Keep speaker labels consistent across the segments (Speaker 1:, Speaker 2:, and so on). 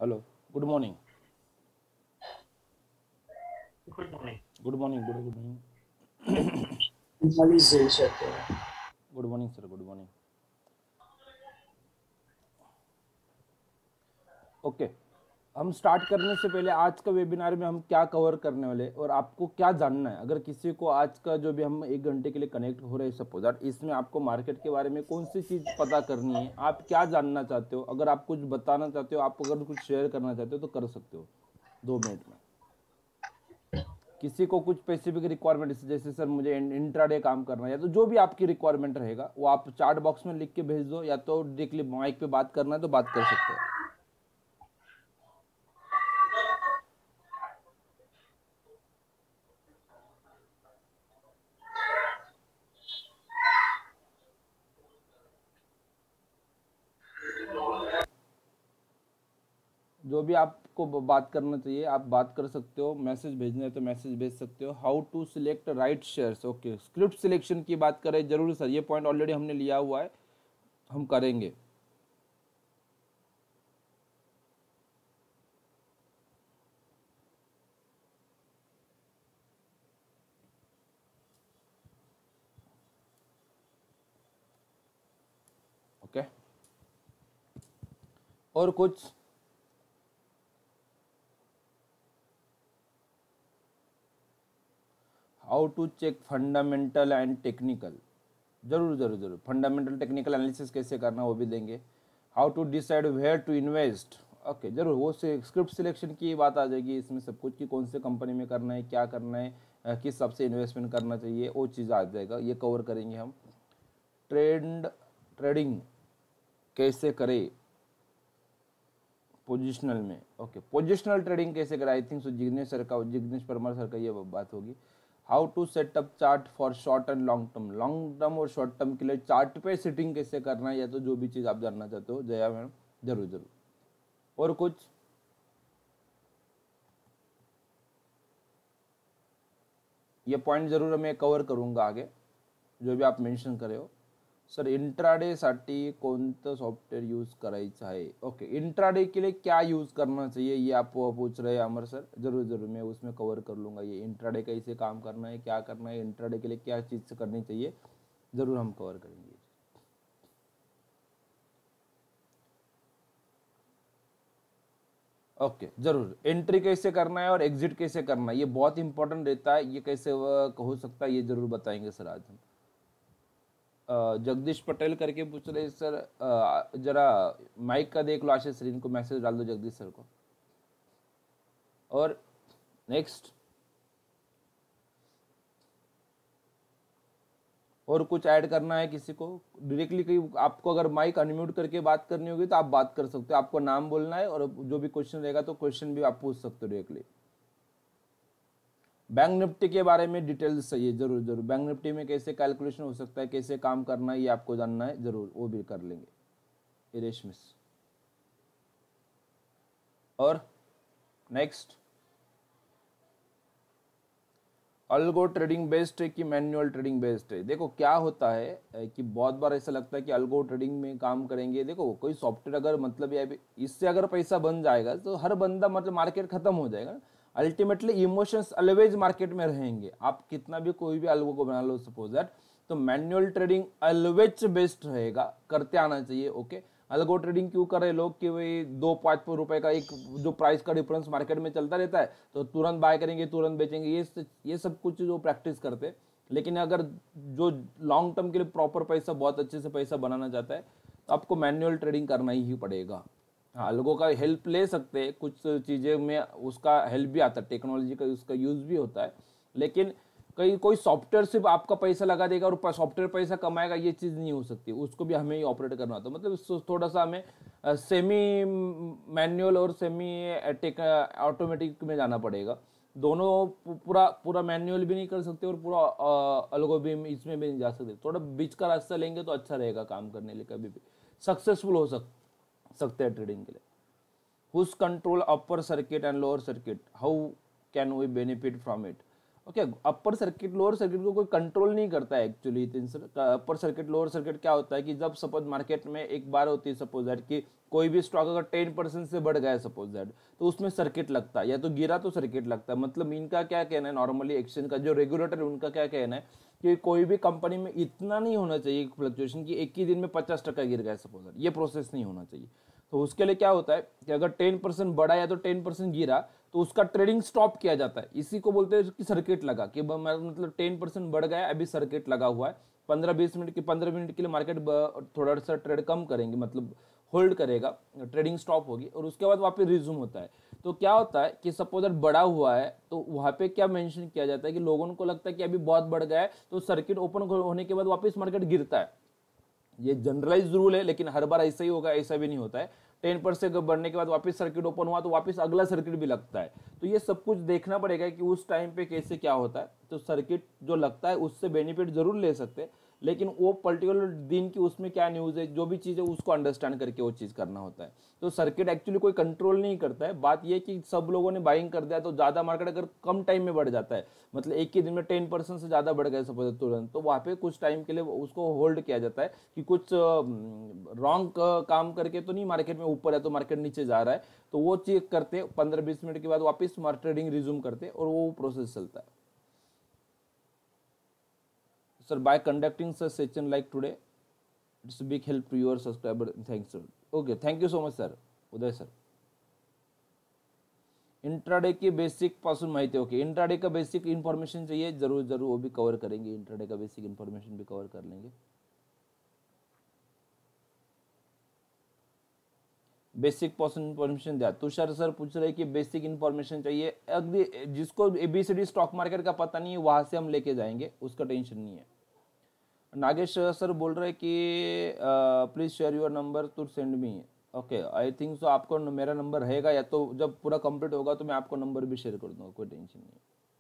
Speaker 1: Hello, good morning.
Speaker 2: Good morning.
Speaker 1: Good morning, good morning.
Speaker 2: वाली जेल करते हैं।
Speaker 1: Good morning sir, good morning. Okay, हम स्टार्ट करने से पहले आज का वेबिनार में हम क्या कवर करने वाले और आपको क्या जानना है। अगर किसी को आज का जो भी हम 1 घंटे के लिए कनेक्ट हो रहे हैं सपोज दैट, इसमें आपको मार्केट के बारे में कौन सी चीज़ पता करनी है, आप क्या जानना चाहते हो, अगर आप कुछ बताना चाहते हो, आप अगर कुछ शेयर करना चाहते हो तो कर सकते हो 2 मिनट में। किसी को कुछ स्पेसिफिक रिक्वायरमेंट, जैसे सर मुझे इंट्राडे काम करना है, या तो जो भी आपकी रिक्वायरमेंट रहेगा वो आप चार्ट बॉक्स में लिख के भेज दो, या तो डायरेक्टली माइक पे बात करना है तो बात कर सकते हैं। जो भी आपको बात करना चाहिए आप बात कर सकते हो, मैसेज भेजना है तो मैसेज भेज सकते हो। How to select right shares, okay, script selection की बात करें, जरूर सर ये पॉइंट ऑलरेडी हमने लिया हुआ है, हम करेंगे। ओके, और कुछ? How to check fundamental and technical, जरूर जरूर जरूर, फंडामेंटल टेक्निकल एनालिसिस कैसे करना वो भी देंगे। How to decide where to invest, okay जरूर, वो से स्क्रिप्ट सिलेक्शन की बात आ जाएगी इसमें सब कुछ, कि कौन से कंपनी में करना है, क्या करना है, किस हिसाब से इन्वेस्टमेंट करना चाहिए, वो चीज़ आ जाएगा, ये कवर करेंगे हम। ट्रेडिंग कैसे करें पोजिशनल में, ओके, पोजिशनल ट्रेडिंग कैसे करें, I think so Jignesh Parmar sir का ये बात होगी। How to setup chart for short and long term और शॉर्ट टर्म के लिए चार्ट पे सिटिंग कैसे करना है, या तो जो भी चीज़ आप जानना चाहते हो जया मैम, जरूर जरूर। और कुछ? ये पॉइंट जरूर मैं कवर करूंगा आगे, जो भी आप मेंशन करे हो। सर इंट्राडे साठी कोणतं सॉफ्टवेअर यूज करायचं आहे, ओके, इंट्राडे के लिए क्या यूज करना चाहिए ये आप पूछ रहे हैं अमर सर, जरूर जरूर मैं उसमें कवर कर लूंगा। ये इंट्राडे कैसे काम करना है, क्या करना है, इंट्राडे के लिए क्या चीज़ करनी चाहिए, जरूर हम कवर करेंगे। ओके जरूर, एंट्री कैसे करना है और एग्जिट कैसे करना है ये बहुत इंपॉर्टेंट रहता है, ये कैसे हो सकता है ये जरूर बताएंगे सर आज हम। जगदीश पटेल करके पूछ रहे सर, जरा माइक का देख लो आशीष सर, इनको मैसेज डाल दो जगदीश सर को। और नेक्स्ट, और कुछ ऐड करना है किसी को डायरेक्टली, कहीं आपको अगर माइक अनम्यूट करके बात करनी होगी तो आप बात कर सकते हो, आपको नाम बोलना है और जो भी क्वेश्चन रहेगा तो क्वेश्चन भी आप पूछ सकते हो डायरेक्टली। बैंक निफ्टी के बारे में डिटेल्स चाहिए, जरूर जरूर, बैंक निफ्टी में कैसे कैलकुलेशन हो सकता है, कैसे काम करना है ये आपको जानना है, जरूर वो भी कर लेंगे रेशमिस। और नेक्स्ट, अल्गो ट्रेडिंग बेस्ड है कि मैनुअल ट्रेडिंग बेस्ड है। देखो क्या होता है कि बहुत बार ऐसा लगता है कि अल्गो ट्रेडिंग में काम करेंगे, देखो कोई सॉफ्टवेयर अगर मतलब ये इससे अगर पैसा बन जाएगा तो हर बंदा मतलब मार्केट खत्म हो जाएगा। अल्टीमेटली इमोशंस ऑलवेज मार्केट में रहेंगे, आप कितना भी कोई भी अल्गो को बना लो सपोज दैट, तो मैनुअल ट्रेडिंग ऑलवेज बेस्ट रहेगा, करते आना चाहिए। ओके, अल्गो ट्रेडिंग क्यों कर रहे लोग कि वही 2-5 रुपए का एक जो प्राइस का डिफरेंस मार्केट में चलता रहता है तो तुरंत बाय करेंगे तुरंत बेचेंगे, ये सब कुछ जो प्रैक्टिस करते हैं। लेकिन अगर जो लॉन्ग टर्म के लिए प्रॉपर पैसा, बहुत अच्छे से पैसा बनाना चाहता है तो आपको मैनुअल ट्रेडिंग करना ही पड़ेगा। हाँ, लोगों का हेल्प ले सकते हैं, कुछ चीज़ें में उसका हेल्प भी आता है, टेक्नोलॉजी का उसका यूज़ भी होता है, लेकिन कहीं कोई सॉफ्टवेयर सिर्फ आपका पैसा लगा देगा और सॉफ्टवेयर पैसा कमाएगा ये चीज़ नहीं हो सकती, उसको भी हमें ही ऑपरेट करना होता है। मतलब थोड़ा सा हमें सेमी मैनुअल और सेमी टेक ऑटोमेटिक में जाना पड़ेगा, दोनों पूरा पूरा मैनुअल भी नहीं कर सकते और पूरा अलगो भी इसमें भी नहीं जा सकते, थोड़ा बीच का रास्ता लेंगे तो अच्छा रहेगा काम करने लिए, कभी भी सक्सेसफुल हो सकते हैं ट्रेडिंग के लिए। Whose control upper circuit and lower circuit, how can we benefit from it, okay, upper circuit lower circuit को कोई कंट्रोल नहीं करता है actually. Upper circuit lower circuit क्या होता है कि जब सपोज मार्केट में एक बार होती है सपोज दैट कि कोई भी स्टॉक अगर 10% से बढ़ गया सपोज दैट, तो उसमें सर्किट लगता है, या तो गिरा तो सर्किट लगता है। मतलब इनका क्या कहना है, नॉर्मली एक्सचेंज का जो रेगुलेटर है उनका क्या कहना है कि कोई भी कंपनी में इतना नहीं होना चाहिए फ्लक्चुएशन कि एक ही दिन में 50% गिर गया सपोज दैट, ये प्रोसेस नहीं होना चाहिए। तो उसके लिए क्या होता है कि अगर 10% बढ़ा या तो 10% गिरा तो उसका ट्रेडिंग स्टॉप किया जाता है। इसी को बोलते हैं कि सर्किट लगा, कि मतलब 10% बढ़ गया, अभी सर्किट लगा हुआ है, 15 मिनट के लिए मार्केट थोड़ा सा ट्रेड कम करेंगे, मतलब होल्ड करेगा, ट्रेडिंग स्टॉप होगी और उसके बाद वापस रिज्यूम होता है। तो क्या होता है कि सपोज बढ़ा हुआ है तो वहां पे क्या मेंशन किया जाता है कि लोगों को लगता है कि अभी बहुत बढ़ गया है, तो सर्किट ओपन होने के बाद वापस मार्केट गिरता है। ये जनरलाइज रूल है, लेकिन हर बार ऐसा ही होगा ऐसा भी नहीं होता है। 10% बढ़ने के बाद वापस सर्किट ओपन हुआ तो वापस अगला सर्किट भी लगता है। तो ये सब कुछ देखना पड़ेगा कि उस टाइम पे कैसे क्या होता है। तो सर्किट जो लगता है उससे बेनिफिट जरूर ले सकते हैं, लेकिन वो पर्टिकुलर दिन की उसमें क्या न्यूज़ है, जो भी चीज़ है उसको अंडरस्टैंड करके वो चीज़ करना होता है। तो सर्किट एक्चुअली कोई कंट्रोल नहीं करता है। बात ये कि सब लोगों ने बाइंग कर दिया तो ज़्यादा मार्केट अगर कम टाइम में बढ़ जाता है, मतलब एक ही दिन में 10% से ज़्यादा बढ़ गए सपोज तुरंत, तो वहाँ पे कुछ टाइम के लिए उसको होल्ड किया जाता है कि कुछ रॉन्ग काम करके तो नहीं मार्केट में ऊपर है तो मार्केट नीचे जा रहा है। तो वो चेक करते 15-20 मिनट के बाद वापस ट्रेडिंग रिज्यूम करते और वो प्रोसेस चलता है। Sir, by conducting such session like today, it's a big help to your subscriber. Thanks, sir. Okay, thank you so much, sir. Uday sir, intraday की बेसिक पासून माहिती, ओके, इंट्राडे का बेसिक इन्फॉर्मेशन चाहिए, जरूर जरूर वो भी कवर करेंगे, इंट्राडे का बेसिक इन्फॉर्मेशन भी कवर कर लेंगे। बेसिक पासून इन्फॉर्मेशन दिया। तुषार सर पूछ रहे कि बेसिक इन्फॉर्मेशन चाहिए, अगली जिसको ABCD स्टॉक मार्केट का पता नहीं है वहां से हम लेके जाएंगे, उसका टेंशन नहीं है। नागेश सर बोल रहे कि please share your number to send me, okay, I think so आपको मेरा नंबर रहेगा, या तो जब पूरा कंप्लीट होगा तो मैं आपको नंबर भी शेयर कर दूंगा, कोई टेंशन नहीं है।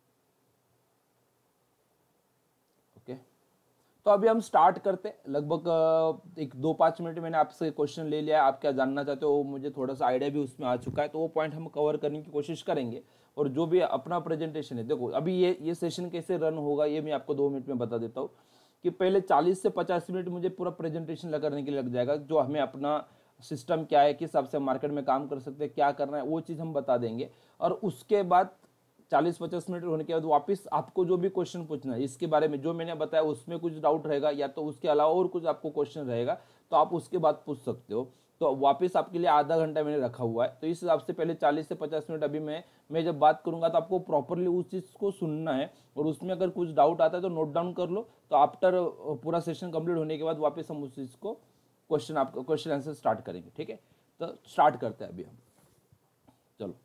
Speaker 1: ओके, तो अभी हम स्टार्ट करते, लगभग एक 2-5 मिनट मैंने आपसे क्वेश्चन ले लिया, आप क्या जानना चाहते हो मुझे थोड़ा सा आइडिया भी उसमें आ चुका है, तो वो पॉइंट हम कवर करने की कोशिश करेंगे। और जो भी अपना प्रेजेंटेशन है, देखो अभी ये सेशन कैसे रन होगा ये मैं आपको 2 मिनट में बता देता हूँ कि पहले 40 से 50 मिनट मुझे पूरा प्रेजेंटेशन करने के लिए लग जाएगा, जो हमें अपना सिस्टम क्या है, किस हिसाब से मार्केट में काम कर सकते हैं, क्या करना है, वो चीज़ हम बता देंगे। और उसके बाद 40-50 मिनट होने के बाद वापस आपको जो भी क्वेश्चन पूछना है इसके बारे में, जो मैंने बताया उसमें कुछ डाउट रहेगा या तो उसके अलावा और कुछ आपको क्वेश्चन रहेगा तो आप उसके बाद पूछ सकते हो। तो वापस आपके लिए आधा घंटा मैंने रखा हुआ है, तो इस हिसाब से पहले 40 से 50 मिनट अभी मैं जब बात करूंगा तो आपको प्रॉपरली उस चीज़ को सुनना है, और उसमें अगर कुछ डाउट आता है तो नोट डाउन कर लो। तो आफ्टर पूरा सेशन कंप्लीट होने के बाद वापस हम उस चीज़ को क्वेश्चन आंसर स्टार्ट करेंगे, ठीक है। तो स्टार्ट करते हैं अभी हम, चलो।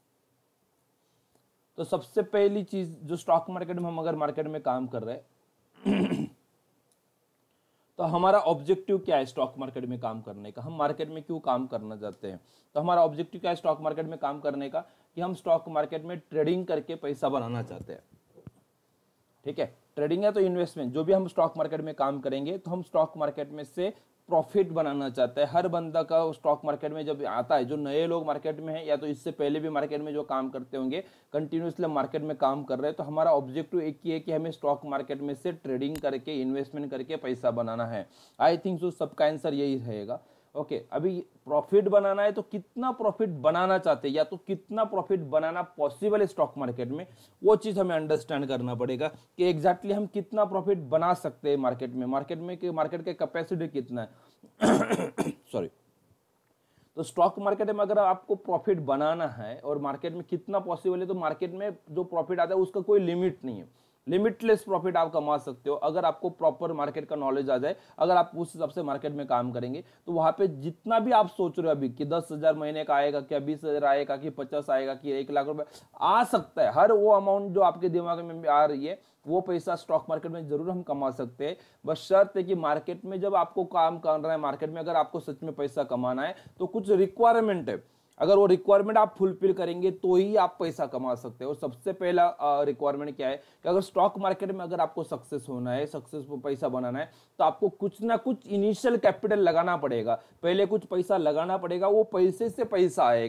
Speaker 1: तो सबसे पहली चीज जो स्टॉक मार्केट में हम अगर मार्केट में काम कर रहे हैं तो हमारा ऑब्जेक्टिव क्या है स्टॉक मार्केट में काम करने का, हम मार्केट में क्यों काम करना चाहते हैं। तो हमारा ऑब्जेक्टिव क्या है स्टॉक मार्केट में काम करने का, कि हम स्टॉक मार्केट में ट्रेडिंग करके पैसा बनाना चाहते हैं, ठीक है। ट्रेडिंग है तो इन्वेस्टमेंट, जो भी हम स्टॉक मार्केट में काम करेंगे तो हम स्टॉक मार्केट में से प्रॉफिट बनाना चाहता है। हर बंदा का स्टॉक मार्केट में जब आता है, जो नए लोग मार्केट में हैं या तो इससे पहले भी मार्केट में जो काम करते होंगे, कंटिन्यूसली मार्केट में काम कर रहे हैं, तो हमारा ऑब्जेक्टिव एक ही है कि हमें स्टॉक मार्केट में से ट्रेडिंग करके इन्वेस्टमेंट करके पैसा बनाना है। आई थिंक सो सबका आंसर यही रहेगा। ओके, अभी प्रॉफिट बनाना है तो कितना प्रॉफिट बनाना चाहते हैं या तो कितना प्रॉफिट बनाना पॉसिबल है स्टॉक मार्केट में, वो चीज हमें अंडरस्टैंड करना पड़ेगा कि एग्जैक्टली हम कितना प्रॉफिट बना सकते हैं मार्केट के कैपेसिटी कितना है सॉरी। तो स्टॉक मार्केट में अगर आपको प्रॉफिट बनाना है और मार्केट में कितना पॉसिबल है, तो मार्केट में जो प्रॉफिट आता है उसका कोई लिमिट नहीं है, लिमिटलेस प्रॉफिट आप कमा सकते हो अगर आपको प्रॉपर मार्केट का नॉलेज आ जाए। अगर आप उस हिसाब से मार्केट में काम करेंगे तो वहां पे जितना भी आप सोच रहे हो अभी कि 10,000 महीने का आएगा, क्या 20,000 आएगा, कि 50 आएगा, कि 1 लाख रुपए आ सकता है, हर वो अमाउंट जो आपके दिमाग में आ रही है वो पैसा स्टॉक मार्केट में जरूर हम कमा सकते हैं। बस शर्त है कि मार्केट में जब आपको काम करना है, मार्केट में अगर आपको सच में पैसा कमाना है तो कुछ रिक्वायरमेंट है, अगर वो रिक्वायरमेंट आप फुलफिल करेंगे तो ही आप पैसा कमा सकते हो। सबसे पहला रिक्वायरमेंट क्या है कि अगर स्टॉक मार्केट में अगर आपको सक्सेस होना है, सक्सेसफुल पैसा बनाना है, तो आपको कुछ ना कुछ इनिशियल कैपिटल लगाना पड़ेगा, पहले कुछ पैसा लगाना पड़ेगा, वो पैसे से पैसा आएगा।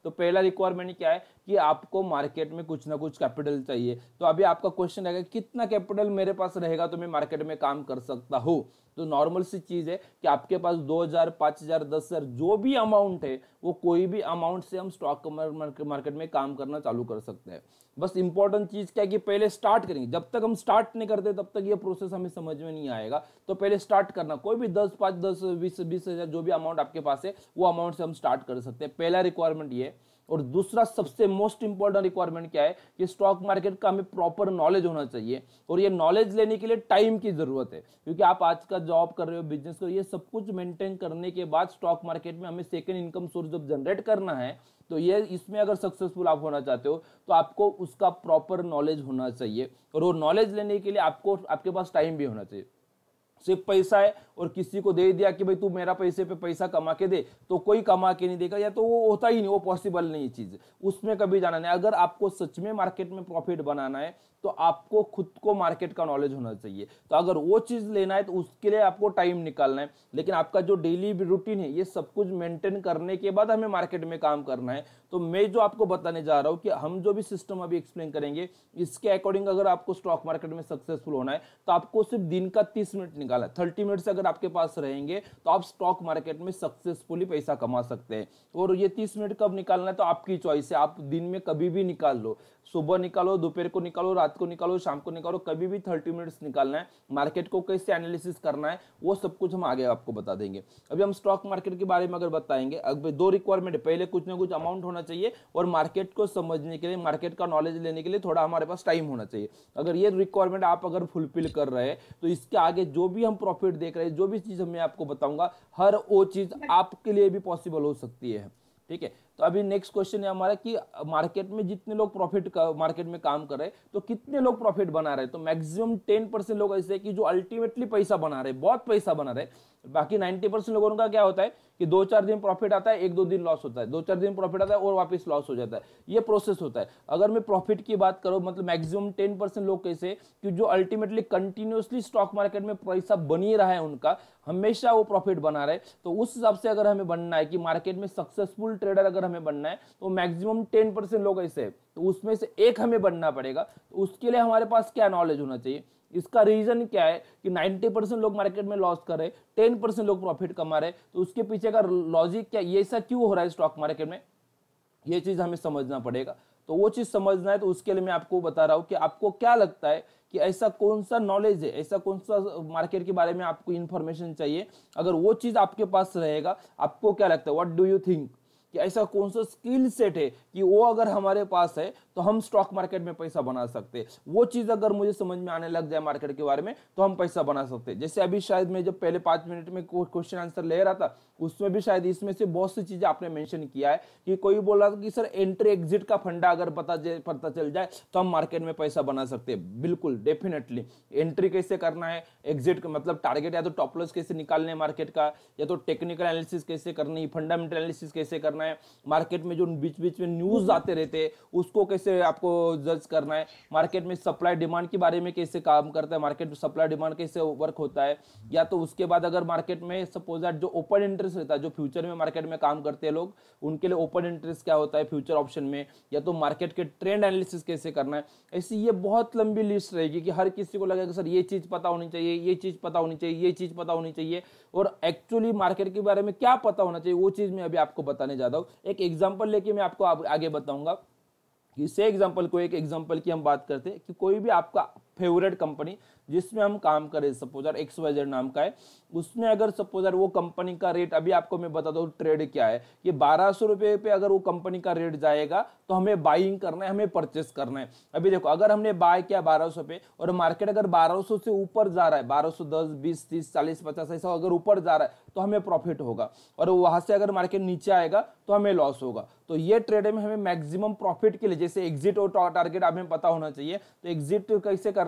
Speaker 1: तो पहला रिक्वायरमेंट क्या है कि आपको मार्केट में कुछ ना कुछ कैपिटल चाहिए। तो अभी आपका क्वेश्चन रहेगा कितना कैपिटल मेरे पास रहेगा तो मैं मार्केट में काम कर सकता हूँ। तो नॉर्मल सी चीज है कि आपके पास 2000, 5000, 10,000 जो भी अमाउंट है वो कोई भी अमाउंट से हम स्टॉक मार्केट में काम करना चालू कर सकते हैं। बस इंपॉर्टेंट चीज क्या है कि पहले स्टार्ट करेंगे। जब तक हम स्टार्ट नहीं करते तब तक ये प्रोसेस हमें समझ में नहीं आएगा। तो पहले स्टार्ट करना, कोई भी 10, 5, 10, 20,000 जो भी अमाउंट आपके पास है वो अमाउंट से हम स्टार्ट कर सकते हैं। पहला रिक्वायरमेंट ये। और दूसरा सबसे मोस्ट इंपॉर्टेंट रिक्वायरमेंट क्या है कि स्टॉक मार्केट का हमें प्रॉपर नॉलेज होना चाहिए। और ये नॉलेज लेने के लिए टाइम की जरूरत है, क्योंकि आप आज का जॉब कर रहे हो, बिजनेस कर रहे हो, ये सब कुछ मेंटेन करने के बाद स्टॉक मार्केट में हमें सेकंड इनकम सोर्स जब जनरेट करना है, तो ये इसमें अगर सक्सेसफुल आप होना चाहते हो तो आपको उसका प्रॉपर नॉलेज होना चाहिए। और वो नॉलेज लेने के लिए आपको आपके पास टाइम भी होना चाहिए। सिर्फ पैसा है और किसी को दे दिया कि भाई तू मेरा पैसे पे पैसा कमा के दे, तो कोई कमा के नहीं देगा, या तो वो होता ही नहीं, वो पॉसिबल नहीं चीज, उसमें कभी जाना नहीं। अगर आपको सच में मार्केट में प्रॉफिट बनाना है तो आपको खुद को मार्केट का नॉलेज होना चाहिए। तो अगर वो चीज लेना है तो उसके लिए आपको टाइम निकालना है। लेकिन आपका जो डेली रूटीन है ये सब कुछ मेंटेन करने के बाद हमें मार्केट में काम करना है। तो मैं जो आपको बताने जा रहा हूं कि हम जो भी सिस्टम अभी एक्सप्लेन करेंगे इसके अकॉर्डिंग अगर आपको स्टॉक मार्केट में सक्सेसफुल होना है तो आपको सिर्फ दिन का 30 मिनट निकालना है। 30 मिनट्स अगर आपके पास रहेंगे तो आप स्टॉक मार्केट में सक्सेसफुली पैसा कमा सकते हैं। और ये 30 मिनट कब निकालना है तो आपकी चॉइस है, आप दिन में कभी भी निकाल लो, सुबह निकालो, दोपहर को निकालो, रात को निकालो, शाम को निकालो, कभी भी 30 मिनट्स निकालना है। मार्केट को कैसे एनालिसिस करना है वो सब कुछ हम आगे आपको बता देंगे। अभी हम स्टॉक मार्केट के बारे में अगर बताएंगे, अगर 2 रिक्वायरमेंट है, पहले कुछ ना कुछ अमाउंट होना चाहिए और मार्केट को समझने के लिए, मार्केट का नॉलेज लेने के लिए थोड़ा हमारे पास टाइम होना चाहिए। अगर ये रिक्वायरमेंट आप अगर फुलफिल कर रहे हैं तो इसके आगे जो भी हम प्रॉफिट देख रहे हैं, जो भी चीज मैं आपको बताऊंगा, हर वो चीज आपके लिए भी पॉसिबल हो सकती है। ठीक है, तो अभी नेक्स्ट क्वेश्चन है हमारा कि मार्केट में जितने लोग प्रॉफिट मार्केट में काम कर रहे हैं तो कितने लोग प्रॉफिट बना रहे हैं। तो मैक्सिमम 10% लोग ऐसे हैं कि जो अल्टीमेटली पैसा बना रहे हैं, बहुत पैसा बना रहे हैं। बाकी 90% लोगों का क्या होता है कि 2-4 दिन प्रॉफिट आता है, 1-2 दिन लॉस होता है, 2-4 दिन प्रॉफिट आता है और वापस लॉस हो जाता है। ये प्रोसेस होता है। अगर मैं प्रॉफिट की बात करूं, मतलब मैक्सिमम 10% लोग कैसे कि जो अल्टीमेटली कंटिन्यूअसली स्टॉक मार्केट में पैसा बनी रहा है, उनका हमेशा वो प्रॉफिट बना रहे। तो उस हिसाब से अगर हमें बनना है कि मार्केट में सक्सेसफुल ट्रेडर अगर हमें बनना है तो मैक्सिमम 10% लोग ऐसे हैं, तो उसमें से एक हमें बनना पड़ेगा। तो उसके लिए हमारे पास क्या नॉलेज होना चाहिए। इसका रीजन क्या है कि 90% लोग मार्केट में लॉस कर रहे, 10% लोग प्रॉफिट कमा रहे, तो उसके पीछे का लॉजिक क्या, ये ऐसा क्यों हो रहा है स्टॉक मार्केट में, ये चीज हमें समझना पड़ेगा। तो वो चीज समझना है तो उसके लिए मैं आपको बता रहा हूं कि आपको क्या लगता है कि ऐसा कौन सा नॉलेज है, ऐसा कौन सा मार्केट के बारे में आपको इंफॉर्मेशन चाहिए। अगर वो चीज आपके पास रहेगा, आपको क्या लगता है, व्हाट डू यू थिंक, कि ऐसा कौन सा स्किल सेट है कि वो अगर हमारे पास है तो हम स्टॉक मार्केट में पैसा बना सकते हैं। वो चीज अगर मुझे समझ में आने लग जाए मार्केट के बारे में तो हम पैसा बना सकते हैं। जैसे अभी शायद मैं जब पहले 5 मिनट में क्वेश्चन आंसर ले रहा था उसमें भी शायद इसमें से बहुत सी चीजें आपने मेंशन किया है कि कोई बोल रहा था कि सर एंट्री एग्जिट का फंडा अगर पता चल जाए तो हम मार्केट में पैसा बना सकते हैं। बिल्कुल डेफिनेटली, एंट्री कैसे करना है, एग्जिट मतलब टारगेट या तो टॉप लॉस कैसे निकालने मार्केट का, या तो टेक्निकल एनालिसिस कैसे करनी, फंडामेंटल एनालिसिस कैसे करना है, मार्केट में जो बीच बीच में न्यूज आते रहते हैं उसको कैसे आपको जज करना है, मार्केट में सप्लाई डिमांड के बारे में कैसे काम करता है, मार्केट में सप्लाई डिमांड कैसे वर्क होता है। या तो उसके बाद अगर मार्केट में सपोज दैट जो ओपन इंटरेस्ट रहता है, जो फ्यूचर में मार्केट में काम करते हैं लोग, उनके लिए ओपन इंटरेस्ट क्या होता है फ्यूचर ऑप्शन में, या तो मार्केट के ट्रेंड एनालिसिस कैसे करना है। ऐसी ये बहुत लंबी लिस्ट रहेगी कि हर किसी को लगेगा सर ये चीज पता होनी चाहिए, ये चीज पता होनी चाहिए, ये चीज पता होनी चाहिए। और एक्चुअली मार्केट के बारे में क्या पता होना चाहिए वो चीज मैं अभी आपको बताने जा रहा हूं। एक एग्जांपल लेके मैं आपको आगे बताऊंगा कि से एग्जांपल को, एक एग्जांपल की हम बात करते हैं कि कोई भी आपका फेवरेट कंपनी जिसमें हम काम करें, सपोज XYZ नाम का है, उसमें अगर सपोज वो कंपनी का रेट, अभी आपको मैं बता दूं ट्रेड क्या है, ये 1200 रुपए पे अगर वो कंपनी का रेट जाएगा तो हमें बाइंग करना है, हमें परचेस करना है। अभी देखो अगर हमने बाय किया 1200 पे और मार्केट अगर 1200 से ऊपर जा रहा है, 1210, 20, 30, 40, 50 ऐसा अगर ऊपर जा रहा है तो हमें प्रॉफिट होगा, और वहां से अगर मार्केट नीचे आएगा तो हमें लॉस होगा। तो ये ट्रेड में हमें मैक्सिमम प्रॉफिट के लिए, जैसे एग्जिट और टारगेट हमें पता होना चाहिए, तो एग्जिट कैसे करना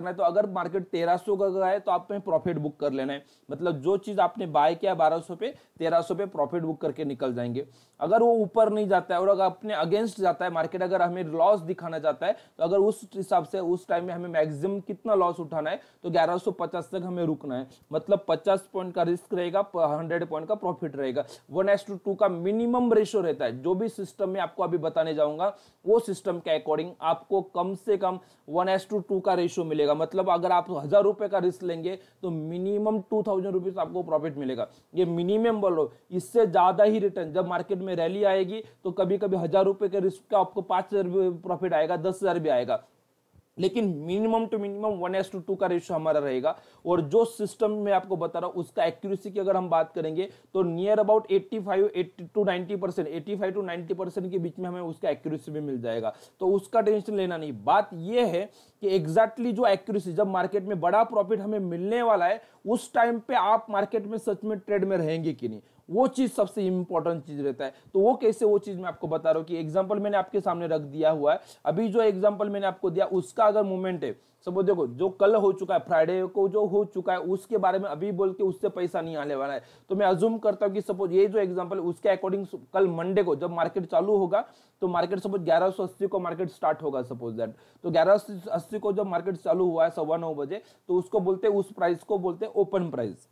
Speaker 1: करना है, तो अगर मार्केट 1300 का गया है तो आपने प्रॉफिट बुक कर लेना है। मतलब जो चीज आपने बाय किया 1200 पे, 1300 पे प्रॉफिट बुक करके निकल जाएंगे। अगर वो ऊपर नहीं जाता है और अगर अपने अगेंस्ट जाता है मार्केट, अगर हमें लॉस दिखाना चाहता है, तो अगर उस हिसाब से उस टाइम में हमें मैक्सिमम कितना लॉस उठाना है, तो 1150 तक हमें रुकना है। मतलब 50 पॉइंट का रिस्क रहेगा, 100 पॉइंट का प्रॉफिट रहेगा। 1:2 का मिनिमम रेशियो रहता है। जो भी सिस्टम में आपको अभी बताने जाऊंगा वो सिस्टम के अकॉर्डिंग आपको कम से कम 1:2 का रेशियो मिलेगा। मतलब अगर आप 1000 रुपए का रिस्क लेंगे तो मिनिमम 2000 रुपीज आपको प्रॉफिट मिलेगा। ये मिनिमम बोलो, इससे ज्यादा ही रिटर्न जब मार्केट में रैली आएगी तो कभी कभी 1000 रुपए के रिस्क का आपको 5000 प्रॉफिट आएगा, 10,000 भी आएगा। लेकिन मिनिमम टू मिनिमम 1:2 का रेशियो हमारा रहेगा। और जो सिस्टम में आपको बता रहा हूं उसका एक्यूरेसी की अगर हम बात करेंगे तो नियर अबाउट 85 टू 90%, 85 टू 90% के बीच में हमें उसका एक्यूरेसी भी मिल जाएगा। तो उसका टेंशन लेना नहीं। बात यह है कि एग्जैक्टली जो एक्यूरेसी, जब मार्केट में बड़ा प्रॉफिट हमें मिलने वाला है उस टाइम पे आप मार्केट में सच में ट्रेड में रहेंगे कि नहीं, वो चीज सबसे इंपॉर्टेंट चीज रहता है। तो वो कैसे, वो चीज मैं आपको बता रहा हूं कि एग्जांपल मैंने आपके सामने रख दिया हुआ है। अभी जो एग्जांपल मैंने आपको दिया उसका अगर मूवमेंट है, सपोज देखो जो कल हो चुका है, फ्राइडे को जो हो चुका है, उसके बारे में अभी बोल के उससे पैसा नहीं आने वाला है। तो मैं अज्यूम करता हूं कि सपोज ये जो एग्जांपल है उसके अकॉर्डिंग कल मंडे को जब मार्केट चालू होगा तो मार्केट सपोज 1180 को मार्केट स्टार्ट होगा सपोज दैट। तो 1180 को जब मार्केट चालू हुआ है 9:15 बजे, तो उसको बोलते हैं, उस प्राइस को बोलते हैं ओपन प्राइस।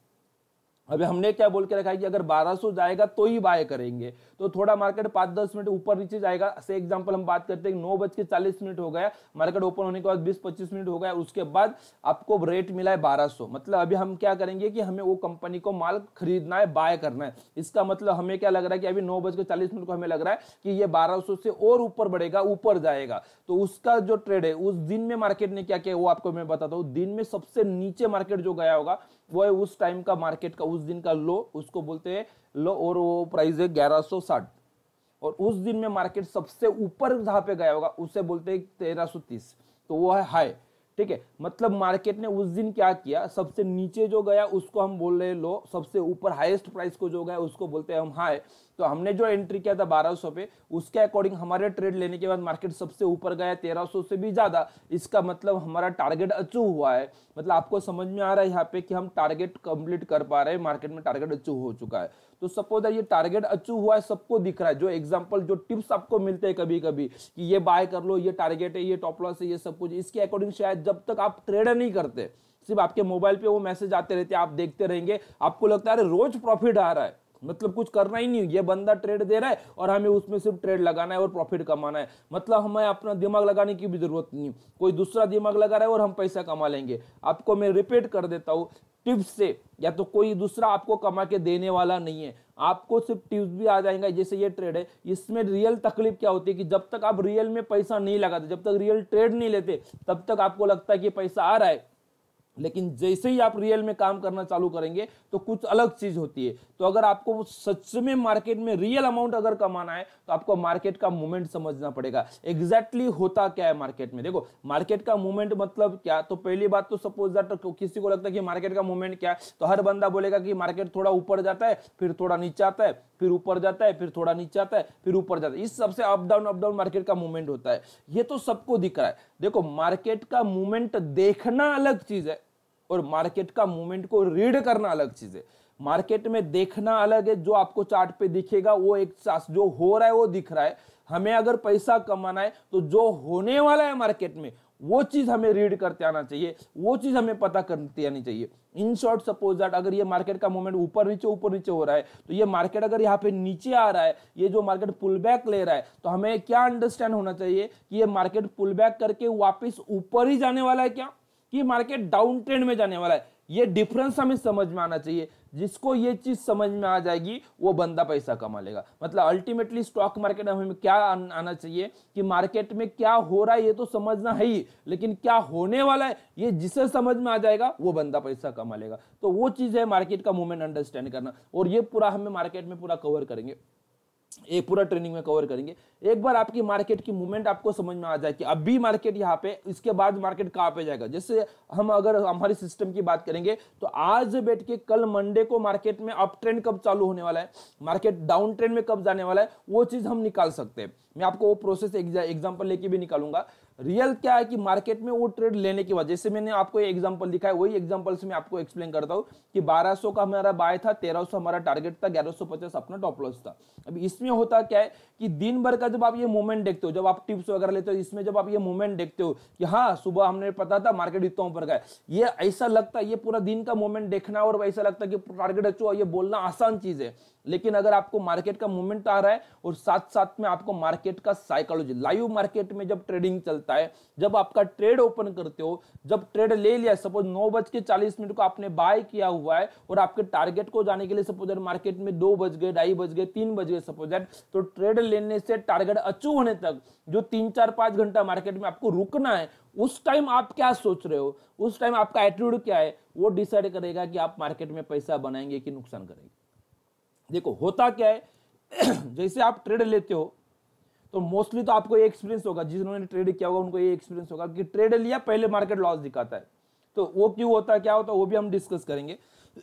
Speaker 1: अभी हमने क्या बोल के रखा है कि अगर 1200 जाएगा तो ही बाय करेंगे। तो थोड़ा मार्केट 5-10 मिनट ऊपर नीचे जाएगा। से एग्जांपल हम बात करते हैं 9:40 हो गया, मार्केट ओपन होने के बाद 20-25 मिनट हो गया, उसके बाद आपको रेट मिला है 1200। मतलब अभी हम क्या करेंगे कि हमें वो कंपनी को माल खरीदना है, बाय करना है। इसका मतलब हमें क्या लग रहा है कि अभी 9:40 को हमें लग रहा है कि ये 1200 से और ऊपर बढ़ेगा, ऊपर जाएगा। तो उसका जो ट्रेड है उस दिन में मार्केट ने क्या किया वो आपको मैं बताता हूँ। दिन में सबसे नीचे मार्केट जो गया होगा वो है उस टाइम का मार्केट का उस दिन का लो, उसको बोलते हैं लो, और वो प्राइस है 1160। और उस दिन में मार्केट सबसे ऊपर जहां पे गया होगा उसे बोलते हैं 1330, तो वो है हाई। ठीक है, मतलब मार्केट ने उस दिन क्या किया, सबसे नीचे जो गया उसको हम बोल रहे हैं लो, सबसे ऊपर हाईएस्ट प्राइस को जो गया उसको बोलते हैं हम हाई। तो हमने जो एंट्री किया था 1200 पे, उसके अकॉर्डिंग हमारे ट्रेड लेने के बाद मार्केट सबसे ऊपर गया 1300 से भी ज्यादा। इसका मतलब हमारा टारगेट अचीव हुआ है। मतलब आपको समझ में आ रहा है यहाँ पे कि हम टारगेट कंप्लीट कर पा रहे हैं, मार्केट में टारगेट अचीव हो चुका है। तो सपोज ये टारगेट अचीव हुआ है, सबको दिख रहा है। जो एग्जांपल जो टिप्स आपको मिलते हैं कभी कभी कि ये बाय कर लो, ये टारगेट है, ये टॉप लॉस है, ये सब कुछ, इसके अकॉर्डिंग शायद जब तक आप ट्रेड नहीं करते, सिर्फ आपके मोबाइल पे वो मैसेज आते रहते हैं, आप देखते रहेंगे, आपको लगता है अरे रोज प्रॉफिट आ रहा है, मतलब कुछ करना ही नहीं, ये बंदा ट्रेड दे रहा है और हमें उसमें सिर्फ ट्रेड लगाना है और प्रॉफिट कमाना है। मतलब हमें अपना दिमाग लगाने की भी जरूरत नहीं, कोई दूसरा दिमाग लगा रहा है और हम पैसा कमा लेंगे। आपको मैं रिपीट कर देता हूं, टिप्स से या तो कोई दूसरा आपको कमा के देने वाला नहीं है, आपको सिर्फ टिप्स भी आ जाएगा। जैसे ये ट्रेड है, इसमें रियल तकलीफ क्या होती है कि जब तक आप रियल में पैसा नहीं लगाते, जब तक रियल ट्रेड नहीं लेते, तब तक आपको लगता है कि पैसा आ रहा है। लेकिन जैसे ही आप रियल में काम करना चालू करेंगे तो कुछ अलग चीज होती है। तो अगर आपको सच में मार्केट में रियल अमाउंट अगर कमाना है तो आपको मार्केट का मूवमेंट समझना पड़ेगा। एग्जैक्टली होता क्या है मार्केट में, देखो मार्केट का मूवमेंट मतलब क्या। तो पहली बात तो सपोज दैट किसी को लगता है कि मार्केट का मूवमेंट क्या है, तो हर बंदा बोलेगा कि मार्केट थोड़ा ऊपर जाता है, फिर थोड़ा नीचे आता है, फिर ऊपर जाता है, फिर थोड़ा नीचे आता है, फिर ऊपर जाता है। इस सबसे अप डाउन मार्केट का मूवमेंट होता है। ये तो सबको दिख रहा है। देखो मार्केट का मूवमेंट देखना अलग चीज है और मार्केट का मूवमेंट को रीड करना अलग चीज है। मार्केट में देखना अलग है, जो आपको चार्ट पे दिखेगा वो एक जो हो रहा है वो दिख रहा है। हमें अगर पैसा कमाना है तो जो होने वाला है मार्केट में वो चीज हमें रीड करते आना चाहिए, वो चीज हमें पता करती आनी चाहिए। इन शॉर्ट सपोज दैट अगर ये मार्केट का मूवमेंट ऊपर नीचे हो रहा है, तो ये मार्केट अगर यहाँ पे नीचे आ रहा है, ये जो मार्केट पुल बैक ले रहा है, तो हमें क्या अंडरस्टैंड होना चाहिए कि ये मार्केट पुल बैक करके वापस ऊपर ही जाने वाला है क्या, कि मार्केट डाउन ट्रेंड में जाने वाला है। ये डिफरेंस हमें समझ में आना चाहिए। जिसको ये चीज समझ में आ जाएगी वो बंदा पैसा कमा लेगा। मतलब अल्टीमेटली स्टॉक मार्केट में हमें क्या आना चाहिए कि मार्केट में क्या हो रहा है ये तो समझना है ही, लेकिन क्या होने वाला है ये जिसे समझ में आ जाएगा वो बंदा पैसा कमा लेगा। तो वो चीज है मार्केट का मूवमेंट अंडरस्टैंड करना। और ये पूरा हमें मार्केट में पूरा कवर करेंगे, एक पूरा ट्रेनिंग में कवर करेंगे। एक बार आपकी मार्केट की मूवमेंट आपको समझ में आ जाए कि अभी मार्केट यहाँ पे, इसके बाद मार्केट कहाँ पे जाएगा। जैसे हम अगर हमारी सिस्टम की बात करेंगे तो आज बैठ के कल मंडे को मार्केट में अप ट्रेंड कब चालू होने वाला है, मार्केट डाउन ट्रेंड में कब जाने वाला है, वो चीज हम निकाल सकते हैं। मैं आपको वो प्रोसेस एग्जांपल लेके भी निकालूंगा। रियल क्या है कि मार्केट में वो ट्रेड लेने के बाद, जैसे मैंने आपको ये एग्जांपल दिखाया, वही एग्जांपल से मैं आपको एक्सप्लेन करता हूं कि 1200 का हमारा बाय था, 1300 हमारा टारगेट था, 1150 अपना टॉप लॉस था। अब इसमें होता क्या है कि दिन भर का जब आप ये मूवमेंट देखते हो, जब आप टिप्स वगैरह लेते हो, इसमें जब आप ये मूवमेंट देखते हो कि हाँ सुबह हमने पता था मार्केट इतना ऊपर गया, ये ऐसा लगता है, ये पूरा दिन का मूवमेंट देखना और ऐसा लगता है कि टारगेट अचीव, ये बोलना आसान चीज है। लेकिन अगर आपको मार्केट का मूवमेंट आ रहा है और साथ साथ में आपको मार्केट का साइकोलॉजी, लाइव मार्केट में जब ट्रेडिंग चलता है, जब आपका ट्रेड ओपन करते हो, जब ट्रेड ले लिया, सपोज 9:40 को आपने बाय किया हुआ है और आपके टारगेट को जाने के लिए सपोज मार्केट में 2 बज गए, 2:30 बज गए, 3 बज गए सपोज, तो ट्रेड लेने से टारगेट अचीव होने तक जो 3-4-5 घंटा मार्केट में आपको रुकना है, उस टाइम आप क्या सोच रहे हो, उस टाइम आपका एटीट्यूड क्या है, वो डिसाइड करेगा कि आप मार्केट में पैसा बनाएंगे कि नुकसान करेंगे। देखो होता क्या है जैसे आप ट्रेड लेते हो तो मोस्टली तो आपको ये एक्सपीरियंस होगा, जिन्होंने ट्रेड किया होगा उनको ये एक्सपीरियंस होगा कि ट्रेड लिया पहले मार्केट लॉस दिखाता है, तो वो क्यों होता है, क्या होता है, वो भी हम डिस्कस करेंगे।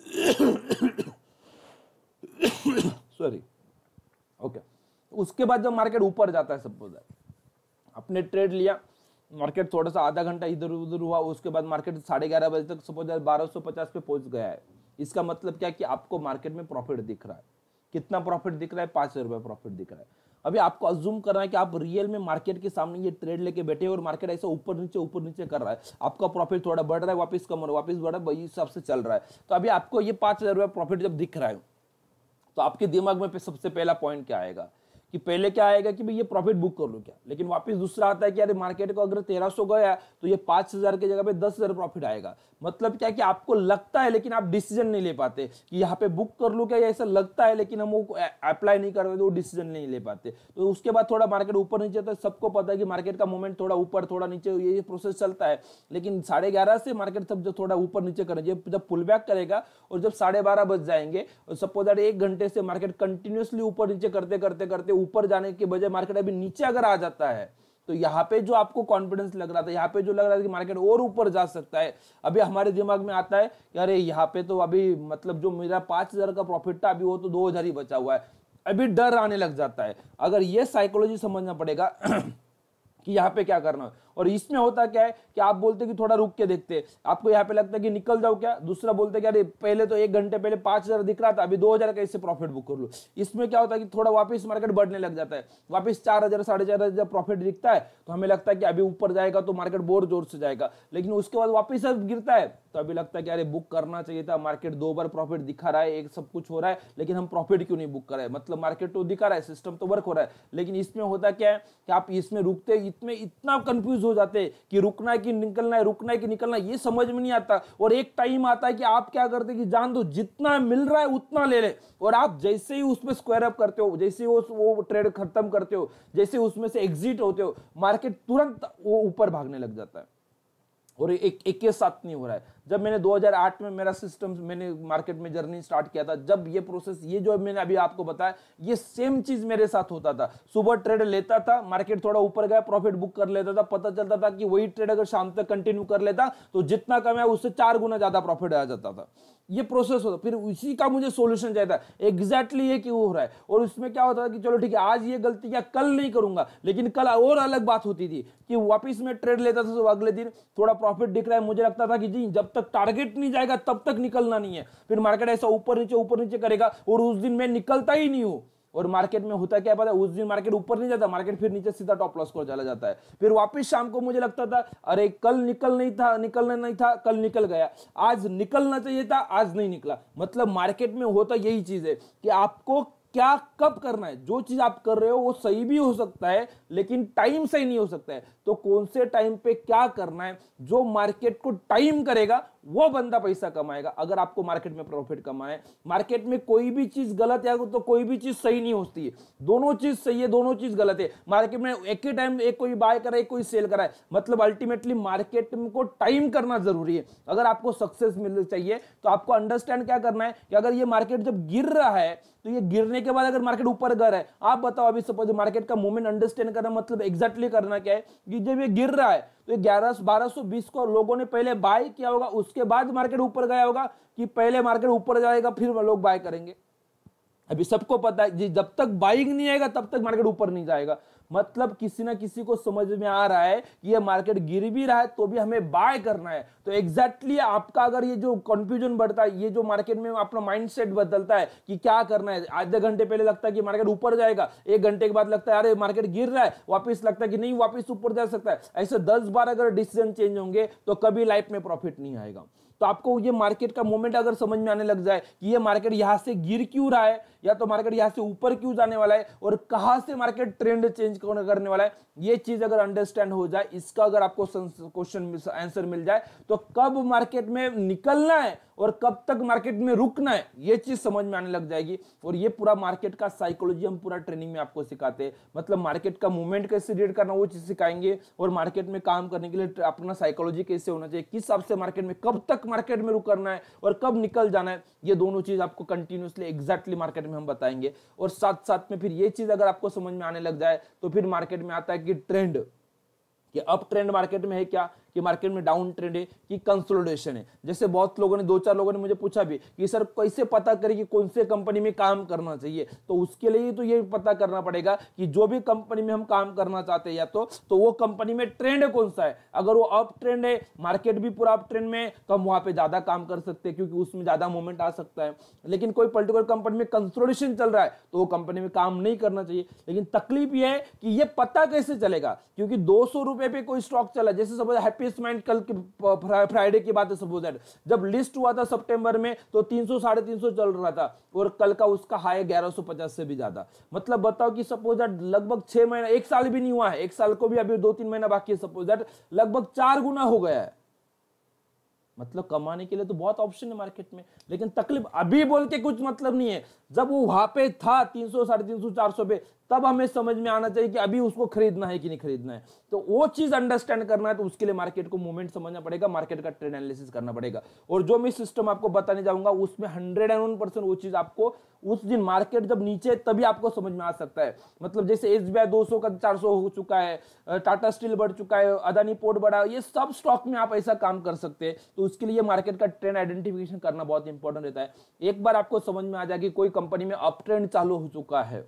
Speaker 1: Sorry, okay. उसके बाद जब मार्केट ऊपर जाता है, सपोज आपने ट्रेड लिया, मार्केट थोड़ा सा आधा घंटा इधर उधर हुआ, उसके बाद मार्केट 11:30 बजे तक सपोज 1250 पे पहुंच गया है, इसका मतलब क्या कि आपको मार्केट में प्रॉफिट दिख रहा है। कितना प्रॉफिट दिख रहा है? 5,000 रुपये प्रॉफिट दिख रहा है। अभी आपको अज्यूम करना है कि आप रियल में मार्केट के सामने ये ट्रेड लेके बैठे और मार्केट ऐसा ऊपर नीचे कर रहा है, आपका प्रॉफिट थोड़ा बढ़ रहा है, वापस कम हो रहा है, वापस बढ़ रहा है, वही हिसाब से चल रहा है। तो अभी आपको ये 5,000 रुपये प्रॉफिट जब दिख रहा है तो आपके दिमाग में सबसे पहला पॉइंट क्या आएगा कि पहले क्या आएगा कि भाई ये प्रॉफिट बुक कर लो क्या। लेकिन वापस दूसरा आता है कि अरे मार्केट को अगर 1300 गया तो ये 5,000 की जगह पे 10,000 प्रॉफिट आएगा। मतलब क्या कि आपको लगता है लेकिन आप डिसीजन नहीं ले पाते कि यहाँ पे बुक कर लूं क्या, ऐसा लगता है लेकिन हम वो अप्लाई नहीं कर पाते, वो डिसीजन नहीं ले पाते। तो उसके बाद थोड़ा मार्केट ऊपर नीचे, तो सबको पता है कि मार्केट का मूवमेंट थोड़ा ऊपर थोड़ा नीचे ये प्रोसेस चलता है। लेकिन 11:30 से मार्केट सब जो थोड़ा ऊपर नीचे करेंगे, जब पुल बैक करेगा और जब 12:30 बज जाएंगे और सपोज दैट 1 घंटे से मार्केट कंटिन्यूसली ऊपर नीचे करते करते करते ऊपर जाने के बजाय मार्केट अभी नीचे अगर आ जाता है, तो यहाँ पे जो आपको कॉन्फिडेंस लग रहा था, यहाँ पे जो लग रहा था कि मार्केट और ऊपर जा सकता है, अभी हमारे दिमाग में आता है कि अरे यहाँ पे तो अभी मतलब जो मेरा 5,000 का प्रॉफिट था अभी वो तो 2,000 ही बचा हुआ है, अभी डर आने लग जाता है। अगर ये साइकोलॉजी समझना पड़ेगा कि यहाँ पे क्या करना है। और इसमें होता क्या है कि आप बोलते कि थोड़ा रुक के देखते, आपको यहाँ पे लगता है कि निकल जाओ क्या, दूसरा बोलते कि अरे पहले तो 1 घंटे पहले 5,000 दिख रहा था, अभी 2,000 का इससे प्रॉफिट बुक कर लो। इसमें क्या होता है कि थोड़ा वापस मार्केट बढ़ने लग जाता है, वापस 4,000 4,500 जब प्रॉफिट दिखता है तो हमें लगता है कि अभी ऊपर जाएगा तो मार्केट बहुत जोर से जाएगा। लेकिन उसके बाद वापस अब गिरता है तो अभी लगता है कि अरे बुक करना चाहिए था, मार्केट 2 बार प्रॉफिट दिखा रहा है, एक सब कुछ हो रहा है, लेकिन हम प्रॉफिट क्यों नहीं बुक कर रहे हैं, मतलब मार्केट तो दिखा रहा है, सिस्टम तो वर्क हो रहा है। लेकिन इसमें होता क्या है कि आप इसमें रुकते, इसमें इतना कंफ्यूज हो जाते हैं कि रुकना है कि निकलना है, रुकना है कि निकलना है, ये समझ में नहीं आता। और एक टाइम आता है कि आप क्या करते हैं कि जान दो जितना मिल रहा है उतना ले ले, और आप जैसे ही उसमें स्क्वायर अप करते हो, जैसे ही वो ट्रेड खत्म करते हो, जैसे उसमें से एग्जिट होते हो, मार्केट तुरंत वो ऊपर भागने लग जाता है। और एक के साथ नहीं हो रहा है। जब मैंने 2008 में मेरा सिस्टम, मैंने मार्केट में जर्नी स्टार्ट किया था, जब ये प्रोसेस, ये जो मैंने अभी आपको बताया, ये सेम चीज मेरे साथ होता था। सुबह ट्रेड लेता था, मार्केट थोड़ा ऊपर गया, प्रॉफिट बुक कर लेता था, पता चलता था कि वही ट्रेड अगर शाम तक कंटिन्यू कर लेता तो जितना कमाया उससे 4 गुना ज्यादा प्रॉफिट आ जाता था। ये प्रोसेस होता, फिर उसी का मुझे सॉल्यूशन चाहिए था, एग्जैक्टली ये क्यों हो रहा है। और उसमें क्या होता था कि चलो ठीक है आज ये गलती क्या, कल नहीं करूंगा, लेकिन कल और अलग बात होती थी कि वापस में ट्रेड लेता था तो अगले दिन थोड़ा प्रॉफिट दिख रहा है, मुझे लगता था कि जी जब तक टारगेट नहीं जाएगा तब तक निकलना नहीं है। फिर मार्केट ऐसा ऊपर नीचे करेगा और उस दिन मैं निकलता ही नहीं हूं। और मार्केट में होता क्या पता है, उस दिन मार्केट ऊपर नहीं जाता, मार्केट फिर नीचे सीधा टॉप लॉस को चला जाता है। फिर वापस शाम को मुझे लगता था अरे कल निकलना नहीं था, कल निकल गया, आज निकलना चाहिए था, आज नहीं निकला। मतलब मार्केट में होता यही चीज है कि आपको क्या कब करना है। जो चीज आप कर रहे हो वो सही भी हो सकता है लेकिन टाइम सही नहीं हो सकता है। तो कौन से टाइम पे क्या करना है, जो मार्केट को टाइम करेगा वो बंदा पैसा कमाएगा। अगर आपको मार्केट में प्रॉफिट कमाना है, मार्केट में कोई भी चीज गलत है तो कोई भी चीज सही नहीं होती है, दोनों चीज सही है, दोनों चीज गलत है। मार्केट में एक ही टाइम एक कोई बाय करे, एक कोई सेल कराए, मतलब अल्टीमेटली मार्केट को टाइम करना जरूरी है। अगर आपको सक्सेस मिलनी चाहिए तो आपको अंडरस्टैंड क्या करना है कि अगर ये मार्केट जब गिर रहा है तो ये गिरने के बाद अगर मार्केट ऊपर गया है, आप बताओ अभी सपोज मार्केट का मूवमेंट अंडरस्टैंड करना मतलब एग्जैक्टली करना क्या है कि जब ये गिर रहा है तो 1220 को लोगों ने पहले बाय किया होगा, उसके बाद मार्केट ऊपर गया होगा, कि पहले मार्केट ऊपर जाएगा फिर लोग बाय करेंगे। अभी सबको पता है जी, जब तक बाइंग नहीं आएगा तब तक मार्केट ऊपर नहीं जाएगा। मतलब किसी ना किसी को समझ में आ रहा है कि ये मार्केट गिर भी रहा है तो भी हमें बाय करना है। तो एग्जैक्टली आपका अगर ये जो कंफ्यूजन बढ़ता है, ये जो मार्केट में अपना माइंडसेट बदलता है कि क्या करना है, आधे घंटे पहले लगता है कि मार्केट ऊपर जाएगा, एक घंटे के बाद लगता है अरे मार्केट गिर रहा है, वापस लगता है कि नहीं वापस ऊपर जा सकता है, ऐसे 10 बार अगर डिसीजन चेंज होंगे तो कभी लाइफ में प्रॉफिट नहीं आएगा। तो आपको ये मार्केट का मोमेंट अगर समझ में आने लग जाए कि ये मार्केट यहां से गिर क्यों रहा है या तो मार्केट यहां से ऊपर क्यों जाने वाला है और कहां से मार्केट ट्रेंड चेंज करने वाला है, ये चीज अगर अंडरस्टैंड हो जाए, इसका अगर आपको क्वेश्चन आंसर मिल जाए तो कब मार्केट में निकलना है और कब तक मार्केट में रुकना है, ये चीज समझ में आने लग जाएगी। और ये पूरा मार्केट का साइकोलॉजी हम पूरा ट्रेनिंग में आपको सिखाते हैं। मतलब मार्केट का मूवमेंट कैसे रीड करना वो चीज सिखाएंगे और मार्केट में काम करने के लिए अपना साइकोलॉजी कैसे होना चाहिए, किस हिसाब से मार्केट में कब तक मार्केट में रुक करना है और कब निकल जाना है, ये दोनों चीज आपको कंटिन्यूअसली एग्जैक्टली मार्केट में हम बताएंगे। और साथ साथ में फिर ये चीज अगर आपको समझ में आने लग जाए तो फिर मार्केट में आता है कि ट्रेंड, कि अप ट्रेंड मार्केट में है क्या, कि मार्केट में डाउन ट्रेंड है, कि कंसोलिडेशन है। जैसे बहुत लोगों ने, 2-4 लोगों ने मुझे पूछा भी कि सर कैसे पता करें कि कौन से कंपनी में काम करना चाहिए। तो उसके लिए तो ये पता करना पड़ेगा कि जो भी कंपनी में हम काम करना चाहते हैं या तो वो कंपनी में ट्रेंड कौन सा है। अगर वो अप ट्रेंड है, मार्केट भी पूरा अप ट्रेंड में, तो हम वहां पे ज्यादा काम कर सकते हैं क्योंकि उसमें ज्यादा मूवमेंट आ सकता है। लेकिन कोई पर्टिकुलर कंपनी में कंसोलिडेशन चल रहा है तो वो कंपनी में काम नहीं करना चाहिए। लेकिन तकलीफ ये है कि ये पता कैसे चलेगा, क्योंकि 200 रुपए पे कोई स्टॉक चला, जैसे सपोज हैप्पीएस्ट माइंड कल फ्राइडे की बात है, सपोज दैट जब लिस्ट हुआ था सितंबर में तो 300-350 चल रहा था और कल का उसका हाई 1150 से भी ज्यादा। मतलब बताओ कि सपोज दैट लगभग 6 महीना, 1 साल भी नहीं हुआ है, 1 साल को भी अभी 2-3 महीना बाकी है, सपोज दैट लगभग 4 गुना हो गया है। मतलब कमाने के लिए तो बहुत ऑप्शन है मार्केट में, लेकिन तकलीफ अभी बोल के कुछ मतलब नहीं है। जब वो वहां पे था 300, 350, 400 पे, तब हमें समझ में आना चाहिए कि अभी उसको खरीदना है कि नहीं खरीदना है। तो वो चीज अंडरस्टैंड करना है तो उसके लिए मार्केट को मूवमेंट समझना पड़ेगा, मार्केट का ट्रेंड एनालिसिस करना पड़ेगा। और जो मैं सिस्टम आपको बताने जाऊंगा उसमें 101% वो चीज आपको उस दिन मार्केट जब नीचे तभी आपको समझ में आ सकता है। मतलब जैसे एसबीआई 200 का 400 हो चुका है, टाटा स्टील बढ़ चुका है, अदानी पोर्ट बढ़ा, ये सब स्टॉक में आप ऐसा काम कर सकते हैं। तो उसके लिए मार्केट का ट्रेंड आइडेंटिफिकेशन करना बहुत इंपॉर्टेंट रहता है। एक बार आपको समझ में आ जाए कि कोई कंपनी में अप ट्रेंड चालू हो चुका है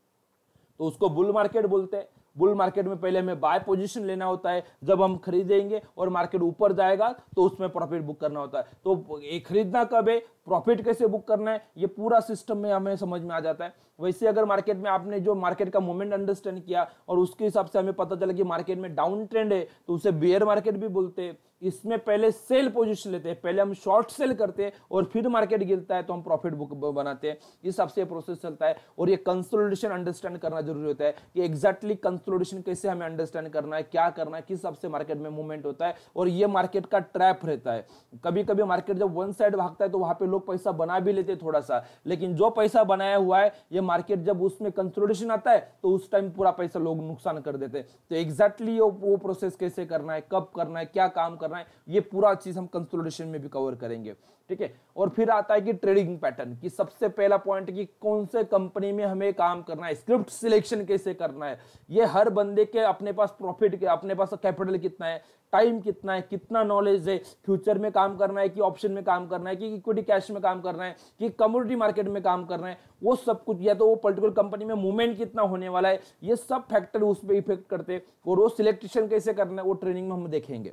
Speaker 1: तो उसको बुल मार्केट बोलते हैं। बुल मार्केट में पहले हमें बाय पोजीशन लेना होता है, जब हम खरीदेंगे और मार्केट ऊपर जाएगा तो उसमें प्रॉफिट बुक करना होता है। तो ये खरीदना कब है, प्रॉफिट कैसे बुक करना है, ये पूरा सिस्टम में हमें समझ में आ जाता है। वैसे अगर मार्केट में आपने जो मार्केट का मूवमेंट अंडरस्टैंड किया और उसके हिसाब से हमें पता चला कि मार्केट में डाउन ट्रेंड है तो उसे बेयर मार्केट भी बोलते हैं। इसमें पहले सेल पोजीशन लेते हैं, पहले हम शॉर्ट सेल करते हैं और फिर मार्केट गिरता है तो हम प्रॉफिट बुक बनाते हैं। इस हिसाब से प्रोसेस चलता है। और ये कंसोलिडेशन अंडरस्टैंड करना जरूरी होता है कि एग्जैक्टली कंसोलिडेशन कैसे हमें अंडरस्टैंड करना है, क्या करना है, किस हिसाब से मार्केट में मूवमेंट होता है। और ये मार्केट का ट्रैप रहता है। कभी कभी मार्केट जब वन साइड भागता है तो वहां पे लोग पैसा बना भी लेते थोड़ा सा, लेकिन जो पैसा बनाया हुआ है ये मार्केट जब उसमें कंसोलिडेशन आता है तो उस टाइम पूरा पैसा लोग नुकसान कर देते हैं। तो एग्जैक्टली वो प्रोसेस कैसे करना है, कब करना है, क्या काम करना है, ये पूरा चीज हम कंसोलिडेशन में भी कवर करेंगे। ठीक है। और फिर आता है कि ट्रेडिंग पैटर्न की सबसे पहला पॉइंट कि कौन से कंपनी में हमें काम करना है, स्क्रिप्ट सिलेक्शन कैसे करना है। ये हर बंदे के अपने पास प्रॉफिट के, अपने पास कैपिटल कितना है, टाइम कितना है, कितना नॉलेज है, फ्यूचर में काम करना है कि ऑप्शन में काम करना है कि इक्विटी कैश में काम करना है कि कमोडिटी मार्केट में काम करना है, वो सब कुछ, या तो वो पर्टिकुलर कंपनी में मूवमेंट कितना होने वाला है, ये सब फैक्टर उस पर इफेक्ट करते हैं। और वो सिलेक्शन कैसे करना है वो ट्रेनिंग में हम देखेंगे।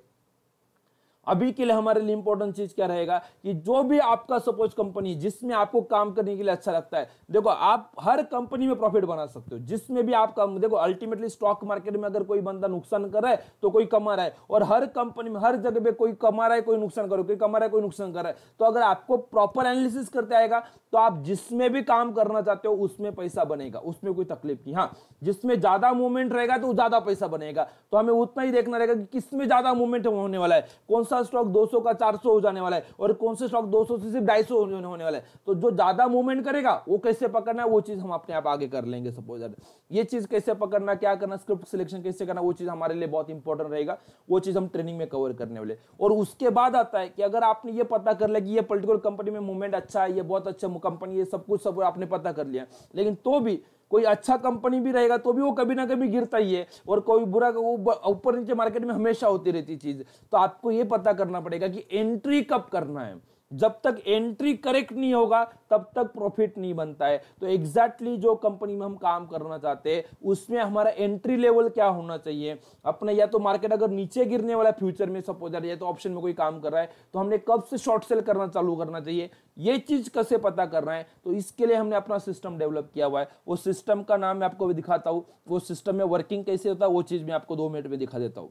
Speaker 1: अभी के लिए हमारे लिए इंपॉर्टेंट चीज क्या रहेगा कि जो भी आपका सपोज कंपनी जिसमें आपको काम करने के लिए अच्छा लगता है, देखो आप हर कंपनी में प्रॉफिट बना सकते हो जिसमें भी आप काम। देखो अल्टीमेटली स्टॉक मार्केट में अगर कोई बंदा नुकसान कर रहा है तो कोई कमा रहा है, और हर कंपनी में हर जगह पे कोई कमा रहा है कोई नुकसान कर रहा है, कोई कमा रहा है कोई नुकसान कर रहा है। तो अगर आपको प्रॉपर एनालिसिस करते आएगा तो आप जिसमें भी काम करना चाहते हो उसमें पैसा बनेगा, उसमें कोई तकलीफ नहीं। हाँ, जिसमें ज्यादा मूवमेंट रहेगा तो ज्यादा पैसा बनेगा, तो हमें उतना ही देखना रहेगा कि किसमें ज्यादा मूवमेंट होने वाला है, कौन सा स्टॉक 200 का 400 हो जाने वाला है और कौन से स्टॉक 200 से सिर्फ 250 होने वाला है। तो जो ज्यादा मूवमेंट करेगा वो कैसे पकड़ना है वो चीज हम अपने आप आगे कर लेंगे। सपोज ये चीज कैसे पकड़ना, क्या करना, स्क्रिप्ट सिलेक्शन कैसे करना, वो चीज हमारे लिए बहुत इंपॉर्टेंट रहेगा। वो चीज हम ट्रेनिंग में कवर करने वाले। और उसके बाद आता है कि अगर आपने ये पता कर लिया कि ये पर्टिकुलर कंपनी में मूवमेंट अच्छा है, ये बहुत अच्छा कंपनी है, सब कुछ सब आपने पता कर लिया, लेकिन तो भी कोई अच्छा कंपनी भी रहेगा तो भी वो कभी ना कभी गिरता ही है, और कोई बुरा वो ऊपर नीचे मार्केट में हमेशा होती रहती चीज। तो आपको ये पता करना पड़ेगा कि एंट्री कब करना है। जब तक एंट्री करेक्ट नहीं होगा तब तक प्रॉफिट नहीं बनता है। तो एग्जैक्टली जो कंपनी में हम काम करना चाहते हैं उसमें हमारा एंट्री लेवल क्या होना चाहिए अपना, या तो मार्केट अगर नीचे गिरने वाला फ्यूचर में सपोज या तो ऑप्शन में कोई काम कर रहा है तो हमने कब से शॉर्ट सेल करना चालू करना चाहिए, ये चीज कैसे पता करना है। तो इसके लिए हमने अपना सिस्टम डेवलप किया हुआ है। वो सिस्टम का नाम मैं आपको भी दिखाता हूं, वो सिस्टम में वर्किंग कैसे होता है वो चीज मैं आपको 2 मिनट में दिखा देता हूं।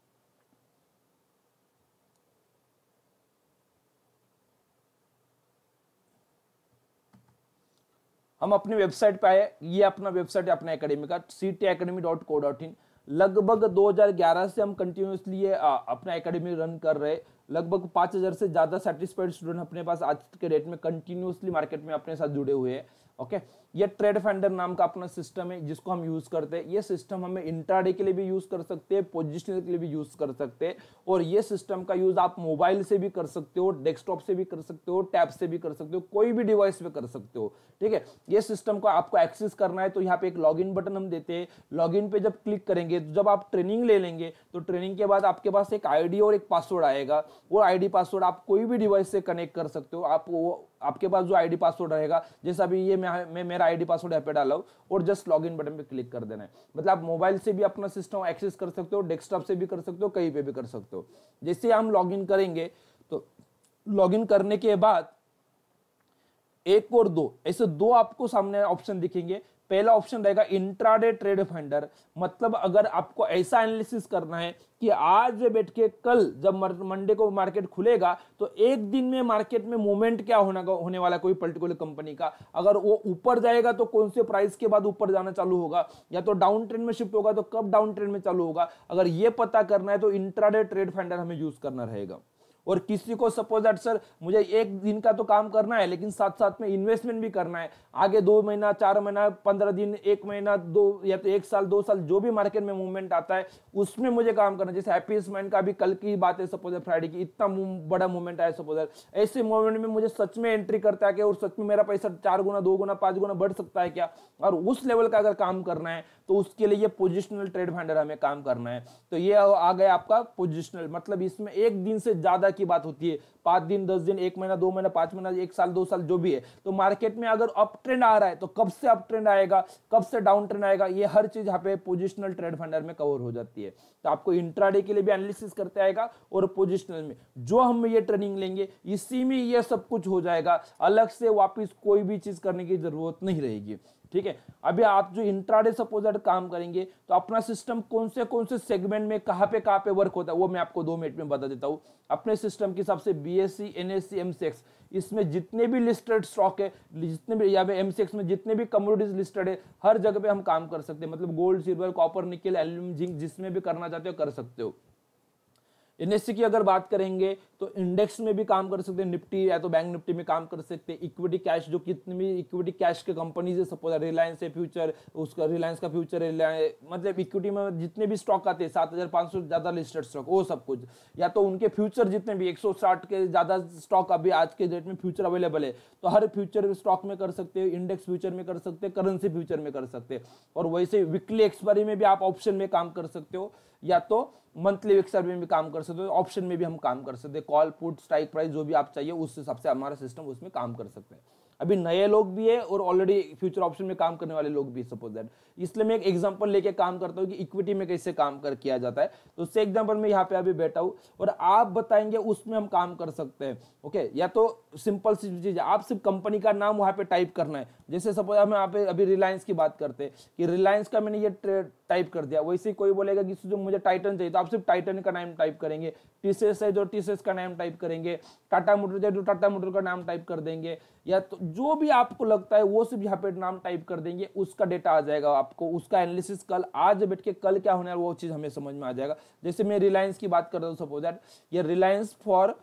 Speaker 1: हम अपनी वेबसाइट पे आए, ये अपना वेबसाइट है अपना एकेडमी का ctacademy.co.in। लगभग 2011 से हम कंटिन्यूसली अपना एकेडमी रन कर रहे हैं। लगभग 5000 से ज्यादा सेटिस्फाइड स्टूडेंट अपने पास आज के डेट में कंटिन्यूसली मार्केट में अपने साथ जुड़े हुए हैं। ओके, ये ट्रेड फाइंडर नाम का अपना सिस्टम है जिसको हम यूज करते हैं। ये सिस्टम हमें इंट्राडे के लिए भी यूज कर सकते हैं, पोजिशनल के लिए भी यूज कर सकते हैं। और ये सिस्टम का यूज आप मोबाइल से भी कर सकते हो, डेस्कटॉप से भी कर सकते हो, टैब से भी कर सकते हो, कोई भी डिवाइस पे कर सकते हो। ठीक है, ये सिस्टम को आपको एक्सेस करना है तो यहाँ पे एक लॉगिन बटन हम देते हैं। लॉगिन पे जब क्लिक करेंगे तो जब आप ट्रेनिंग ले लेंगे तो ट्रेनिंग के बाद आपके पास एक आईडी और एक पासवर्ड आएगा। वो आईडी पासवर्ड आप कोई भी डिवाइस से कनेक्ट कर सकते हो। आप वो आपके पास जो आईडी पासवर्ड रहेगा, जैसा अभी ये मैं मेरा आईडी पासवर्ड यहाँ पे डाला हूं और जस्ट लॉगिन बटन पे क्लिक कर देना है। मतलब आप मोबाइल से भी अपना सिस्टम एक्सेस कर सकते हो, डेस्कटॉप से भी कर सकते हो, कहीं पे भी कर सकते हो। जैसे हम लॉगिन करेंगे तो लॉगिन करने के बाद 1 और 2 ऐसे 2 आपको सामने ऑप्शन दिखेंगे। पहला ऑप्शन रहेगा इंट्राडे ट्रेड फाइंडर, मतलब अगर आपको ऐसा एनालिसिस करना है कि आज बैठ के कल जब मंडे को मार्केट खुलेगा तो एक दिन में मार्केट में मूवमेंट क्या होने वाला कोई पर्टिकुलर कंपनी का, अगर वो ऊपर जाएगा तो कौन से प्राइस के बाद ऊपर जाना चालू होगा, या तो डाउन ट्रेंड में शिफ्ट होगा तो कब डाउन ट्रेंड में चालू होगा, अगर ये पता करना है तो इंट्राडे ट्रेड फाइंडर हमें यूज करना रहेगा। और किसी को सपोज दैट सर मुझे एक दिन का तो काम करना है लेकिन साथ साथ में इन्वेस्टमेंट भी करना है, आगे 2 महीना 4 महीना 15 दिन 1 महीना 2 या तो 1 साल 2 साल जो भी मार्केट में मूवमेंट आता है उसमें मुझे काम करना है। जैसे हैप्पीएस्ट माइंड का भी कल की बात है, सपोज फ्राइडे की इतना बड़ा मूवमेंट आया, सपोज ऐसे मूवमेंट में मुझे सच में एंट्री करता है क्या और सच में मेरा पैसा 4 गुना 2 गुना 5 गुना बढ़ सकता है क्या, और उस लेवल का अगर काम करना है तो उसके लिए ये पोजिशनल ट्रेड फाइंडर हमें काम करना है। तो ये आ गया आपका पोजिशनल, मतलब इसमें एक दिन से ज्यादा की बात होती है, 5 दिन 10 दिन 1 महीना 2 महीना 5 महीना 1 साल 2 साल जो भी है। तो मार्केट में अगर अप ट्रेंड आ रहा है तो कब से अप ट्रेंड आएगा, कब से डाउन ट्रेंड आएगा, ये हर चीज यहाँ पे पोजिशनल ट्रेड फाइंडर में कवर हो जाती है। तो आपको इंट्राडे के लिए भी एनालिसिस करते आएगा और पोजिशनल में जो हम ये ट्रेनिंग लेंगे इसी में ये सब कुछ हो जाएगा, अलग से वापिस कोई भी चीज करने की जरूरत नहीं रहेगी। ठीक है, अभी आप जो इंट्राडे सपोज काम करेंगे तो अपना सिस्टम कौन से सेगमेंट में कहां पे वर्क होता है वो मैं आपको 2 मिनट में बता देता हूं। अपने सिस्टम के हिसाब से बीएससी एनएससी एमसीएक्स इसमें जितने भी लिस्टेड स्टॉक है, जितने भी या एमसीएक्स में जितने भी कमोडिटीज लिस्टेड है हर जगह पे हम काम कर सकते हैं। मतलब gold silver copper nickel aluminium zinc जिसमें भी करना चाहते हो कर सकते हो। एनएससी की अगर बात करेंगे तो इंडेक्स में भी काम कर सकते हैं, निफ्टी या तो बैंक निफ्टी में काम कर सकते हैं। इक्विटी कैश जो कितनी भी इक्विटी कैश के कंपनीज है, सपोज रिलायंस है फ्यूचर, उसका रिलायंस का फ्यूचर मतलब इक्विटी में जितने भी स्टॉक आते हैं 7500 ज्यादा लिस्टेड स्टॉक वो सब कुछ, या तो उनके फ्यूचर जितने भी 160 के ज्यादा स्टॉक अभी आज के डेट में फ्यूचर अवेलेबल है तो हर फ्यूचर स्टॉक में कर सकते हो, इंडेक्स फ्यूचर में कर सकते हैं, करेंसी फ्यूचर में कर सकते हैं। और वैसे वीकली एक्सपायरी में भी आप ऑप्शन में काम कर सकते हो या तो मंथली एक्सपायरी में भी काम कर सकते हो, ऑप्शन में भी हम काम कर सकते हैं। कॉल पुट स्ट्राइक प्राइस जो भी आप चाहिए उस हिसाब से हमारा सिस्टम उसमें काम कर सकते हैं। अभी नए लोग भी है और ऑलरेडी फ्यूचर ऑप्शन में काम करने वाले लोग भी सपोज दैट, इसलिए मैं एक एग्जांपल लेके काम करता हूं कि इक्विटी में कैसे काम किया जाता है। तो उससे एग्जांपल में यहाँ पे अभी बैठा हूं और आप बताएंगे उसमें हम काम कर सकते हैं। ओके, या तो सिंपल सी चीज है, आप सिर्फ कंपनी का नाम वहां पे टाइप करना है। जैसे सपोज हम यहाँ पे अभी रिलायंस की बात करते हैं कि रिलायंस का मैंने ये टाइप कर दिया, वैसे ही कोई बोलेगा कि जो मुझे टाइटन चाहिए तो आप सिर्फ टाइटन का नाम टाइप करेंगे, टीसीएस है जो टीसीएस का नाम टाइप करेंगे, टाटा मोटर है जो टाटा मोटर का नाम टाइप कर देंगे, या तो जो भी आपको लगता है वो सिर्फ यहाँ पे नाम टाइप कर देंगे, उसका डेटा आ जाएगा आपको, उसका एनालिसिस कल आज बैठ के कल क्या होने वाला वो चीज हमें समझ में आ जाएगा। जैसे मैं रिलायंस की बात कर रहा हूँ, सपोज दैट ये रिलायंस फॉर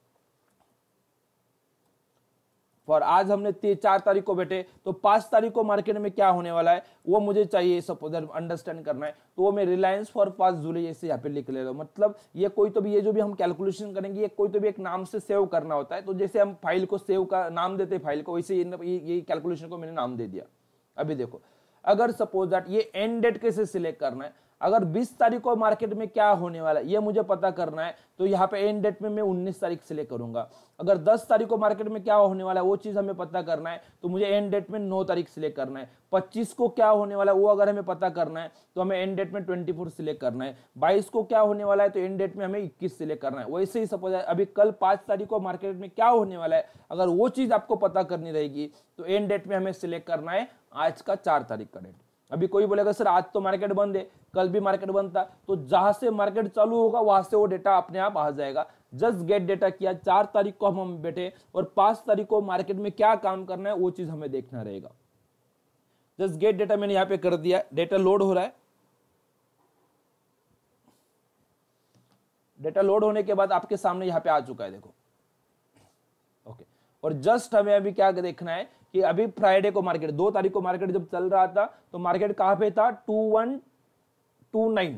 Speaker 1: आज हमने 4 तारीख को बैठे तो 5 तारीख को मार्केट में क्या होने वाला है वो मुझे चाहिए सपोज अंडरस्टैंड करना है, तो वो मैं रिलायंस फॉर 5 जुलाई ऐसे यहाँ पे लिख ले रहा हूँ। मतलब ये कोई तो भी ये जो भी हम कैलकुलेशन करेंगे ये कोई तो भी एक नाम से सेव करना होता है। तो जैसे हम फाइल को सेव का नाम देते हैं फाइल को, वैसे ये कैलकुलेशन को मैंने नाम दे दिया। अभी देखो, अगर सपोज दैट ये एंड डेट कैसे सिलेक्ट करना है, अगर 20 तारीख को मार्केट में क्या होने वाला है ये मुझे पता करना है, तो यहाँ पे एंड डेट में मैं 19 तारीख सिलेक्ट करूंगा। अगर 10 तारीख को मार्केट में क्या होने वाला है वो चीज हमें पता करना है, तो मुझे एंड डेट में 9 तारीख सिलेक्ट करना है। 25 को क्या होने वाला है वो अगर हमें पता करना है तो हमें एंड डेट में 24 सिलेक्ट करना है। 22 को क्या होने वाला है तो एंड डेट में हमें 21 सिलेक्ट करना है। वैसे ही सपोज अभी कल 5 तारीख को मार्केट में क्या होने वाला है, अगर वो चीज आपको पता करनी रहेगी तो एंड डेट में हमें सिलेक्ट करना है आज का 4 तारीख का डेट। अभी कोई बोलेगा सर आज तो मार्केट बंद है, कल भी मार्केट बंद था, तो जहां से मार्केट चालू होगा वहां से वो डेटा अपने आप आ जाएगा। जस्ट गेट डेटा किया, 4 तारीख को हम बैठे और 5 तारीख को मार्केट में क्या काम करना है वो चीज हमें देखना रहेगा। जस्ट गेट डेटा मैंने यहाँ पे कर दिया, डेटा लोड हो रहा है। डेटा लोड होने के बाद आपके सामने यहाँ पे आ चुका है, देखो ओके। और जस्ट हमें अभी क्या देखना है कि अभी फ्राइडे को मार्केट 2 तारीख को मार्केट जब चल रहा था तो मार्केट कहां पे था 2129,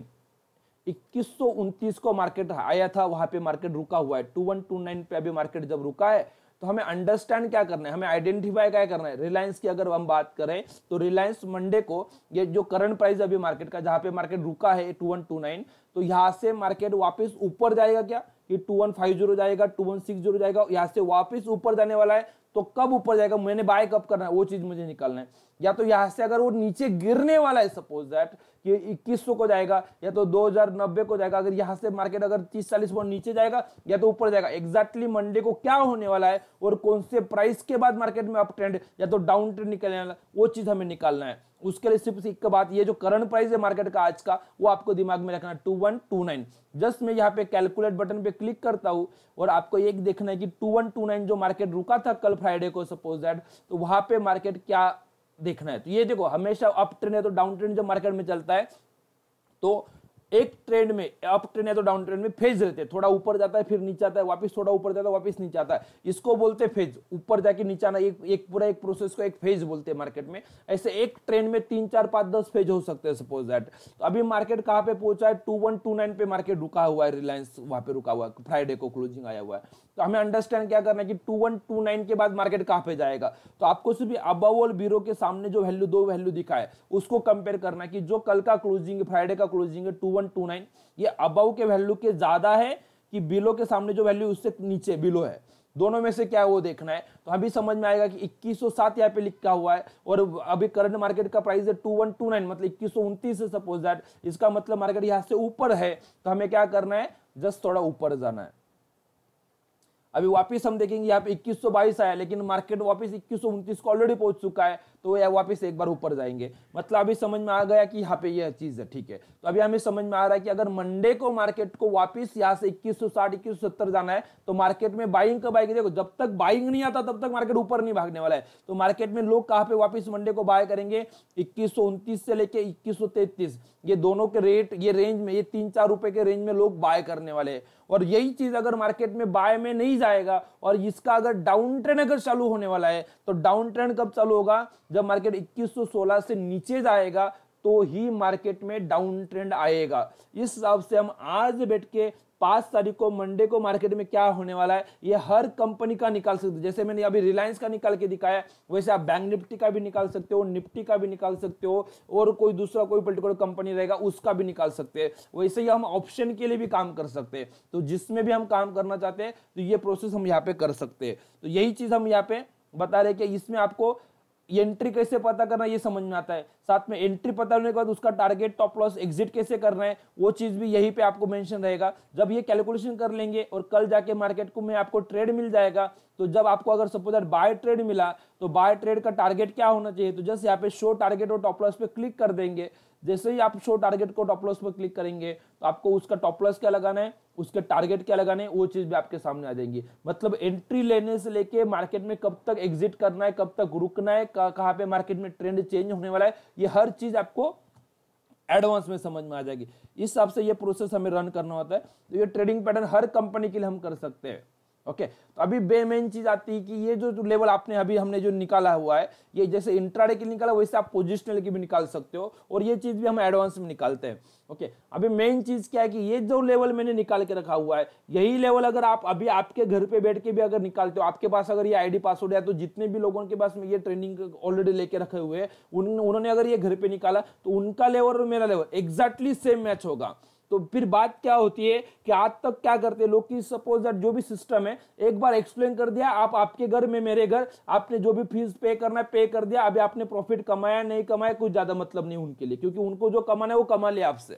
Speaker 1: 2129 को मार्केट आया था, वहां पे मार्केट रुका हुआ है। 2129 पे अभी मार्केट जब रुका है तो हमें अंडरस्टैंड क्या करना है, हमें आइडेंटिफाई क्या करना है। रिलायंस की अगर हम बात करें तो रिलायंस मंडे को ये जो करंट प्राइस अभी मार्केट का जहां पे मार्केट रुका है 2129, तो यहां से मार्केट वापस ऊपर जाएगा क्या, कि 2150 जाएगा, 2160 जाएगा, यहां से वापस ऊपर जाने वाला है। तो कब ऊपर जाएगा, मैंने बाय कब करना है वो चीज मुझे निकालना है। या तो यहां से अगर वो नीचे गिरने वाला है, सपोज दैट कि 2100 को जाएगा या तो 2090 को जाएगा, अगर यहां से मार्केट अगर 30-40 पॉइंट नीचे जाएगा या तो ऊपर जाएगा, एग्जैक्टली मंडे को क्या होने वाला है और कौन से प्राइस के बाद मार्केट में अप ट्रेंड या तो डाउन ट्रेंड निकलने वाला, वो चीज हमें निकालना है। उसके लिए सिर्फ एक बात, ये जो करंट प्राइस है मार्केट का आज का वो आपको दिमाग में रखना है 2129। जस्ट मैं यहाँ पे कैलकुलेट बटन पे क्लिक करता हूं और आपको एक देखना है कि 2129 जो मार्केट रुका था कल फ्राइडे को सपोज दैट, तो वहां पे मार्केट क्या देखना है। तो ये देखो हमेशा अप ट्रेंड है तो डाउन ट्रेंड जब मार्केट में चलता है तो एक ट्रेंड में अप ट्रेंड है तो डाउन ट्रेंड में फेज रहते हैं, थोड़ा ऊपर जाता है फिर नीचे आता है, वापस थोड़ा ऊपर जाता है वापस नीचे आता है, इसको बोलते हैं फेज। ऊपर जाके नीचे आना एक पूरा एक प्रोसेस को एक फेज बोलते हैं मार्केट में। ऐसे एक ट्रेंड में 3 4 5 10 फेज हो सकते हैं सपोज दैट। तो अभी मार्केट कहां पे पहुंचा है 2129 पे मार्केट रुका हुआ है, रिलायंस वहां पे रुका हुआ है, फ्राइडे को क्लोजिंग आया हुआ है। तो हमें अंडरस्टैंड क्या करना है कि 2129 के बाद मार्केट कहां पे जाएगा। तो आपको सिर्फ अबव ऑल बीरो के सामने जो वैल्यू दो वैल्यू दिखा है उसको कंपेयर करना है कि जो कल का क्लोजिंग फ्राइडे का क्लोजिंग है 2129, ये अबव के वैल्यू के ज्यादा है कि बिलो के सामने जो वैल्यू उससे नीचे बिलो है, दोनों में से क्या है वो देखना है। तो अभी समझ में आएगा कि 2107 यहाँ पे लिखा हुआ है और अभी करंट मार्केट का प्राइस है 2129, मतलब 2129 है सपोज दैट, इसका मतलब मार्केट यहाँ से ऊपर है। तो हमें क्या करना है, जस्ट थोड़ा ऊपर जाना है। अभी वापस हम देखेंगे यहाँ पे 2122 आया लेकिन मार्केट वापस 2129 को ऑलरेडी पहुंच चुका है, तो यह वापस एक बार ऊपर जाएंगे। मतलब अभी समझ में आ गया कि यहाँ पे यह चीज है, ठीक है। तो अभी हमें समझ में आ रहा है कि अगर मंडे को मार्केट को वापस यहाँ से 2160 2170 जाना है तो मार्केट में बाइंग कब आएगी। देखो जब तक बाइंग नहीं आता तब तक मार्केट ऊपर नहीं भागने वाला है। तो मार्केट में लोग कहाँ पे वापस मंडे को बाय करेंगे, 2129 से लेके 2133, ये दोनों के रेट ये रेंज में, ये 3-4 रुपए के रेंज में लोग बाय करने वाले हैं। और यही चीज अगर मार्केट में बाय में नहीं जाएगा और इसका अगर डाउन ट्रेंड अगर चालू होने वाला है तो डाउन ट्रेंड कब चालू होगा, जब मार्केट 2116 से नीचे जाएगा तो ही मार्केट में डाउन ट्रेंड आएगा। इस हिसाब से हम आज बैठ के 5 तारीख को मंडे को मार्केट में क्या होने वाला है ये हर कंपनी का निकाल सकते हो। जैसे मैंने अभी रिलायंस का निकाल के दिखाया वैसे आप बैंक निफ्टी का भी निकाल सकते हो, निफ्टी का भी निकाल सकते हो और कोई दूसरा कोई पर्टिकुलर कंपनी रहेगा उसका भी निकाल सकते हैं। वैसे ही हम ऑप्शन के लिए भी काम कर सकते हैं। तो जिसमें भी हम काम करना चाहते हैं तो ये प्रोसेस हम यहाँ पे कर सकते हैं। तो यही चीज हम यहाँ पे बता रहे कि इसमें आपको एंट्री कैसे पता करना ये समझ में आता है, साथ में एंट्री पता होने के बाद उसका टारगेट टॉप लॉस एग्जिट कैसे करना है वो चीज भी यहीं पे आपको मेंशन रहेगा। जब ये कैलकुलेशन कर लेंगे और कल जाके मार्केट को में आपको ट्रेड मिल जाएगा, तो जब आपको अगर सपोज बाय ट्रेड मिला तो बाय ट्रेड का टारगेट क्या होना चाहिए, तो जस्ट यहाँ पे शो टारगेट और टॉप लॉस पे क्लिक कर देंगे। जैसे ही आप शो टारगेट को टॉप लॉस पर क्लिक करेंगे तो आपको उसका टॉप लॉस क्या लगाना है, उसके टारगेट क्या लगाने हैं वो चीज भी आपके सामने आ जाएंगी। मतलब एंट्री लेने से लेके मार्केट में कब तक एग्जिट करना है, कब तक रुकना है, कहां पे मार्केट में ट्रेंड चेंज होने वाला है, ये हर चीज आपको एडवांस में समझ में आ जाएगी। इस हिसाब से ये प्रोसेस हमें रन करना होता है। तो ये ट्रेडिंग पैटर्न हर कंपनी के लिए हम कर सकते हैं। ओके तो अभी मेन चीज आती है कि ये जो लेवल आपने अभी हमने जो निकाला हुआ है, ये जैसे इंट्राडे के लिए निकाला वैसे आप पोजिशनल की भी निकाल सकते हो, और ये चीज भी हम एडवांस में निकालते हैं। ओके अभी मेन चीज क्या है कि ये जो लेवल मैंने निकाल के रखा हुआ है, यही लेवल अगर आप अभी आपके घर पे बैठ के भी अगर निकालते हो, आपके पास अगर ये आईडी पासवर्ड है, तो जितने भी लोगों के पास में ये ट्रेनिंग ऑलरेडी लेके रखे हुए हैं उन्होंने अगर ये घर पे निकाला तो उनका लेवल और मेरा लेवल एग्जैक्टली सेम मैच होगा। तो फिर बात क्या होती है कि आज तक क्या करते हैं लोग कि सपोज दैट जो भी सिस्टम है एक बार एक्सप्लेन कर दिया, आप आपके घर में मेरे घर, आपने जो भी फीस पे करना है पे कर दिया, अभी आपने प्रॉफिट कमाया नहीं कमाया कुछ ज्यादा मतलब नहीं उनके लिए, क्योंकि उनको जो कमाना है वो कमा लिया आपसे।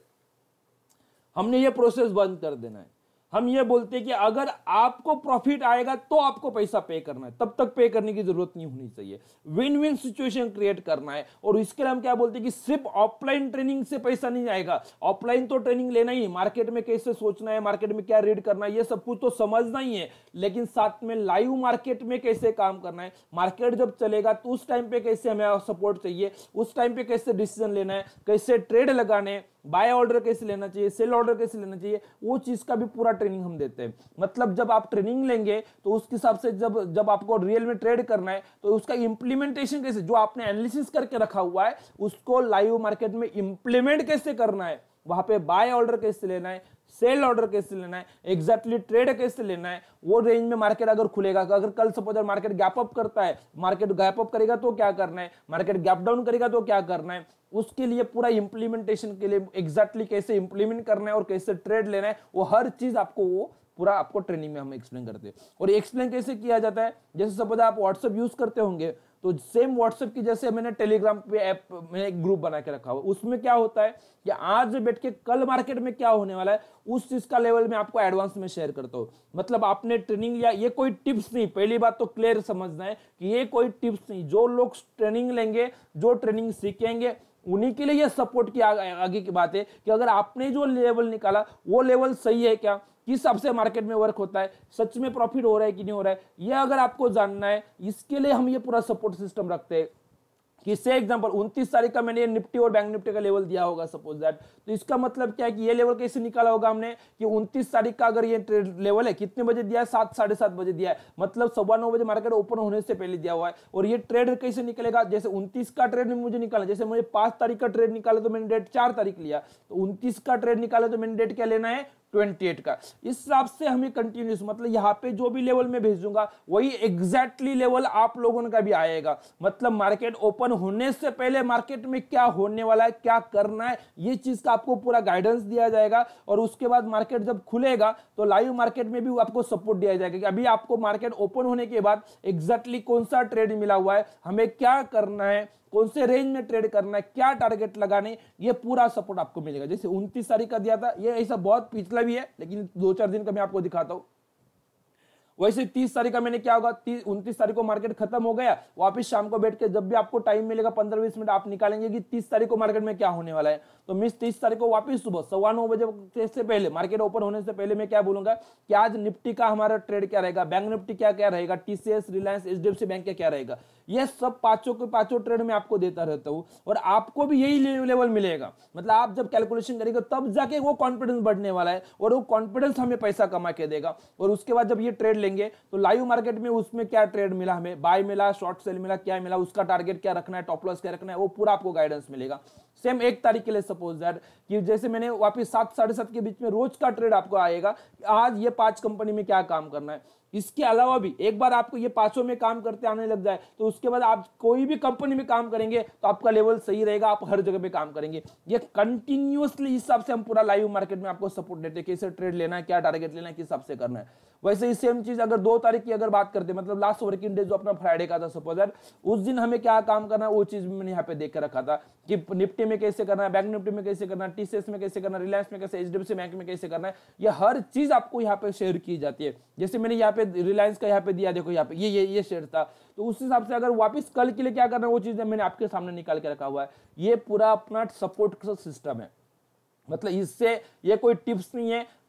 Speaker 1: हमने ये प्रोसेस बंद कर देना है। हम ये बोलते हैं कि अगर आपको प्रॉफिट आएगा तो आपको पैसा पे करना है, तब तक पे करने की जरूरत नहीं होनी चाहिए। विन विन सिचुएशन क्रिएट करना है। और इसके लिए हम क्या बोलते हैं कि सिर्फ ऑफलाइन ट्रेनिंग से पैसा नहीं आएगा। ऑफलाइन तो ट्रेनिंग लेना ही, मार्केट में कैसे सोचना है, मार्केट में क्या रीड करना है, ये सब कुछ तो समझना ही है, लेकिन साथ में लाइव मार्केट में कैसे काम करना है, मार्केट जब चलेगा तो उस टाइम पे कैसे हमें सपोर्ट चाहिए, उस टाइम पे कैसे डिसीजन लेना है, कैसे ट्रेड लगाने, बाय ऑर्डर कैसे लेना चाहिए, सेल ऑर्डर कैसे लेना चाहिए, वो चीज का भी पूरा ट्रेनिंग हम देते हैं। मतलब जब आप ट्रेनिंग लेंगे तो उसके हिसाब से जब आपको रियल में ट्रेड करना है तो उसका इंप्लीमेंटेशन कैसे, जो आपने एनालिसिस करके रखा हुआ है उसको लाइव मार्केट में इंप्लीमेंट कैसे करना है, वहां पे बाय ऑर्डर कैसे लेना है, सेल ऑर्डर कैसे लेना है, एग्जैक्टली ट्रेड कैसे लेना है, वो रेंज में मार्केट अगर खुलेगा, अगर कल सपोज मार्केट गैप अप करता है, मार्केट गैप अप करेगा तो क्या करना है, मार्केट गैप डाउन करेगा तो क्या करना है, उसके लिए पूरा इंप्लीमेंटेशन के लिए एग्जैक्टली कैसे इंप्लीमेंट करना है और कैसे ट्रेड लेना है, वो हर चीज आपको वो पूरा आपको ट्रेनिंग में हम एक्सप्लेन करते हैं। और एक्सप्लेन कैसे किया जाता है, जैसे सपोज आप व्हाट्सएप यूज करते होंगे तो सेम व्हाट्सएप की जैसे मैंने टेलीग्राम पे ऐप में एक ग्रुप बना के रखा हुआ, उसमें क्या होता है कि आज बैठ के कल मार्केट में क्या होने वाला है उस चीज का लेवल में आपको एडवांस में शेयर करता हूं। मतलब आपने ट्रेनिंग लिया, ये कोई टिप्स नहीं, पहली बात तो क्लियर समझना है कि ये कोई टिप्स नहीं, जो लोग ट्रेनिंग लेंगे, जो ट्रेनिंग सीखेंगे उन्हीं के लिए ये सपोर्ट की आगे की बात है कि अगर आपने जो लेवल निकाला वो लेवल सही है क्या, किस हिसाब से मार्केट में वर्क होता है, सच में प्रॉफिट हो रहा है कि नहीं हो रहा है, ये अगर आपको जानना है, इसके लिए हम ये पूरा सपोर्ट सिस्टम रखते हैं। कि से एग्जांपल 29 तारीख का मैंने निफ्टी और बैंक निफ्टी का लेवल दिया होगा सपोज दैट, तो इसका मतलब क्या है कि ये लेवल कैसे निकाला होगा हमने कि 29 तारीख का अगर ये ट्रेड लेवल है कितने बजे दिया है, 7 साढ़े 7 बजे दिया है, मतलब 9:15 बजे मार्केट ओपन होने से पहले दिया हुआ है। और ये ट्रेड कैसे निकलेगा, जैसे 29 का ट्रेड मुझे निकाला, जैसे मुझे 5 तारीख का ट्रेड निकाला तो मैंने डेट 4 तारीख लिया, तो 29 का ट्रेड निकाला तो मैंने डेट क्या लेना है 28 का। इस हिसाब से हमें कंटिन्यूस, मतलब यहाँ पे जो भी लेवल में भेजूंगा वही एग्जैक्टली लेवल आप लोगों का भी आएगा। मतलब मार्केट ओपन होने से पहले मार्केट में क्या होने वाला है, क्या करना है, ये चीज का आपको पूरा गाइडेंस दिया जाएगा। और उसके बाद मार्केट जब खुलेगा तो लाइव मार्केट में भी आपको सपोर्ट दिया जाएगा कि अभी आपको मार्केट ओपन होने के बाद एग्जैक्टली कौन सा ट्रेड मिला हुआ है, हमें क्या करना है, कौन से रेंज में ट्रेड करना है, क्या टारगेट लगाने, ये पूरा सपोर्ट आपको मिलेगा। जैसे 29 तारीख का दिया था, ये ऐसा बहुत पिछला भी है लेकिन 2-4 दिन का मैं आपको दिखाता हूं। वैसे 30 तारीख का मैंने क्या होगा, 29 तारीख को मार्केट खत्म हो गया, वापस शाम को बैठ के जब भी आपको टाइम मिलेगा 15-20 मिनट आप निकालेंगे कि 30 तारीख को मार्केट में क्या होने वाला है। तो मैं 30 तारीख को वापस सुबह 9:15 बजे से पहले, मार्केट ओपन होने से पहले मैं क्या बोलूंगा कि आज निफ्टी का हमारा ट्रेड क्या रहेगा, बैंक निफ्टी क्या क्या रहेगा, टीसीएस, रिलायंस, एचडीएफसी बैंक का क्या रहेगा, ये सब पांचों के पांचों ट्रेड में आपको देता रहता हूं। और आपको भी यही लेवल मिलेगा, मतलब आप जब कैलकुलेशन करेंगे तब जाके वो कॉन्फिडेंस बढ़ने वाला है और वो कॉन्फिडेंस हमें पैसा कमा के देगा। और उसके बाद जब ये ट्रेड लेंगे तो लाइव मार्केट में उसमें क्या ट्रेड मिला, हमें बाय मिला, शॉर्ट सेल मिला, क्या मिला, उसका टारगेट क्या रखना है, टॉप लॉस क्या रखना है, वो पूरा आपको गाइडेंस मिलेगा। सेम 1 तारीख के लिए सपोज दैट कि जैसे मैंने वापस 7 साढ़े 7 के बीच में रोज का ट्रेड आपको आएगा, आज ये 5 कंपनी में क्या काम करना है। इसके अलावा भी एक बार आपको ये 5 में काम करते आने लग जाए तो उसके बाद आप कोई भी कंपनी में काम करेंगे तो आपका लेवल सही रहेगा, आप हर जगह पे काम करेंगे। ये कंटिन्यूअसली हिसाब से हम पूरा लाइव मार्केट में आपको सपोर्ट देते हैं, कैसे ट्रेड लेना है, क्या टारगेट लेना है, किस हिसाब से करना है। वैसे ही सेम चीज अगर 2 तारीख की अगर बात करते हैं, मतलब लास्ट वर्किंग डे जो अपना फ्राइडे का था सपोज दैट, उस दिन हमें क्या काम करना है वो चीज मैंने यहाँ पे देख के रखा था कि निफ्टी में कैसे करना है, बैंक निफ्टी में कैसे करना है, टीसीएस में कैसे करना है, रिलायंस में कैसे, एचडीएफसी बैंक में कैसे करना है, ये हर चीज आपको यहाँ पे शेयर की जाती है। जैसे मैंने यहाँ पे रिलायंस का यहाँ पे दिया, देखो यहाँ पे ये शेयर था, तो उस हिसाब से अगर वापस कल के लिए क्या करना है वो चीजें मैंने आपके सामने निकाल के रखा हुआ है। ये पूरा अपना सपोर्ट सिस्टम है, मतलब इससे ये कोई टिप्स नहीं है,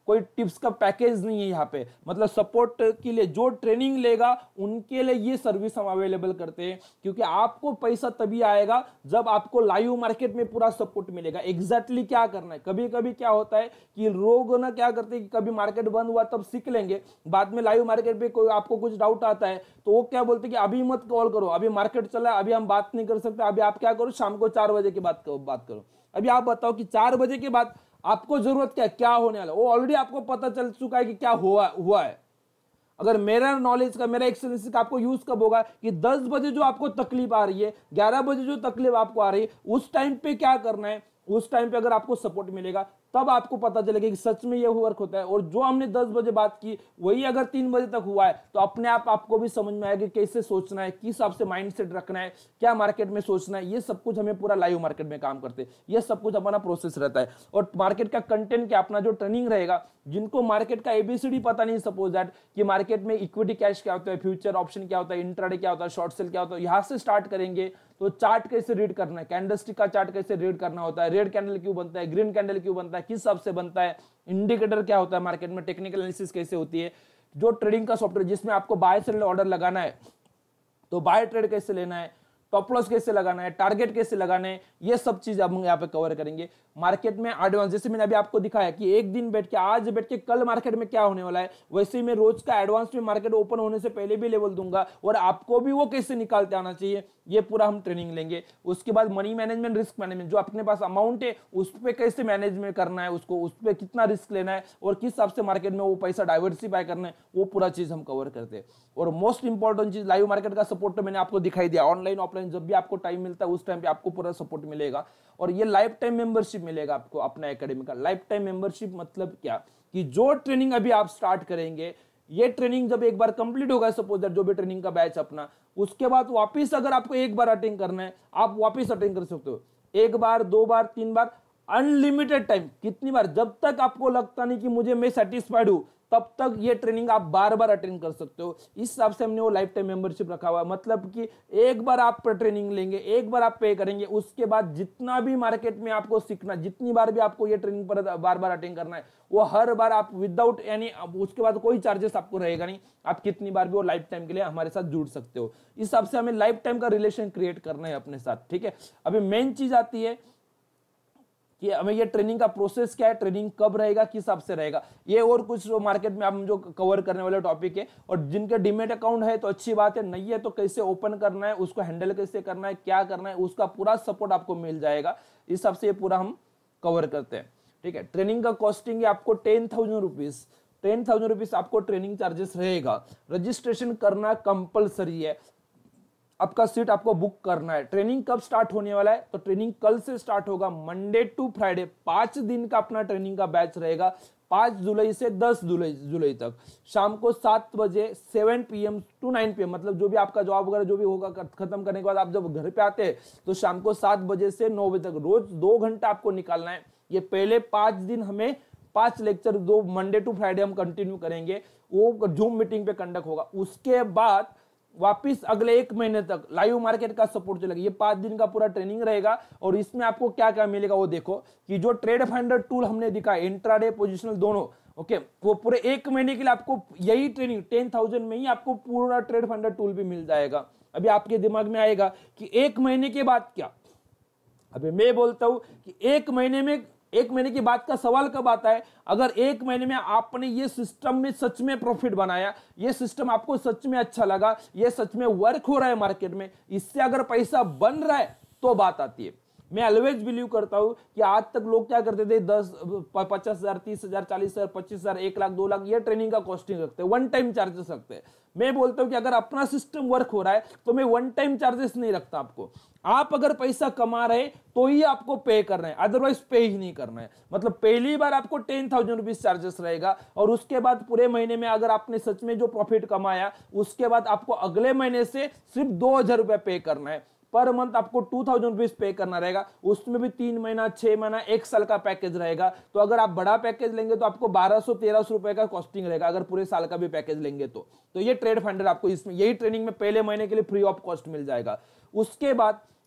Speaker 1: कोई टिप्स का पैकेज नहीं है यहाँ पे, मतलब सपोर्ट के लिए जो ट्रेनिंग लेगा उनके लिए ये सर्विस हम अवेलेबल करते हैं, क्योंकि आपको पैसा तभी आएगा जब आपको लाइव मार्केट में पूरा सपोर्ट मिलेगा। एग्जैक्टली क्या करना है, कभी कभी क्या होता है कि लोग ना क्या करते हैं कि कभी मार्केट बंद हुआ तब सीख लेंगे, बाद में लाइव मार्केट पे कोई आपको कुछ डाउट आता है तो वो क्या बोलते हैं कि अभी मत कॉल करो, अभी मार्केट चला है, अभी हम बात नहीं कर सकते, अभी आप क्या करो शाम को 4 बजे की बात करो। अभी आप बताओ कि 4 बजे के बाद आपको जरूरत क्या होने वाला, वो ऑलरेडी आपको पता चल चुका है कि क्या हुआ है। अगर मेरा नॉलेज का, मेरा एक्सपीरियंस का आपको यूज कब होगा कि 10 बजे जो आपको तकलीफ आ रही है, 11 बजे जो तकलीफ आपको आ रही है, उस टाइम पे क्या करना है, उस टाइम पे अगर आपको सपोर्ट मिलेगा तब आपको पता चलेगा कि सच में ये वर्क होता है। और जो हमने 10 बजे बात की वही अगर 3 बजे तक हुआ है तो अपने आप आपको भी समझ में आएगा कि कैसे सोचना है, किस हिसाब से माइंडसेट रखना है, क्या मार्केट में सोचना है। ये सब कुछ हमें पूरा लाइव मार्केट में काम करते हैं, ये सब कुछ हमारा प्रोसेस रहता है। और मार्केट का कंटेंट क्या, अपना जो ट्रेनिंग रहेगा, जिनको मार्केट का एबीसीडी पता नहीं, सपोज दैट कि मार्केट में इक्विटी कैश क्या होता है, फ्यूचर ऑप्शन क्या होता है, इंट्राडे क्या होता है, शॉर्ट सेल क्या होता है, यहां से स्टार्ट करेंगे। तो चार्ट कैसे रीड करना है, कैंडलस्टिक का चार्ट कैसे रीड करना होता है, रेड कैंडल क्यों बनता है, ग्रीन कैंडल क्यों बनता है, किस हिसाब से बनता है, इंडिकेटर क्या होता है मार्केट में, टेक्निकल एनालिसिस कैसे होती है, जो ट्रेडिंग का सॉफ्टवेयर जिसमें आपको बाय सेल ऑर्डर लगाना है तो बाय ट्रेड कैसे लेना है, टॉप लॉस कैसे लगाना है, टारगेट कैसे लगाना है, ये सब चीज हम यहाँ पे कवर करेंगे। मार्केट में एडवांस, जैसे मैंने अभी आपको दिखाया कि एक दिन बैठ के, आज बैठ के कल मार्केट में क्या होने वाला है, वैसे ही मैं रोज का एडवांस में मार्केट ओपन होने से पहले भी लेवल दूंगा और आपको भी वो कैसे निकालते आना चाहिए, ये पूरा हम ट्रेनिंग लेंगे। उसके बाद मनी मैनेजमेंट, रिस्क मैनेजमेंट, जो अपने पास अमाउंट है उस पर कैसे मैनेजमेंट करना है, उसको उस पर कितना रिस्क लेना है और किस हिसाब से मार्केट में वो पैसा डाइवर्सिफाई करना है, वो पूरा चीज हम कवर करते हैं। और मोस्ट इंपॉर्टेंट चीज, लाइव मार्केट का सपोर्ट तो मैंने आपको दिखाई दिया, ऑनलाइन ऑफलाइन जब भी आपको टाइम मिलता है उस टाइम पे आपको पूरा सपोर्ट मिलेगा। और ये लाइफ टाइम मेंबरशिप मिलेगा आपको अपना एकेडमी का। लाइफ टाइम मेंबरशिप मतलब क्या कि जो ट्रेनिंग अभी आप स्टार्ट करेंगे, ये ट्रेनिंग जब एक बार कंप्लीट होगा, सपोज दैट जो भी ट्रेनिंग का बैच अपना, उसके बाद वापस अगर आपको एक बार अटेंड करना है आप वापस अटेंड कर सकते हो, 1 बार 2 बार 3 बार, अनलिमिटेड टाइम, कितनी बार, जब तक आपको लगता नहीं कि मुझे मैं सेटिस्फाइड हूं तब तक ये ट्रेनिंग आप बार बार अटेंड कर सकते हो। इस हिसाब से हमने वो लाइफ टाइम मेंबरशिप रखा हुआ है, मतलब कि एक बार आप ट्रेनिंग लेंगे, एक बार आप पे करेंगे, उसके बाद जितना भी मार्केट में आपको सीखना, जितनी बार भी आपको ये ट्रेनिंग पर बार बार अटेंड करना है, वो हर बार आप विदाउट यानी उसके बाद कोई चार्जेस आपको रहेगा नहीं, आप कितनी बार भी वो लाइफ टाइम के लिए हमारे साथ जुड़ सकते हो। इस हिसाब से हमें लाइफ टाइम का रिलेशन क्रिएट करना है अपने साथ, ठीक है। अभी मेन चीज आती है कि हमें ये ट्रेनिंग का प्रोसेस क्या है, ट्रेनिंग कब रहेगा, किस हिसाब से रहेगा, ये और कुछ मार्केट में हम जो कवर करने वाले टॉपिक है। और जिनके डीमेट अकाउंट है तो अच्छी बात है, नहीं है तो कैसे ओपन करना है, उसको हैंडल कैसे करना है, क्या करना है, उसका पूरा सपोर्ट आपको मिल जाएगा। इस हिसाब से ये पूरा हम कवर करते हैं, ठीक है। ट्रेनिंग का कॉस्टिंग है आपको 10,000 रुपीज, 10,000 रुपीज आपको ट्रेनिंग चार्जेस रहेगा। रजिस्ट्रेशन करना कंपलसरी है, आपका सीट आपको बुक करना है। ट्रेनिंग कब स्टार्ट होने वाला है, तो ट्रेनिंग कल से स्टार्ट होगा, मंडे टू फ्राइडे 5 दिन का अपना ट्रेनिंग का बैच रहेगा, 5 जुलाई से 10 जुलाई तक, शाम को 7 बजे 7 PM to 9 PM, मतलब जो भी आपका जॉब वगैरह जो भी होगा खत्म करने के बाद आप जब घर पे आते हैं तो शाम को 7 बजे से 9 बजे तक रोज 2 घंटा आपको निकालना है। ये पहले 5 दिन हमें 5 लेक्चर, 2 मंडे टू फ्राइडे हम कंटिन्यू करेंगे, वो जूम मीटिंग पे कंडक्ट होगा। उसके बाद वापिस अगले 1 महीने तक लाइव मार्केट का सपोर्ट चलेगा। ये 5 दिन का पूरा ट्रेनिंग रहेगा और इसमें आपको क्या क्या मिलेगा वो देखो कि जो ट्रेड फाइंडर टूल हमने दिखाया, इंट्राडे पोजिशनल दोनों, ओके, वो पूरे 1 महीने के लिए आपको यही ट्रेनिंग 10,000 में ही आपको पूरा ट्रेड फाइंडर टूल भी मिल जाएगा। अभी आपके दिमाग में आएगा कि 1 महीने के बाद क्या, अभी मैं बोलता हूं कि 1 महीने के बाद का सवाल कब आता है, अगर 1 महीने में आपने ये सिस्टम में सच में प्रॉफिट बनाया, ये सिस्टम आपको सच में अच्छा लगा, ये सच में वर्क हो रहा है मार्केट में, इससे अगर पैसा बन रहा है तो बात आती है। मैं ऑलवेज बिलीव करता हूं कि आज तक लोग क्या करते थे, 10 50,000 30,000 40,000 25,000 1 लाख 2 लाख ये ट्रेनिंग का कॉस्टिंग रखते हैं, वन टाइम चार्जेस रखते हैं। मैं बोलता हूं कि अगर अपना सिस्टम वर्क हो रहा है तो मैं वन टाइम चार्जेस नहीं रखता आपको। आप अगर पैसा कमा रहे तो ही आपको पे करना है, अदरवाइज पे ही नहीं करना है। मतलब पहली बार आपको 10,000 रुपीज चार्जेस रहेगा और उसके बाद पूरे महीने में अगर आपने सच में जो प्रॉफिट कमाया उसके बाद आपको अगले महीने से सिर्फ 2,000 रुपए पे करना है। पर मंथ आपको 2,000 रुपीज पे करना रहेगा, उसमें भी 3 महीना 6 महीना 1 साल का पैकेज रहेगा। तो अगर आप बड़ा पैकेज लेंगे तो आपको 1,200-1,300 रुपए का कॉस्टिंग रहेगा, अगर पूरे साल का भी पैकेज लेंगे तो ये ट्रेड फाइंडर आपको इसमें यही ट्रेनिंग में पहले महीने के लिए फ्री ऑफ कॉस्ट मिल जाएगा। उसके बाद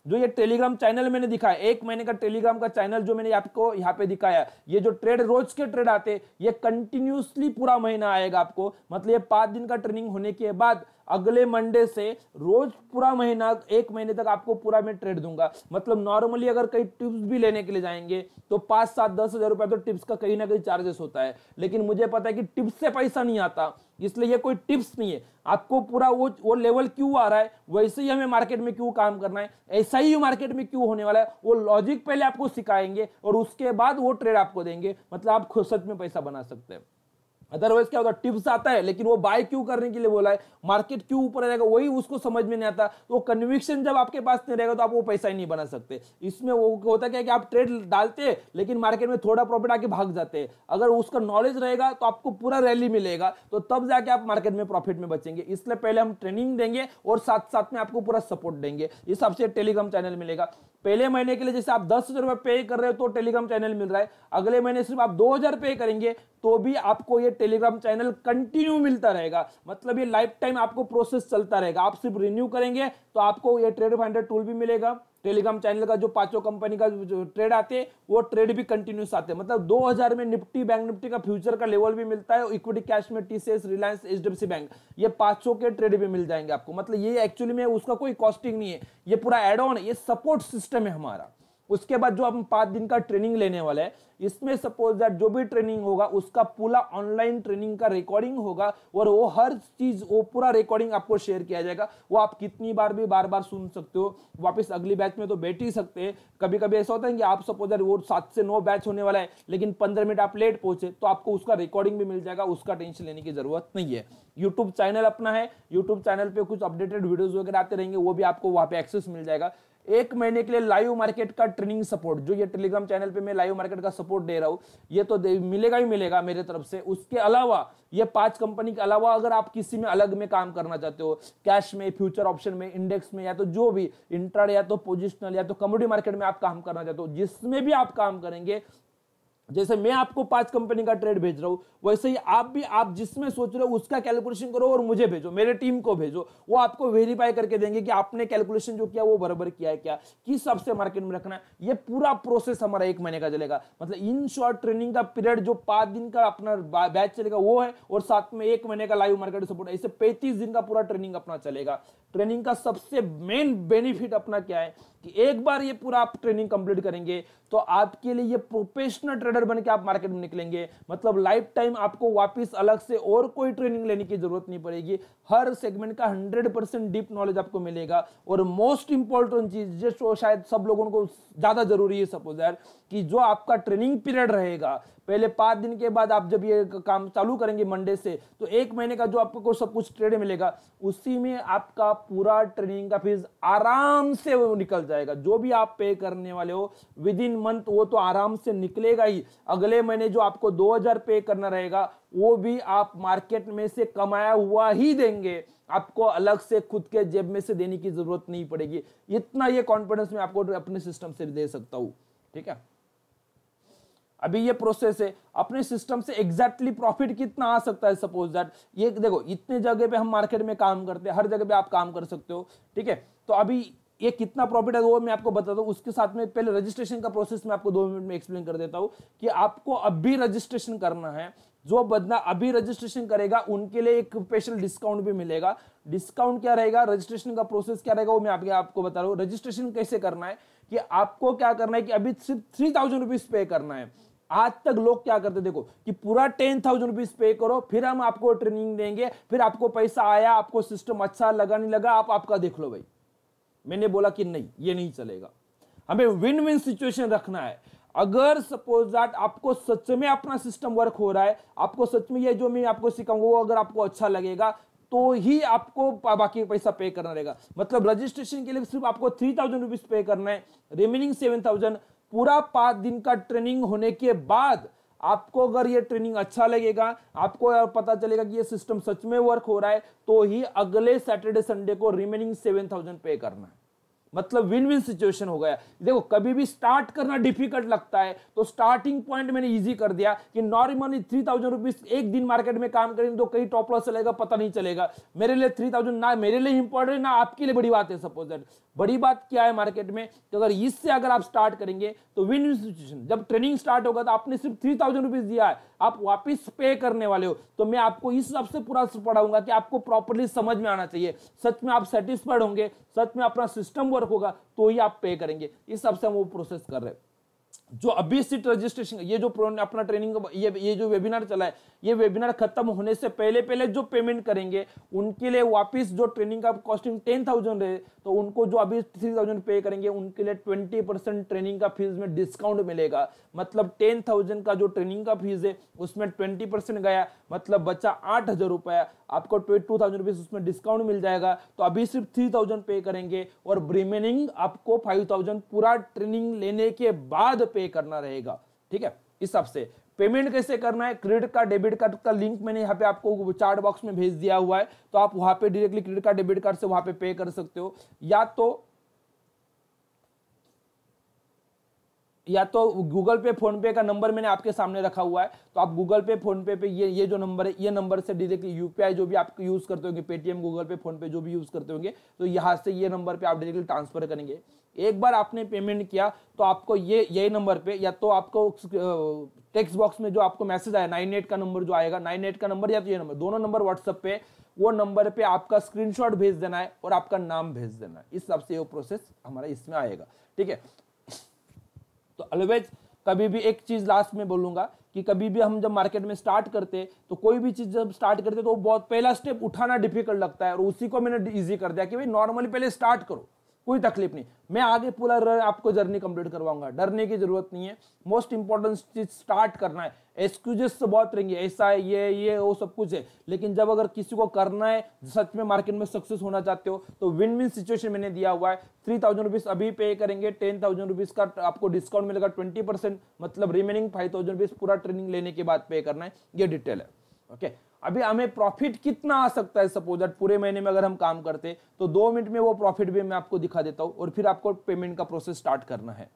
Speaker 1: जो ये टेलीग्राम चैनल मैंने दिखाया, 1 महीने का टेलीग्राम का चैनल जो मैंने आपको यहाँ पे दिखाया, ये जो ट्रेड रोज के ट्रेड आते, ये कंटिन्यूसली पूरा महीना आएगा आपको। मतलब ये 5 दिन का ट्रेनिंग होने के बाद अगले मंडे से रोज पूरा महीना 1 महीने तक आपको पूरा मैं ट्रेड दूंगा। मतलब नॉर्मली अगर कई टिप्स भी लेने के लिए जाएंगे तो 5, 7, 10 हजार रुपए तो टिप्स का कहीं ना कहीं चार्जेस होता है, लेकिन मुझे पता है कि टिप्स से पैसा नहीं आता, इसलिए ये कोई टिप्स नहीं है। आपको पूरा वो लेवल क्यों आ रहा है, वैसे ही हमें मार्केट में क्यों काम करना है, ऐसा ही मार्केट में क्यों होने वाला है, वो लॉजिक पहले आपको सिखाएंगे और उसके बाद वो ट्रेड आपको देंगे। मतलब आप खुद सच में पैसा बना सकते हैं। अदरवाइज क्या होता है, टिप्स आता है लेकिन वो बाय क्यों करने के लिए बोला है, मार्केट क्यों ऊपर रहेगा वही उसको समझ में नहीं आता। तो कन्विक्शन जब आपके पास नहीं रहेगा तो आप वो पैसा ही नहीं बना सकते। इसमें वो होता क्या है कि आप ट्रेड डालते हैं लेकिन मार्केट में थोड़ा प्रॉफिट आके भाग जाते हैं। अगर उसका नॉलेज रहेगा तो आपको पूरा रैली मिलेगा, तो तब जाके आप मार्केट में प्रॉफिट में बचेंगे। इसलिए पहले हम ट्रेनिंग देंगे और साथ साथ में आपको पूरा सपोर्ट देंगे। इस हिसाब से टेलीग्राम चैनल मिलेगा। पहले महीने के लिए जैसे आप 10,000 रुपए पे कर रहे हो तो टेलीग्राम चैनल मिल रहा है, अगले महीने सिर्फ आप 2,000 पे करेंगे तो भी आपको ये टेलीग्राम चैनल कंटिन्यू मिलता रहेगा। मतलब ये लाइफ टाइम आपको प्रोसेस चलता रहेगा। आप सिर्फ रिन्यू करेंगे तो आपको ये ट्रेड फाइंडर टूल भी मिलेगा। टेलीग्राम चैनल का जो 5 कंपनी का जो ट्रेड आते हैं वो ट्रेड भी कंटिन्यूस आते हैं। मतलब 2000 में निफ्टी, बैंक निफ्टी का फ्यूचर का लेवल भी मिलता है, इक्विटी कैश में टीसीएस, रिलायंस, एचडीएफसी बैंक, ये 500 के ट्रेड भी मिल जाएंगे आपको। मतलब ये एक्चुअली में उसका कोई कॉस्टिंग नहीं है, ये पूरा एड ऑन है, ये सपोर्ट सिस्टम है हमारा। उसके बाद जो हम 5 दिन का ट्रेनिंग लेने वाले हैं, इसमें सपोज दैट जो भी ट्रेनिंग होगा उसका पूरा ऑनलाइन ट्रेनिंग का रिकॉर्डिंग होगा और वो हर चीज, वो पूरा रिकॉर्डिंग आपको शेयर किया जाएगा। वो आप कितनी बार भी बार बार सुन सकते हो, वापस अगली बैच में तो बैठ ही सकते हैं। कभी कभी ऐसा होता है कि आप सपोज दैट वो 7 से 9 बैच होने वाला है लेकिन 15 मिनट आप लेट पहुंचे तो आपको उसका रिकॉर्डिंग भी मिल जाएगा, उसका टेंशन लेने की जरूरत नहीं है। यूट्यूब चैनल अपना है, यूट्यूब चैनल पे कुछ अपडेटेड वीडियोस वगैरह आते रहेंगे, वो भी आपको वहां पे एक्सेस मिल जाएगा। 1 महीने के लिए लाइव मार्केट का ट्रेनिंग सपोर्ट, जो ये टेलीग्राम चैनल पे मैं लाइव मार्केट का सपोर्ट दे रहा हूं, ये तो मिलेगा ही मिलेगा मेरे तरफ से। उसके अलावा ये 5 कंपनी के अलावा अगर आप किसी में अलग में काम करना चाहते हो, कैश में, फ्यूचर ऑप्शन में, इंडेक्स में, या तो जो भी इंट्राडे या तो पोजिशनल या तो कमोडिटी मार्केट में आप काम करना चाहते हो, जिसमें भी आप काम करेंगे, जैसे मैं आपको 5 कंपनी का ट्रेड भेज रहा हूं वैसे ही आप भी, आप जिसमें सोच रहे हो उसका कैलकुलेशन करो और मुझे भेजो, मेरे टीम को भेजो। वो आपको वेरीफाई करके देंगे कि आपने कैलकुलेशन जो किया वो बराबर किया है क्या, किस हिसाब से मार्केट में रखना है। ये पूरा प्रोसेस हमारा 1 महीने का चलेगा। मतलब इन शॉर्ट ट्रेनिंग का पीरियड जो 5 दिन का अपना बैच चलेगा वो है, और साथ में 1 महीने का लाइव मार्केट सपोर्ट, ऐसे 35 दिन का पूरा ट्रेनिंग अपना चलेगा। ट्रेनिंग का सबसे मेन बेनिफिट अपना क्या है कि एक बार ये पूरा आप ट्रेनिंग कंप्लीट करेंगे तो आपके लिए ये प्रोफेशनल ट्रेडर बन के आप मार्केट में निकलेंगे। मतलब लाइफ टाइम आपको वापस अलग से और कोई ट्रेनिंग लेने की जरूरत नहीं पड़ेगी। हर सेगमेंट का 100% डीप नॉलेज आपको मिलेगा। और मोस्ट इंपॉर्टेंट चीज जो शायद सब लोगों को ज्यादा जरूरी है, सपोज यार, कि जो आपका ट्रेनिंग पीरियड रहेगा, पहले 5 दिन के बाद आप जब ये काम चालू करेंगे मंडे से, तो 1 महीने का जो आपको सब कुछ ट्रेड मिलेगा, उसी में आपका पूरा ट्रेनिंग का फीस आराम से वो निकल जाएगा। जो भी आप पे करने वाले हो विद इन मंथ वो तो आराम से निकलेगा ही। अगले महीने जो आपको 2000 पे करना रहेगा वो भी आप मार्केट में से कमाया हुआ ही देंगे, आपको अलग से खुद के जेब में से देने की जरूरत नहीं पड़ेगी। इतना ये कॉन्फिडेंस मैं आपको अपने सिस्टम से दे सकता हूं। ठीक है, अभी ये प्रोसेस है, अपने सिस्टम से एग्जैक्टली प्रॉफिट कितना आ सकता है। सपोज दैट ये देखो, इतने जगह पे हम मार्केट में काम करते हैं, हर जगह पे आप काम कर सकते हो। ठीक है, तो अभी ये कितना प्रॉफिट है वो मैं आपको बताता हूँ। उसके साथ में पहले रजिस्ट्रेशन का प्रोसेस मैं आपको 2 मिनट में एक्सप्लेन कर देता हूँ कि आपको अभी रजिस्ट्रेशन करना है। जो बंदा अभी रजिस्ट्रेशन करेगा उनके लिए एक स्पेशल डिस्काउंट भी मिलेगा। डिस्काउंट क्या रहेगा, रजिस्ट्रेशन का प्रोसेस क्या रहेगा वो मैं आपको बता रहा हूँ। रजिस्ट्रेशन कैसे करना है कि आपको क्या करना है कि अभी सिर्फ 3000 रुपीज पे करना है। आज तक लोग क्या करते देखो कि पूरा 10,000 रुपीज पे करो फिर हम आपको ट्रेनिंग देंगे, फिर आपको पैसा आया, आपको सिस्टम अच्छा लगा नहीं लगा आप आपका देख लो भाई। मैंने बोला कि नहीं, ये नहीं चलेगा, हमें विन विन सिचुएशन रखना है। अगर सपोज दैट आपको सच में अपना सिस्टम वर्क हो रहा है, आपको सच में ये जो मैं आपको सिखाऊंगा वो अगर आपको अच्छा लगेगा तो ही आपको बाकी पैसा पे करना रहेगा। मतलब रजिस्ट्रेशन के लिए सिर्फ आपको 3000 रुपीज पे करना है, रिमेनिंग 7000 पूरा 5 दिन का ट्रेनिंग होने के बाद आपको अगर ये ट्रेनिंग अच्छा लगेगा, आपको पता चलेगा कि ये सिस्टम सच में वर्क हो रहा है, तो ही अगले सैटरडे संडे को रिमेनिंग 7000 पे करना है। मतलब विन विन सिचुएशन हो गया। देखो कभी भी स्टार्ट करना डिफिकल्ट लगता है तो स्टार्टिंग पॉइंट मैंने इजी कर दिया कि नॉर्मली 3000 रुपीज एक दिन मार्केट में काम करेंगे तो कहीं टॉप लॉस चलेगा पता नहीं चलेगा। मेरे लिए 3000 ना मेरे लिए इंपॉर्टेंट ना आपके लिए बड़ी बात है। सपोज दैट बड़ी बात क्या है मार्केट में तो अगर इससे अगर आप स्टार्ट करेंगे तो विन विन सिचुएशन। जब ट्रेनिंग स्टार्ट होगा तो आपने सिर्फ 3000 रुपीज दिया है, आप वापिस पे करने वाले हो, तो मैं आपको इस हिसाब से पूरा पढ़ाऊंगा कि आपको प्रॉपर्ली समझ में आना चाहिए। सच में आप सेटिस्फाइड होंगे, सच में अपना सिस्टम वर्क होगा तो ही आप पे करेंगे। इस हिसाब से हम वो प्रोसेस कर रहे हैं। जो अभी सीट रजिस्ट्रेशन ये जो अपना ट्रेनिंग ये जो वेबिनार चला है, ये वेबिनार खत्म होने से पहले पहले जो पेमेंट करेंगे उनके लिए वापस जो ट्रेनिंग का कॉस्टिंग 10,000 है तो उनको जो अभी 3,000 पे करेंगे उनके लिए 20% ट्रेनिंग का फीस में डिस्काउंट मिलेगा। मतलब 10,000 का जो ट्रेनिंग का फीस है उसमें 20% गया, मतलब बचा 8,000 रुपया, आपको 2,000 रुपीज उसमें डिस्काउंट मिल जाएगा। तो अभी सिर्फ 3,000 पे करेंगे और रिमेनिंग आपको 5,000 पूरा ट्रेनिंग लेने के बाद पे करना रहेगा। ठीक है, इस हिसाब से पेमेंट कैसे करना है, क्रेडिट कार्ड डेबिट कार्ड का लिंक मैंने यहाँ पे आपको चार्ट बॉक्स में भेज दिया हुआ है, तो आप वहां पे directly credit card debit card से वहां पे कर सकते हो, या तो गूगल पे फोन पे का नंबर मैंने आपके सामने रखा हुआ है, तो आप गूगल पे फोन पे ये जो नंबर है ये नंबर से डायरेक्टली यूपीआई जो भी आप यूज करते होंगे, पेटीएम गूगल पे फोन पे जो भी यूज करते होंगे तो यहां से ये नंबर पे आप डायरेक्टली ट्रांसफर करेंगे। एक बार आपने पेमेंट किया तो आपको यही नंबर पे या तो आपको टेक्स्ट बॉक्स में जो आपको मैसेज आया 98 का नंबर जो आएगा, 98 का नंबर या तो ये नंबर, दोनों नंबर व्हाट्सएप पे, वो नंबर पे आपका स्क्रीनशॉट भेज देना है और आपका नाम भेज देना है। इस हिसाब से वो प्रोसेस हमारा इसमें आएगा। ठीक है, तो ऑलवेज कभी भी एक चीज लास्ट में बोलूंगा कि कभी भी हम जब मार्केट में स्टार्ट करते तो कोई भी चीज जब स्टार्ट करते तो बहुत पहला स्टेप उठाना डिफिकल्ट लगता है और उसी को मैंने इजी कर दिया कि भाई नॉर्मली पहले स्टार्ट करो, कोई तकलीफ नहीं, मैं आगे पूरा आपको जर्नी कंप्लीट करवाऊंगा, डरने की जरूरत नहीं है। मोस्ट इंपॉर्टेंट चीज स्टार्ट करना है। एक्सक्यूजेस तो बहुत रहेंगे, ऐसा है ये वो सब कुछ है, लेकिन जब अगर किसी को करना है, सच में मार्केट में सक्सेस होना चाहते हो तो विन विन सिचुएशन मैंने दिया हुआ है। 3,000 रुपीज अभी पे करेंगे, 10,000 रुपीज का आपको डिस्काउंट मिलेगा 20%, मतलब रिमेनिंग 5,000 रुपीज पूरा ट्रेनिंग लेने के बाद पे करना है। ये डिटेल है। ओके, अभी हमें प्रॉफिट कितना आ सकता है, सपोज दैट पूरे महीने में अगर हम काम करते तो 2 मिनट में वो प्रॉफिट भी मैं आपको दिखा देता हूं और फिर आपको पेमेंट का प्रोसेस स्टार्ट करना है।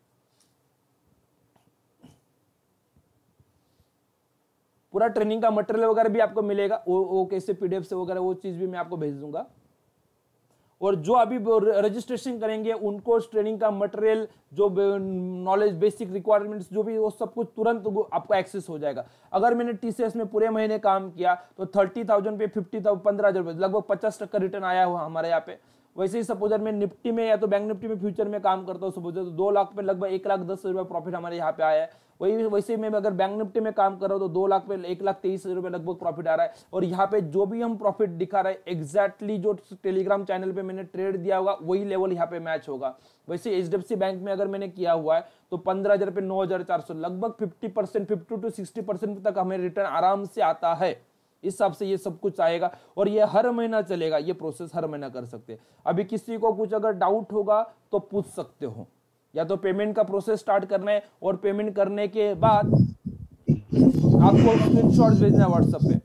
Speaker 1: पूरा ट्रेनिंग का मटेरियल वगैरह भी आपको मिलेगा, वो कैसे पीडीएफ से वगैरह वो चीज भी मैं आपको भेज दूंगा। और जो अभी रजिस्ट्रेशन करेंगे उनको ट्रेनिंग का मटेरियल, जो नॉलेज बेसिक रिक्वायरमेंट्स जो भी, वो सब कुछ तुरंत आपको एक्सेस हो जाएगा। अगर मैंने टीसीएस में पूरे महीने काम किया तो 30,000 पे 50,000 15,000 रुपए, लगभग 50% रिटर्न आया हुआ हमारे यहाँ पे। वैसे ही सपोज मैं निफ्टी में या तो बैंक निफ्टी में फ्यूचर में काम करता हूँ, सपोज तो 2 लाख पे लगभग 1,10,000 रुपये प्रॉफिट हमारे यहाँ पे आया है। वही वैसे मैं अगर बैंक निफ्टी में काम कर रहा हूँ तो 2 लाख पे 1,23,000 रुपये लगभग प्रॉफिट आ रहा है। और यहाँ पे जो भी हम प्रॉफिट दिखा रहे हैं एग्जैक्टली जो टेलीग्राम चैनल पे मैंने ट्रेड दिया होगा वही लेवल यहाँ पे मैच होगा। वैसे एचडीएफसी बैंक में अगर मैंने किया हुआ है तो 15,000 पे 9,400, लगभग 50% 50 to 60% तक हमें रिटर्न आराम से आता है। इस हिसाब से ये सब कुछ आएगा और ये हर महीना चलेगा, ये प्रोसेस हर महीना कर सकते हैं। अभी किसी को कुछ अगर डाउट होगा तो पूछ सकते हो, या तो पेमेंट का प्रोसेस स्टार्ट करना है और पेमेंट करने के बाद आपको स्क्रीनशॉट भेजना है व्हाट्सएप पे।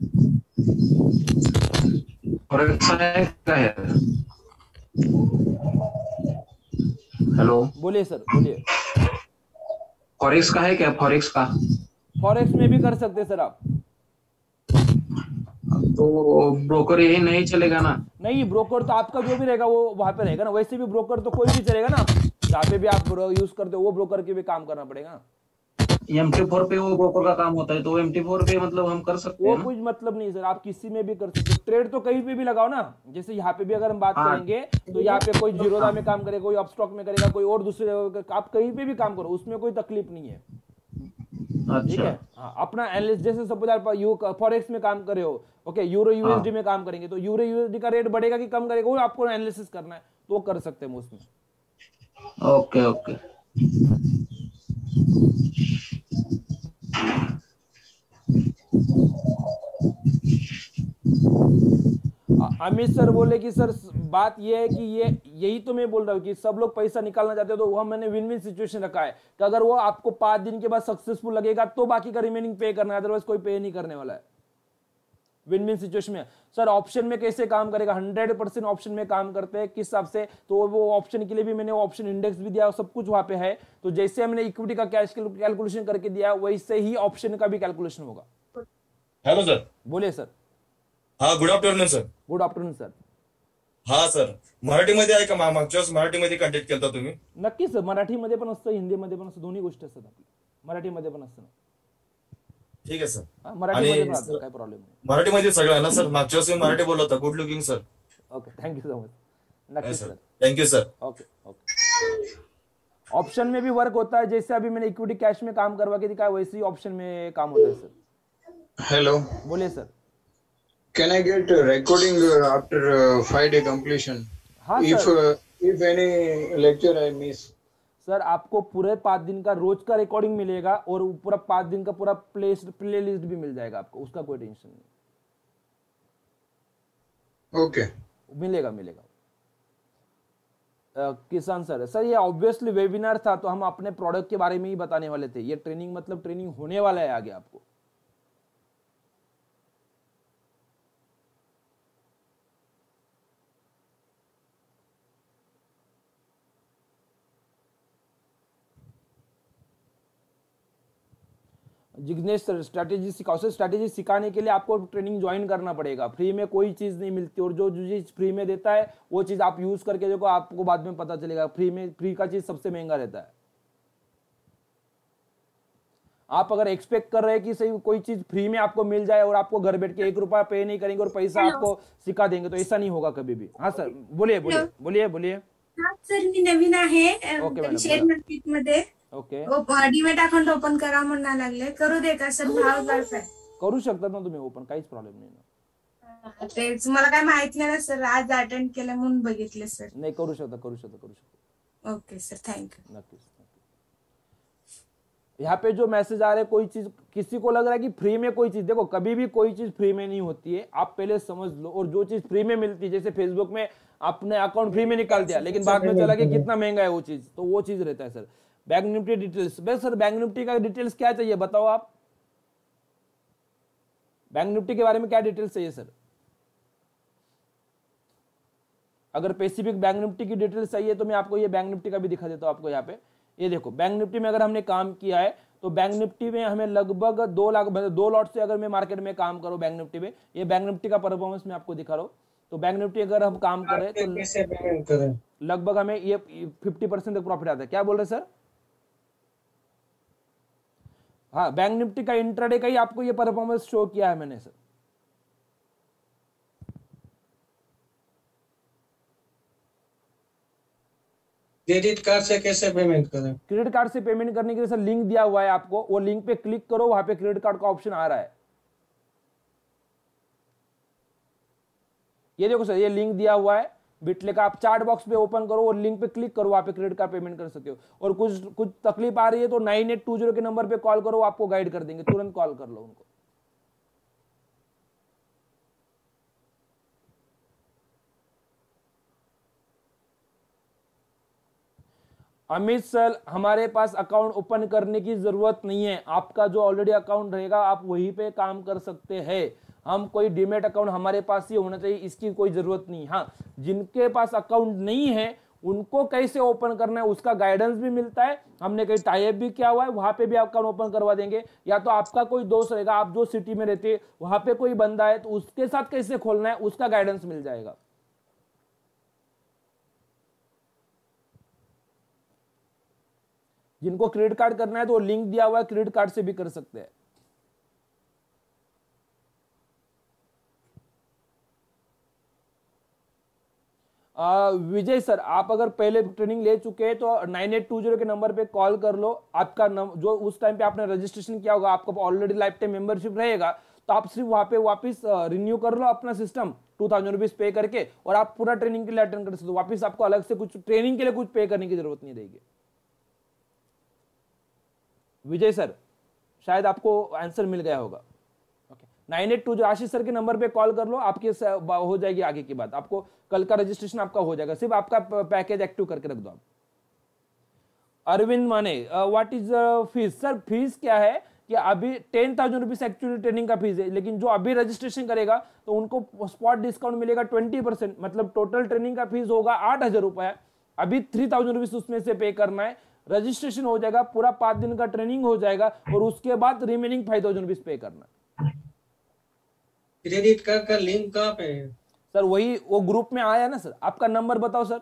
Speaker 3: हेलो,
Speaker 1: बोलिए सर, बोलिए।
Speaker 3: फॉरेक्स का है क्या? फॉरेक्स का,
Speaker 1: फॉरेक्स में भी कर सकते सर आप।
Speaker 3: तो ब्रोकर यही नहीं चलेगा ना?
Speaker 1: नहीं, ब्रोकर तो आपका जो भी रहेगा वो वहां पे रहेगा ना। वैसे भी ब्रोकर तो कोई भी चलेगा ना, जहाँ पे भी आप यूज करते हो वो ब्रोकर के भी काम करना पड़ेगा ना।
Speaker 3: MT4 पे वो ब्रोकर का काम होता है, तो MT4 पे मतलब हम कर सकते हैं
Speaker 1: वो
Speaker 3: ना?
Speaker 1: कुछ मतलब नहीं सर, आप किसी में भी कर सकते हो। ट्रेड तो कहीं पे भी लगाओ ना, जैसे यहाँ पे भी अगर हम बात करेंगे तो यहाँ पे कोई जीरोधा में काम करेगा, कोई अपस्टॉक में करेगा, कोई और दूसरे, आप कहीं पे भी काम करो, उसमें कोई तकलीफ नहीं है। ठीक है, हाँ, अपना एनालिस्ट, जैसे सपोज आप फॉरेक्स में काम कर रहे हो, ओके, यूरो यूएसडी में काम करेंगे तो यूरो यूएसडी का रेट बढ़ेगा कि कम करेगा वो आपको एनालिसिस करना है, तो वो कर सकते हैं उसमें।
Speaker 3: Okay okay.
Speaker 1: अमित सर बोले कि सर बात ये है कि यही तो मैं बोल रहा हूँ कि सब लोग पैसा निकालना चाहते हो, तो वह मैंने विन विन सिचुएशन रखा है कि अगर वो आपको 5 दिन के बाद सक्सेसफुल लगेगा तो बाकी का रिमेनिंग पे करना है, अदरवाइज कोई पे नहीं करने वाला है। विन विन सिचुएशन में। सर ऑप्शन में कैसे काम करेगा? 100% ऑप्शन में काम करते हैं। किस हिसाब से? तो वो ऑप्शन के लिए भी मैंने वो ऑप्शन इंडेक्स भी दिया, सब कुछ वहां पे है। तो जैसे हमने इक्विटी का कैश कैलकुलेशन करके दिया, वैसे ही ऑप्शन का भी कैलकुलेशन होगा।
Speaker 4: Hello sir.
Speaker 1: बोलिए सर.
Speaker 4: हा, good afternoon sir.
Speaker 1: Good afternoon sir.
Speaker 4: हा सर, मराठीमध्ये आहे का? मागच्या वेळेस मराठीमध्ये कॉन्टॅक्ट केलता तुम्ही.
Speaker 1: नक्की सर, मराठीमध्ये पण असतं, हिंदीमध्ये पण असतं, दोन्ही गोष्टी असतात आपली. मराठीमध्ये पण असतं ना.
Speaker 4: ठीक आहे सर.
Speaker 1: मराठीमध्ये पण असतं, काय प्रॉब्लेम नाही.
Speaker 4: मराठीमध्ये सगळं आहे ना सर? मागच्या वेळेस मी मराठी बोलत होता. Good looking sir.
Speaker 1: Okay, thank you so much. नक्की sir.
Speaker 4: Thank you sir.
Speaker 1: Okay okay. Option में भी वर्क होता है, जैसे अभी मैंने इक्विटी कैश में काम करवा के दिखाया, वैसे ही ऑप्शन में काम होता है सर.
Speaker 5: Hello.
Speaker 1: बोलिए sir.
Speaker 5: Can I get a recording after 5-day completion?
Speaker 1: हाँ
Speaker 5: If
Speaker 1: sir.
Speaker 5: if any lecture I miss.
Speaker 1: Sir आपको पूरे 5 दिन का रोज का रिकॉर्डिंग मिलेगा और पूरा 5 दिन का पूरा प्ले लिस्ट भी मिल जाएगा आपको, उसका कोई टेंशन नहीं.
Speaker 5: Okay.
Speaker 1: मिलेगा मिलेगा. किसान सर ये ऑब्वियसली वेबिनार था, तो हम अपने प्रोडक्ट के बारे में ही बताने वाले थे. ये ट्रेनिंग मतलब ट्रेनिंग होने वाला है आगे आपको. जिग्नेश सर स्ट्रैटेजी सिखाओ. सर स्ट्रैटेजी सिखाने के लिए आपको ट्रेनिंग ज्वाइन करना पड़ेगा. फ्री में कोई चीज नहीं मिलती, और जो चीज फ्री में देता है वो चीज आप यूज करके देखो, आपको बाद में पता चलेगा. फ्री का चीज सबसे महंगा रहता है. आप अगर एक्सपेक्ट कर रहे हैं कि सही कोई चीज फ्री में आपको मिल जाए और आपको घर बैठ के 1 रुपया पे नहीं करेंगे और पैसा आपको सिखा देंगे, तो ऐसा नहीं होगा कभी भी. हाँ सर बोलिए बोलिए बोलिए बोलिए.
Speaker 6: हा सर, मी नवीन आहे
Speaker 1: ओके मॅडम,
Speaker 6: शेअर
Speaker 1: बोला.
Speaker 6: मार्केट मध्ये.
Speaker 1: ओके,
Speaker 6: डीमॅट अकाउंट ओपन करा म्हणा लागले. करू दे का सर? भाव वाढताय.
Speaker 1: करू शकतात ना तुम्ही ओपन, काहीच प्रॉब्लेम नाही ना.
Speaker 6: तेच मला काय माहित नाही ना सर, आज अटेंड केलं म्हणून बघितले सर.
Speaker 1: नाही, करू शकता करू शकता करू शकता.
Speaker 6: Okay sir, thank you.
Speaker 1: नक्कीच. यहाँ पे जो मैसेज आ रहे हैं, कोई चीज किसी को लग रहा है कि फ्री में कोई चीज, देखो कभी भी कोई चीज फ्री में नहीं होती है, आप पहले समझ लो. और जो चीज फ्री में मिलती है, जैसे फेसबुक में आपने अकाउंट फ्री में निकाल दिया, लेकिन बाद में चला कि कितना महंगा है वो चीज, तो वो चीज रहता है सर. बैंक निफ्टी डिटेल्स, बस सर बैंक निफ्टी का डिटेल्स क्या चाहिए बताओ आप. बैंक निफ्टी के बारे में क्या डिटेल्स चाहिए सर? अगर स्पेसिफिक बैंक निफ्टी की डिटेल्स चाहिए तो मैं आपको ये बैंक निफ्टी का भी दिखा देता हूं आपको. यहाँ पे ये देखो, बैंक निफ्टी में अगर हमने काम किया है तो बैंक निफ्टी में हमें लगभग 2 लाख, 2 लॉट से अगर मैं मार्केट में काम करूं बैंक निफ्टी में, ये बैंक निफ्टी का परफॉर्मेंस मैं आपको दिखा रहा हूं. तो बैंक निफ्टी अगर हम काम करें तो
Speaker 5: कैसे पेमेंट करें?
Speaker 1: लगभग हमें ये 50% तक प्रॉफिट आता है. क्या बोल रहे सर? हाँ, बैंक निफ्टी का इंट्राडे का ही आपको ये परफॉर्मेंस शो किया है मैंने सर.
Speaker 5: क्रेडिट कार्ड से कैसे पेमेंट करें?
Speaker 1: क्रेडिट कार्ड से पेमेंट करने के लिए सर लिंक दिया हुआ है आपको, वो लिंक पे क्लिक करो, वहां पे क्रेडिट कार्ड का ऑप्शन आ रहा है. ये देखो सर, ये लिंक दिया हुआ है बिटले का. आप चार्ट बॉक्स पे ओपन करो और लिंक पे क्लिक करो, वहां पे क्रेडिट कार्ड पेमेंट कर सकते हो. और कुछ तकलीफ आ रही है तो 9820 के नंबर पे कॉल करो, आपको गाइड कर देंगे. तुरंत कॉल कर लो उनको. अमित सर, हमारे पास अकाउंट ओपन करने की जरूरत नहीं है. आपका जो ऑलरेडी अकाउंट रहेगा आप वहीं पे काम कर सकते हैं. हम कोई डीमेट अकाउंट हमारे पास ही होना चाहिए, इसकी कोई जरूरत नहीं. हाँ, जिनके पास अकाउंट नहीं है उनको कैसे ओपन करना है उसका गाइडेंस भी मिलता है. हमने कहीं टाइप भी किया हुआ है, वहां पे भी अकाउंट ओपन करवा देंगे. या तो आपका कोई दोस्त रहेगा, आप जो सिटी में रहते हैं वहां पे कोई बंदा है तो उसके साथ कैसे खोलना है उसका गाइडेंस मिल जाएगा. जिनको क्रेडिट कार्ड करना है तो लिंक दिया हुआ है, क्रेडिट कार्ड से भी कर सकते हैं. विजय सर, आप अगर पहले ट्रेनिंग ले चुके हैं तो 9820 के नंबर पे कॉल कर लो. आपका जो उस टाइम पे आपने रजिस्ट्रेशन किया होगा, आपको ऑलरेडी लाइफ टाइम मेंबरशिप रहेगा, तो आप सिर्फ वहां पे वापस रिन्यू कर लो अपना सिस्टम 2000 रुपीज पे करके, और आप पूरा ट्रेनिंग के लिए अटेंड कर सकते हो. वापस आपको अलग से कुछ ट्रेनिंग के लिए कुछ पे करने की जरूरत नहीं रहेगी. विजय सर, शायद आपको आंसर मिल गया होगा. 9820 आशीष सर के नंबर पे कॉल कर लो, आपकी हो जाएगी आगे की बात. आपको कल का रजिस्ट्रेशन आपका हो जाएगा, सिर्फ आपका पैकेज एक्टिव करके रख दो आप. Arvind Mane, what is fees? Sir fees क्या है कि अभी 10,000 रुपीज एक्चुअली ट्रेनिंग का फीस है, लेकिन जो अभी रजिस्ट्रेशन करेगा तो उनको स्पॉट डिस्काउंट मिलेगा 20%, मतलब टोटल ट्रेनिंग का फीस होगा 8,000 रुपए। अभी 3,000 रुपीज उसमें से पे करना है, रजिस्ट्रेशन हो जाएगा, पूरा 5 दिन का ट्रेनिंग हो जाएगा और उसके बाद रिमेनिंग 5,000 रुपीज पे करना है।
Speaker 2: क्रेडिट कार्ड का लिंक कहाँ पे है?
Speaker 1: सर वही वो ग्रुप में आया ना सर। आपका नंबर बताओ सर।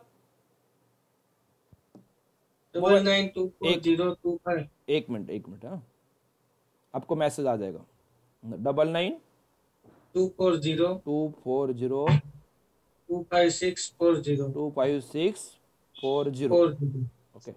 Speaker 2: 992402
Speaker 1: एक मिनट हाँ, आपको मैसेज आ जाएगा। 99
Speaker 2: 240
Speaker 1: 240
Speaker 2: 25640
Speaker 1: 25640। Okay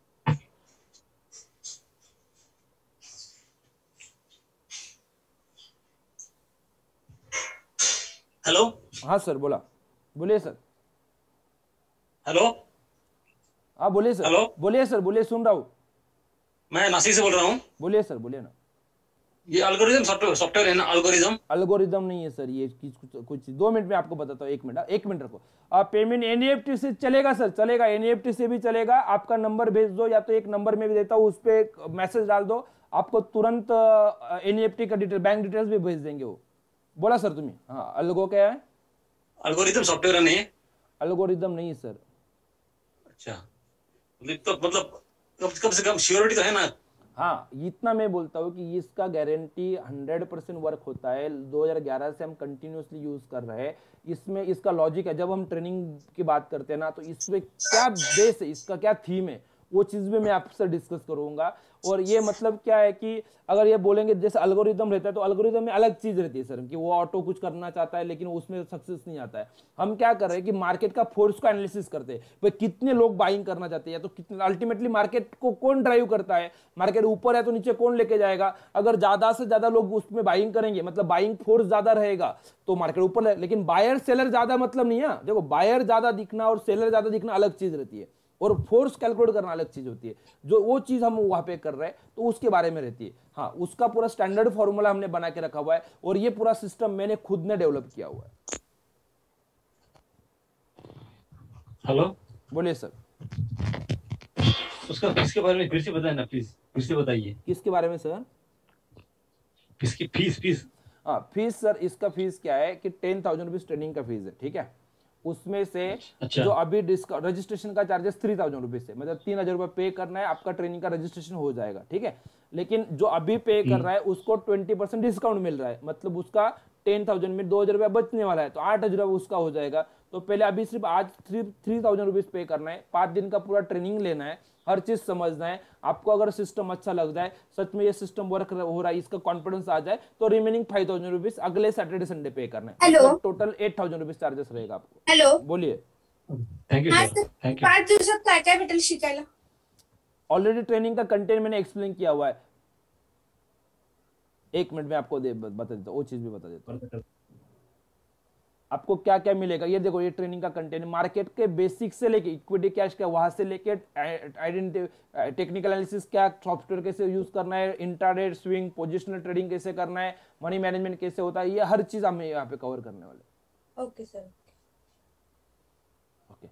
Speaker 7: hello.
Speaker 1: हाँ सर बोला, बोलिए सर।
Speaker 7: हेलो।
Speaker 1: हाँ बोलिए सर।
Speaker 7: हेलो।
Speaker 1: बोलिए सर, बोलिए, सुन रहा हूँ।
Speaker 7: मैं नासिक से बोल रहा हूँ।
Speaker 1: बोलिए सर, बोलिए ना।
Speaker 7: ये एल्गोरिथम सॉफ्टवेयर है ना? एल्गोरिथम
Speaker 1: अल्गोरिदम नहीं है सर, ये कुछ 2 मिनट में आपको बताता हूँ। 1 मिनट रखो। आप पेमेंट एनईएफटी से चलेगा सर, चलेगा, एनईएफटी से भी चलेगा। आपका नंबर भेज दो, या तो एक नंबर में भी देता हूँ, उस पर मैसेज डाल दो, आपको तुरंत एनईएफटी का डिटेल, बैंक डिटेल्स भी भेज देंगे वो। बोला सर तुम्हें। हाँ, अलगो क्या है?
Speaker 7: एल्गोरिथम सॉफ्टवेयर नहीं है?
Speaker 1: अल्गोरिदम नहीं है सर।
Speaker 7: अच्छा, तो मतलब कम से कम श्योरिटी तो है ना?
Speaker 1: हाँ, इतना मैं बोलता हूँ कि इसका गारंटी 100% वर्क होता है। 2011 से हम कंटिन्यूसली यूज कर रहे हैं। इसमें इसका लॉजिक है, जब हम ट्रेनिंग की बात करते हैं ना, तो इसमें क्या बेस है, इसका क्या थीम है, वो चीज भी मैं आपसे डिस्कस करूंगा। और ये मतलब क्या है कि अगर ये बोलेंगे जैसे अल्गोरिदम रहता है, तो अल्गोरिदम में अलग चीज रहती है सर, कि वो ऑटो कुछ करना चाहता है लेकिन उसमें सक्सेस नहीं आता है। हम क्या कर रहे हैं कि मार्केट का फोर्स का एनालिसिस करते हैं, भाई कितने लोग बाइंग करना चाहते हैं, या तो कितने, अल्टीमेटली मार्केट को कौन ड्राइव करता है, मार्केट ऊपर है तो नीचे कौन लेके जाएगा। अगर ज्यादा से ज्यादा लोग उसमें बाइंग करेंगे, मतलब बाइंग फोर्स ज्यादा रहेगा, तो मार्केट ऊपर है। लेकिन बायर सेलर ज्यादा मतलब नहीं है। देखो, बायर ज्यादा दिखना और सेलर ज्यादा दिखना अलग चीज रहती है, और फोर्स कैलकुलेट करना अलग चीज होती है। जो वो चीज हम वहां पे कर रहे हैं, तो उसके बारे में रहती है। हाँ, उसका पूरा स्टैंडर्ड फॉर्मूला हमने बना के रखा हुआ है, और ये पूरा सिस्टम मैंने खुद ने डेवलप किया हुआ है।
Speaker 7: हेलो,
Speaker 1: बोलिए सर।
Speaker 7: उसका फीस के बारे में फिर से बताए ना प्लीज, फिर से बताइए।
Speaker 1: किसके बारे में सर?
Speaker 7: इसकी फीस।
Speaker 1: हाँ, फीस सर, इसका फीस क्या है कि 10,000 रुपीज ट्रेनिंग का फीस है, ठीक है। उसमें से
Speaker 7: अच्छा।
Speaker 1: जो अभी डिस्काउंट, रजिस्ट्रेशन का चार्जेस 3,000 रुपीज है, मतलब 3,000 रुपये पे करना है, आपका ट्रेनिंग का रजिस्ट्रेशन हो जाएगा, ठीक है। लेकिन जो अभी पे कर रहा है उसको 20% डिस्काउंट मिल रहा है, मतलब उसका 10,000 में 2,000 रुपया बचने वाला है, तो 8,000 रुपये उसका हो जाएगा। तो पहले अभी सिर्फ आज 3,000 रुपीज पे करना है, 5 दिन का पूरा ट्रेनिंग लेना है, हर चीज समझना है आपको। अगर सिस्टम अच्छा लग जाए, सच में ये सिस्टम वर्क हो रहा है, इसका कॉन्फिडेंस आ जाए, तो रिमेनिंग 5,000 रुपीज अगले सैटरडे संडे पे करना है।
Speaker 6: हेलो।
Speaker 1: मतलब टोटल 8,000 रुपीज चार्जेस रहेगा आपको।
Speaker 6: हॅलो,
Speaker 1: बोलिए।
Speaker 7: थँक्यू
Speaker 6: हा
Speaker 7: सर,
Speaker 6: सर,
Speaker 7: थँक्यू।
Speaker 6: 5 दिवसात काय काय भेटेल शिकायला?
Speaker 1: ऑलरेडी ट्रेनिंग का कंटेंट मैंने एक्सप्लेन किया हुआ है। 1 मिनट में आपको बता देता हूँ, वो चीज भी बता देता हूँ आपको क्या क्या मिलेगा। ये देखो, ये ट्रेनिंग का कंटेंट मार्केट के बेसिक से लेके इक्विटी कैश का, वहां से लेके टेक्निकल एनालिसिस, क्या सॉफ्टवेयर कैसे यूज करना है, इंट्राडे स्विंग, पोजिशनल ट्रेडिंग कैसे करना है, मनी मैनेजमेंट कैसे होता है, ये हर चीज हम यहाँ पे कवर करने वाले।
Speaker 6: Okay sir.
Speaker 1: Okay,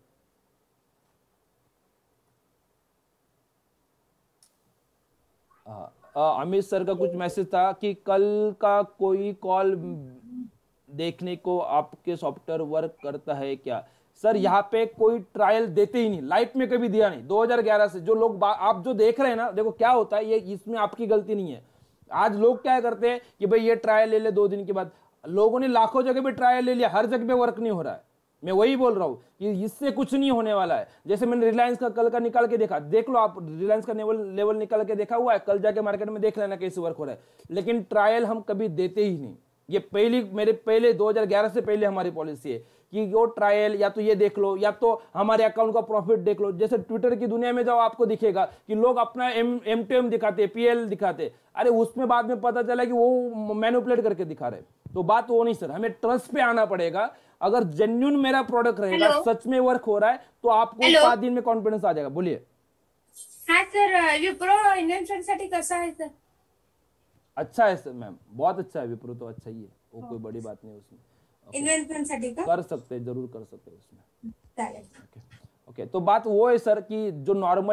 Speaker 1: Amit sir का कुछ मैसेज था कि कल का कोई कॉल देखने को आपके सॉफ्टवेयर वर्क करता है क्या? सर यहाँ पे कोई ट्रायल देते ही नहीं, लाइफ में कभी दिया नहीं। 2011 से जो लोग आप जो देख रहे हैं ना, देखो क्या होता है, ये इसमें आपकी गलती नहीं है। आज लोग क्या करते हैं कि भाई ये ट्रायल ले ले 2 दिन के बाद, लोगों ने लाखों जगह पे ट्रायल ले लिया, हर जगह पे वर्क नहीं हो रहा है। मैं वही बोल रहा हूँ कि इससे कुछ नहीं होने वाला है। जैसे मैंने रिलायंस का कल का निकाल के देखा, देख लो आप, रिलायंस का लेवल निकाल के देखा हुआ है, कल जाके मार्केट में देख लेना कैसे वर्क हो रहा है। लेकिन ट्रायल हम कभी देते ही नहीं। ये पहले 2011 से पहले हमारी पॉलिसी है कि वो ट्रायल या तो ये देख लो, या तो हमारे अकाउंट का प्रॉफिट देख लो। जैसे ट्विटर की दुनिया में जाओ, आपको दिखेगा कि लोग अपना M2M दिखाते, PL दिखाते, अरे उसमें बाद में पता चला कि वो मैनिपुलेट करके दिखा रहे। तो बात वो नहीं सर, हमें ट्रस्ट पे आना पड़ेगा। अगर जेन्युइन मेरा प्रोडक्ट रहेगा, सच में वर्क हो रहा है, तो आपको 5 दिन में कॉन्फिडेंस आ जाएगा। बोलिए।
Speaker 6: हा सर, विप्रो इंडियन फ्रेंडसाठी कसा आहे सर?
Speaker 1: अच्छा है सर मैम, बहुत अच्छा है। विप्रो तो अच्छा ही है, वो कोई बड़ी बात नहीं है उसमें।
Speaker 6: इंडियन फ्रेंडसाठी का?
Speaker 1: कर सकते हैं, जरूर कर सकते हैं उसमें।
Speaker 6: चालेल।
Speaker 1: ओके, तो बात वो है सर कि जो नॉर्मली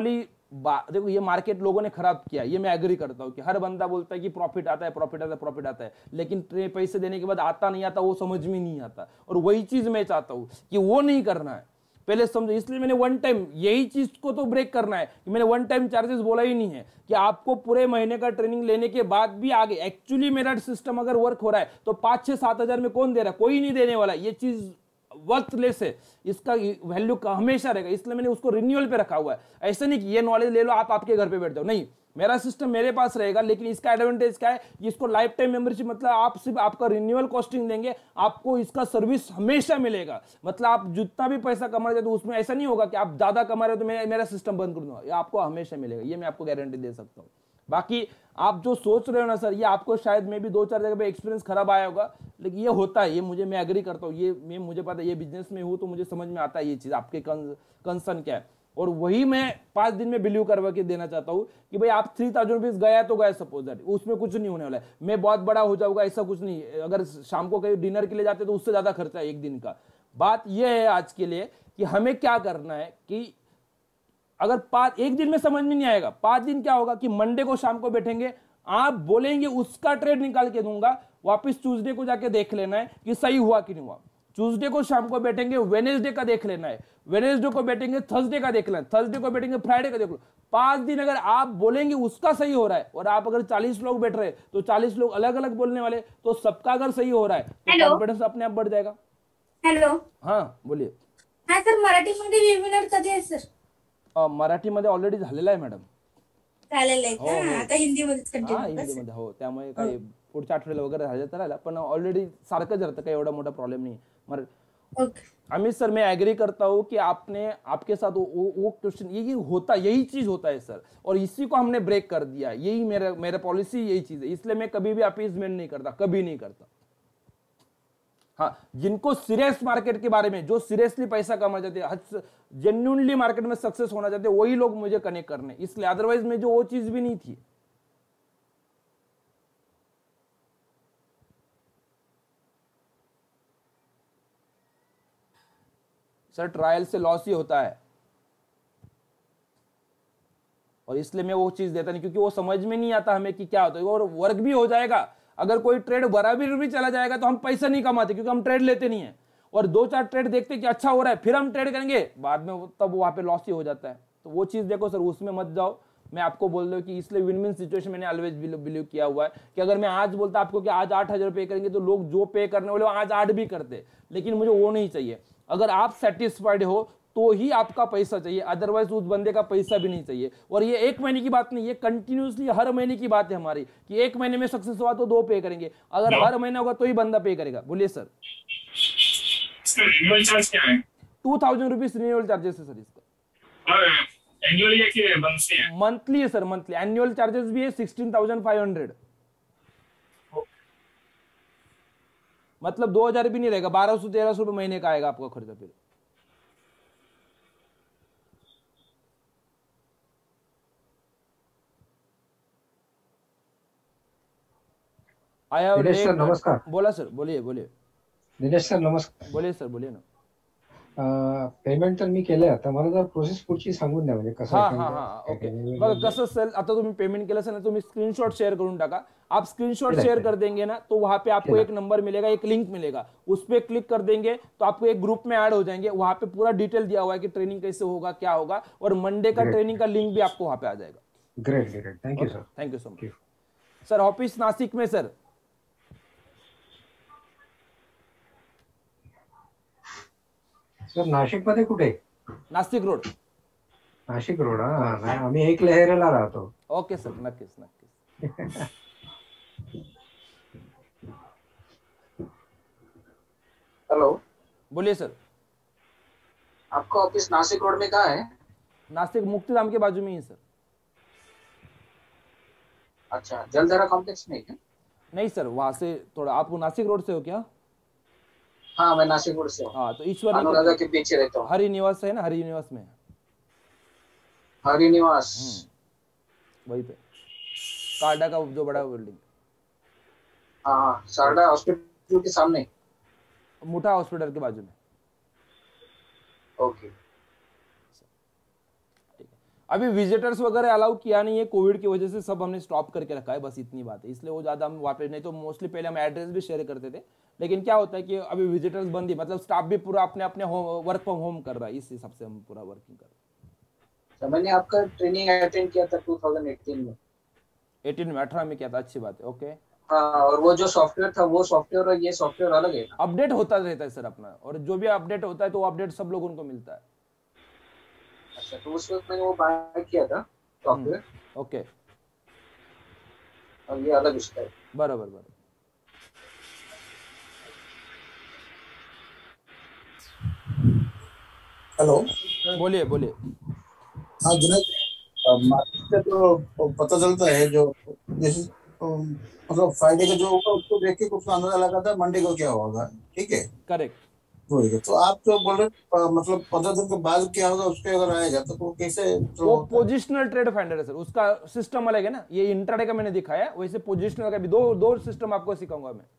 Speaker 1: देखो ये मार्केट लोगों ने खराब किया, ये मैं एग्री करता हूँ कि हर बंदा बोलता है कि प्रॉफिट आता है, प्रॉफिट आता है, प्रॉफिट आता है, लेकिन पैसे देने के बाद आता नहीं आता, वो समझ में नहीं आता। और वही चीज मैं चाहता हूँ कि वो नहीं करना है, पहले समझो। इसलिए मैंने वन टाइम यही चीज को तो ब्रेक करना है कि मैंने वन टाइम चार्जेस बोला ही नहीं है कि आपको पूरे महीने का ट्रेनिंग लेने के बाद भी आगे एक्चुअली मेरा सिस्टम अगर वर्क हो रहा है तो 5-6-7 हजार में कौन दे रहा है? कोई नहीं देने वाला। ये चीज वर्थलेस है, इसका वैल्यू हमेशा रहेगा, इसलिए मैंने उसको रिन्यूअल पे रखा हुआ है। ऐसा नहीं कि ये नॉलेज ले लो आप आपके घर पे बैठ जाओ, नहीं, मेरा सिस्टम मेरे पास रहेगा। लेकिन इसका एडवांटेज क्या है, इसको लाइफ टाइम मेंबरशिप, मतलब आप सिर्फ आपका रिन्यूअल कॉस्टिंग देंगे, आपको इसका सर्विस हमेशा मिलेगा। मतलब आप जितना भी पैसा कमा रहे हो तो उसमें ऐसा नहीं होगा कि आप ज्यादा कमा रहे हो तो मेरा सिस्टम बंद कर दूंगा, ये आपको हमेशा मिलेगा, ये मैं आपको गारंटी दे सकता हूँ। बाकी आप जो सोच रहे हो ना सर, ये आपको शायद में भी 2-4 जगह पे एक्सपीरियंस खराब आया होगा, लेकिन ये होता है, ये मैं एग्री करता हूँ, ये मुझे पता है, ये बिजनेस में हूँ तो मुझे समझ में आता है ये चीज, आपके कंसर्न क्या है। और वही मैं 5 दिन में बिलीव करवा के देना चाहता हूँ कि भाई आप 3000 रुपीज गया तो गया, सपोज दैट, उसमें कुछ नहीं होने वाला है। मैं बहुत बड़ा हो जाऊंगा ऐसा कुछ नहीं। अगर शाम को कहीं डिनर के लिए जाते तो उससे ज्यादा खर्चा है एक दिन का। बात यह है आज के लिए कि हमें क्या करना है कि अगर एक दिन में समझ में नहीं आएगा, 5 दिन क्या होगा कि मंडे को शाम को बैठेंगे, आप बोलेंगे उसका ट्रेड निकाल के दूंगा, वापस ट्यूसडे को जाके देख लेना है कि सही हुआ कि नहीं हुआ। ट्यूसडे को शाम को बैठेंगे, वेनेसडे का देख लेना है, वेनेसडे को बैठेंगे, थर्सडे का देख लेना है, थर्सडे को बैठेंगे, फ्राइडे का देख लो। 5 दिन अगर आप बोलेंगे उसका सही हो रहा है, और आप अगर 40 लोग बैठ रहे हैं तो 40 लोग अलग अलग बोलने वाले, तो सबका अगर सही हो रहा है तो कॉन्फिडेंस अपने आप बढ़ जाएगा।
Speaker 6: हॅलो,
Speaker 1: हाँ बोलिए।
Speaker 6: हा सर, मराठीमध्ये वेबिनार कधी आहे सर?
Speaker 1: मराठीमध्ये ऑलरेडी झालेला आहे मॅडम,
Speaker 6: झालेलं आहे
Speaker 1: हो,
Speaker 6: का?
Speaker 1: हो.
Speaker 6: आता हिंदीमध्येच
Speaker 1: हा
Speaker 6: कंटिन्यू
Speaker 1: हिंदीमध्ये, हो, त्यामुळे काही पुढच्या आठवड्याला वगैरे झालं तर राहिला, पण ऑलरेडी सारखंच राहतं, काही एवढा मोठा प्रॉब्लेम नहीं है।
Speaker 6: ओके।
Speaker 1: अमित सर, मैं एग्री करता हूँ कि आपके साथ वो क्वेश्चन यही होता, यही चीज होता है सर, और इसी को हमने ब्रेक कर दिया। यही मेरा पॉलिसी यही चीज है, इसलिए मैं कभी भी अपीजमेंट नहीं करता, कभी नहीं करता। हाँ, जिनको सीरियस मार्केट के बारे में, जो सीरियसली पैसा कमाना चाहते हैं, जेन्युइनली मार्केट में सक्सेस होना चाहते हैं, वही लोग मुझे कनेक्ट करने, इसलिए, अदरवाइज में जो वो चीज भी नहीं थी। सर ट्रायल से लॉस ही होता है, और इसलिए मैं वो चीज देता नहीं, क्योंकि वो समझ में नहीं आता हमें कि क्या होता है। और वर्क भी हो जाएगा, अगर कोई ट्रेड बराबर भी चला जाएगा तो हम पैसा नहीं कमाते, क्योंकि हम ट्रेड लेते नहीं है, और 2-4 ट्रेड देखते कि अच्छा हो रहा है, फिर हम ट्रेड करेंगे, बाद में तब वहां पे लॉस ही हो जाता है। तो वो चीज देखो सर, उसमें मत जाओ। मैं आपको बोल रहा हूँ कि इसलिए विन विन सिचुएशन मैंने ऑलवेज बिलीव किया हुआ है कि अगर मैं आज बोलता आपको कि आज 8000 पे करेंगे, तो लोग जो पे करने वाले आज 8 भी करते, लेकिन मुझे वो नहीं चाहिए। अगर आप सेटिस्फाइड हो तो ही आपका पैसा चाहिए, अदरवाइज उस बंदे का पैसा भी नहीं चाहिए। और ये 1 महीने की बात नहीं, ये कंटिन्यूसली हर महीने की बात है हमारी, कि 1 महीने में सक्सेस हुआ तो 2 पे करेंगे, अगर हर महीना होगा तो ही बंदा पे करेगा। बोलिए सर।
Speaker 8: रिन्यूअल चार्ज क्या है?
Speaker 1: 2000 रुपीज रिन्यूअल चार्जेस है सर इसका।
Speaker 8: और एनुअली है कि मंथली है?
Speaker 1: मंथली है सर, मंथली। एनुअल चार्जेस भी है 16,500, मतलब 2000 भी नहीं रहेगा, 1200-1300 रुपये महीने का आएगा आपका खर्चा। फिर आया।
Speaker 9: दिनेश सर नमस्कार।
Speaker 1: बोला सर, बोलिए बोलिए।
Speaker 9: दिनेश सर नमस्कार।
Speaker 1: बोलिए सर, बोलिए ना।
Speaker 9: पेमेंट तर मी केलंय, आता मला जर प्रोसेस पुढची सांगून द्या, म्हणजे कसं
Speaker 1: हा हा हा ओके। बघा कसं असेल, आता तुम्ही पेमेंट केलं असेल ना, तुम्ही स्क्रीनशॉट शेयर करून टाका। आप स्क्रीनशॉट शेयर कर देंगे ना, तो वहां पे आपको एक नंबर मिलेगा, एक लिंक मिलेगा, उस पर क्लिक कर देंगे तो आपको एक ग्रुप में ऐड हो जाएंगे। वहां पे पूरा डिटेल दिया हुआ है कि ट्रेनिंग कैसे होगा, क्या होगा, और मंडे का ट्रेनिंग का लिंक भी आपको वहां पे आ जाएगा।
Speaker 9: Great great, thank you sir.
Speaker 1: Thank you so much sir. Office Nashik में सर।
Speaker 9: सर नाशिक मध्ये कुठे?
Speaker 1: नाशिक रोड।
Speaker 9: नाशिक रोड, हा, नाही आम्ही एक लहेरेला राहतो।
Speaker 1: ओके सर, नक्कीच नक्कीच।
Speaker 10: हेलो,
Speaker 1: बोलिए सर।
Speaker 10: आपका ऑफिस नासिक रोड में कहाँ है?
Speaker 1: नासिक मुक्तिधाम के बाजू में ही सर।
Speaker 10: अच्छा, जलधारा कॉम्प्लेक्स में क्या?
Speaker 1: नहीं सर, वहां से थोड़ा, आप नासिक रोड से हो क्या?
Speaker 10: हाँ, मैं नासिक रोड से हूँ।
Speaker 1: हाँ, तो ईश्वर
Speaker 10: अनुराधा के पीछे रहता हूँ।
Speaker 1: हरि निवास है ना, हरि निवास में।
Speaker 10: हरि निवास,
Speaker 1: वही पे कार्डा का जो बड़ा बिल्डिंग।
Speaker 10: हाँ, शारदा हॉस्पिटल के सामने,
Speaker 1: मुठा हॉस्पिटल के बाजू में।
Speaker 10: ओके।
Speaker 1: अभी विजिटर्स वगैरह अलाउ किया नहीं है, कोविड की वजह से सब हमने स्टॉप करके रखा है, बस इतनी बात है। इसलिए वो ज़्यादा हम वापस, नहीं तो मोस्टली पहले हम एड्रेस भी शेयर करते थे, लेकिन क्या होता है कि अभी विजिटर्स बंद ही, मतलब स्टाफ भी पूरा अपने अपने वर्क फ्रॉम होम कर रहा है, इस हिसाब से हम पूरा वर्किंग कर रहे हैं।
Speaker 10: मैंने आपका ट्रेनिंग अटेंड किया था 2018 में।
Speaker 1: 18 में, 18 में क्या था, अच्छी बात है। ओके,
Speaker 10: हाँ, और वो जो सॉफ्टवेयर था वो सॉफ्टवेयर और ये सॉफ्टवेयर अलग है ना?
Speaker 1: अपडेट होता रहता है सर अपना, और जो भी अपडेट होता है तो वो अपडेट सब लोगों को मिलता है।
Speaker 10: अच्छा, तो उस वक्त मैंने वो बाय किया था सॉफ्टवेयर,
Speaker 1: ओके,
Speaker 10: और ये अलग उसका है।
Speaker 1: बराबर बराबर।
Speaker 11: हेलो,
Speaker 1: बोलिए बोलिए।
Speaker 11: हाँ दिनेश, मार्केट से तो पता चलता है जो जैसे मतलब फ्राइडे का जो होगा उसको देख के कुछ अंदाजा लगाता है मंडे को क्या होगा, ठीक है?
Speaker 1: करेक्ट।
Speaker 11: वही है। तो आप जो बोल रहे मतलब 15 दिन के बाद क्या होगा उसके अगर आएगा तो वो कैसे
Speaker 1: वो पोजिशनल ट्रेड फाइंडर है सर, उसका सिस्टम अलग है ना। ये इंट्राडे का मैंने दिखाया है, वैसे पोजिशनल का भी दो सिस्टम आपको सिखाऊंगा मैं।